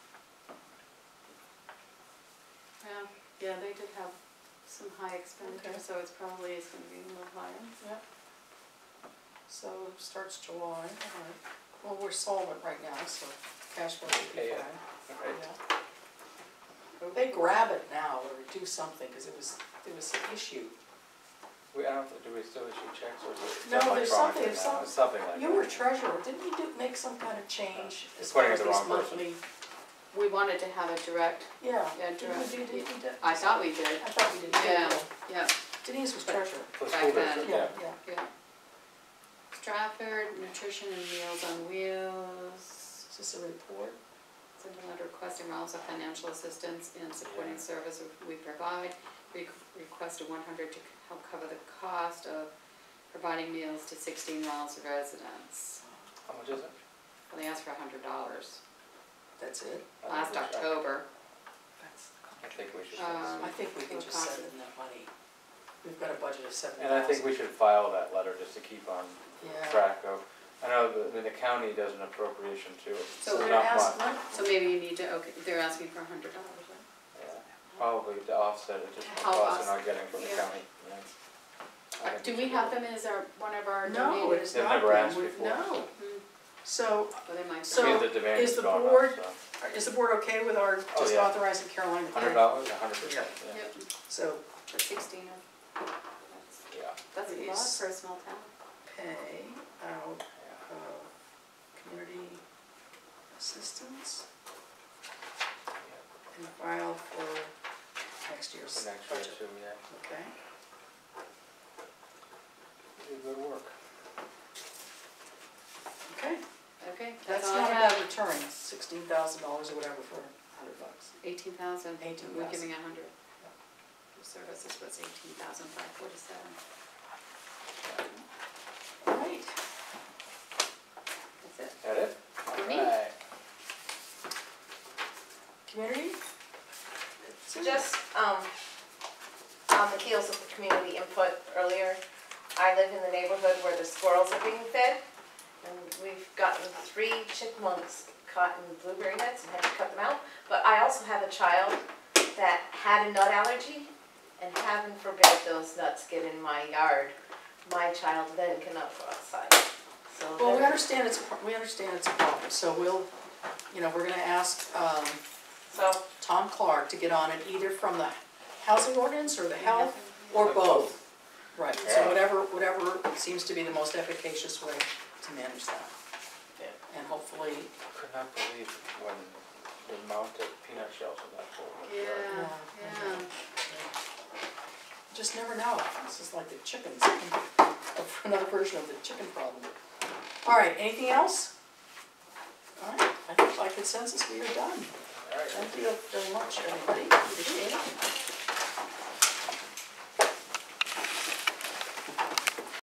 Yeah, yeah, they did have some high expenditure, Okay. so it's probably, it's gonna be a little higher. Yeah. So it starts July, all right. Well, we're solvent right now, so cash flow will be Okay, yeah. fine. right. Yeah. They grab it now or do something, because it was there was an issue. We, I don't, do we still issue checks or is it No, done there's electronically something- now? It's something like that. You were treasurer, didn't you do, make some kind of change as Pointing far at as the this wrong person. monthly? We wanted to have a direct, Yeah. yeah, Did we direct. do, did we do? I thought we did, I thought we did, Yeah. yeah. yeah, Denise was treasurer. For Back school then. district, Yeah, yeah. yeah. yeah. Stratford Nutrition and Meals on Wheels. Is this a report? Send a letter requesting Rollinsford financial assistance in supporting Yeah. service we provide. We requested one hundred to help cover the cost of providing meals to sixteen Rollinsford residents. How much is it? Well, they asked for a hundred dollars That's it? I think last we should- October. That's, I think we should. Um, I think we can just send them that money. We've got a budget of seventy And thousand. I think we should file that letter just to keep on Yeah. track of, I know the, I mean, the county does an appropriation too. So So It's they're not asking, much. So maybe you need to, okay, they're asking for a hundred dollars, right? Yeah, probably to offset additional How costs off- they're not getting from the yeah. county, yeah. I Uh, think Do we we should have do it. them as our, one of our no, it donated? is They've not. never been. asked We've- before. No. Hmm, So, Well, they might. So- I mean, the demand is has the gone up, board- so. is the board okay with our Oh, just yeah. authorizing Caroline to pay? Hundred dollars, a hundred percent, yeah. Yep, So, for sixteen of, that's, Yeah. that's a lot Please. for a small town. pay out Yeah. of community assistance and file for next year's For next year budget. too, yeah. Okay, You do good work. okay. Okay, that's That's all I not a have. bad return, sixteen thousand dollars or whatever for a hundred bucks. Eighteen thousand, Eighteen we're thousand. giving a hundred. The services was eighteen thousand five forty-seven. All right. That's it. That it? For me. Alright. Community? Just, um, on the heels of the community input earlier, I live in the neighborhood where the squirrels are being fed. And we've gotten three chipmunks caught in blueberry nets and had to cut them out. But I also have a child that had a nut allergy, and heaven forbid those nuts get in my yard. My child then cannot go outside. So Well, we then- understand it's, a pro- we understand it's a problem, so we'll, you know, we're gonna ask, um, So, Tom Clark to get on it either from the housing ordinance or the health, or Or both. both. Right, so Yeah. whatever, whatever seems to be the most efficacious way to manage that. Yeah. And hopefully, Could not believe when they mounted peanut shells in that pool. Yeah, Yeah. yeah. just never know, this is like the chickens, another version of the chicken problem. All right, anything else? All right, I think by consensus we are done. Alright. Thank you very much, everybody, appreciate it.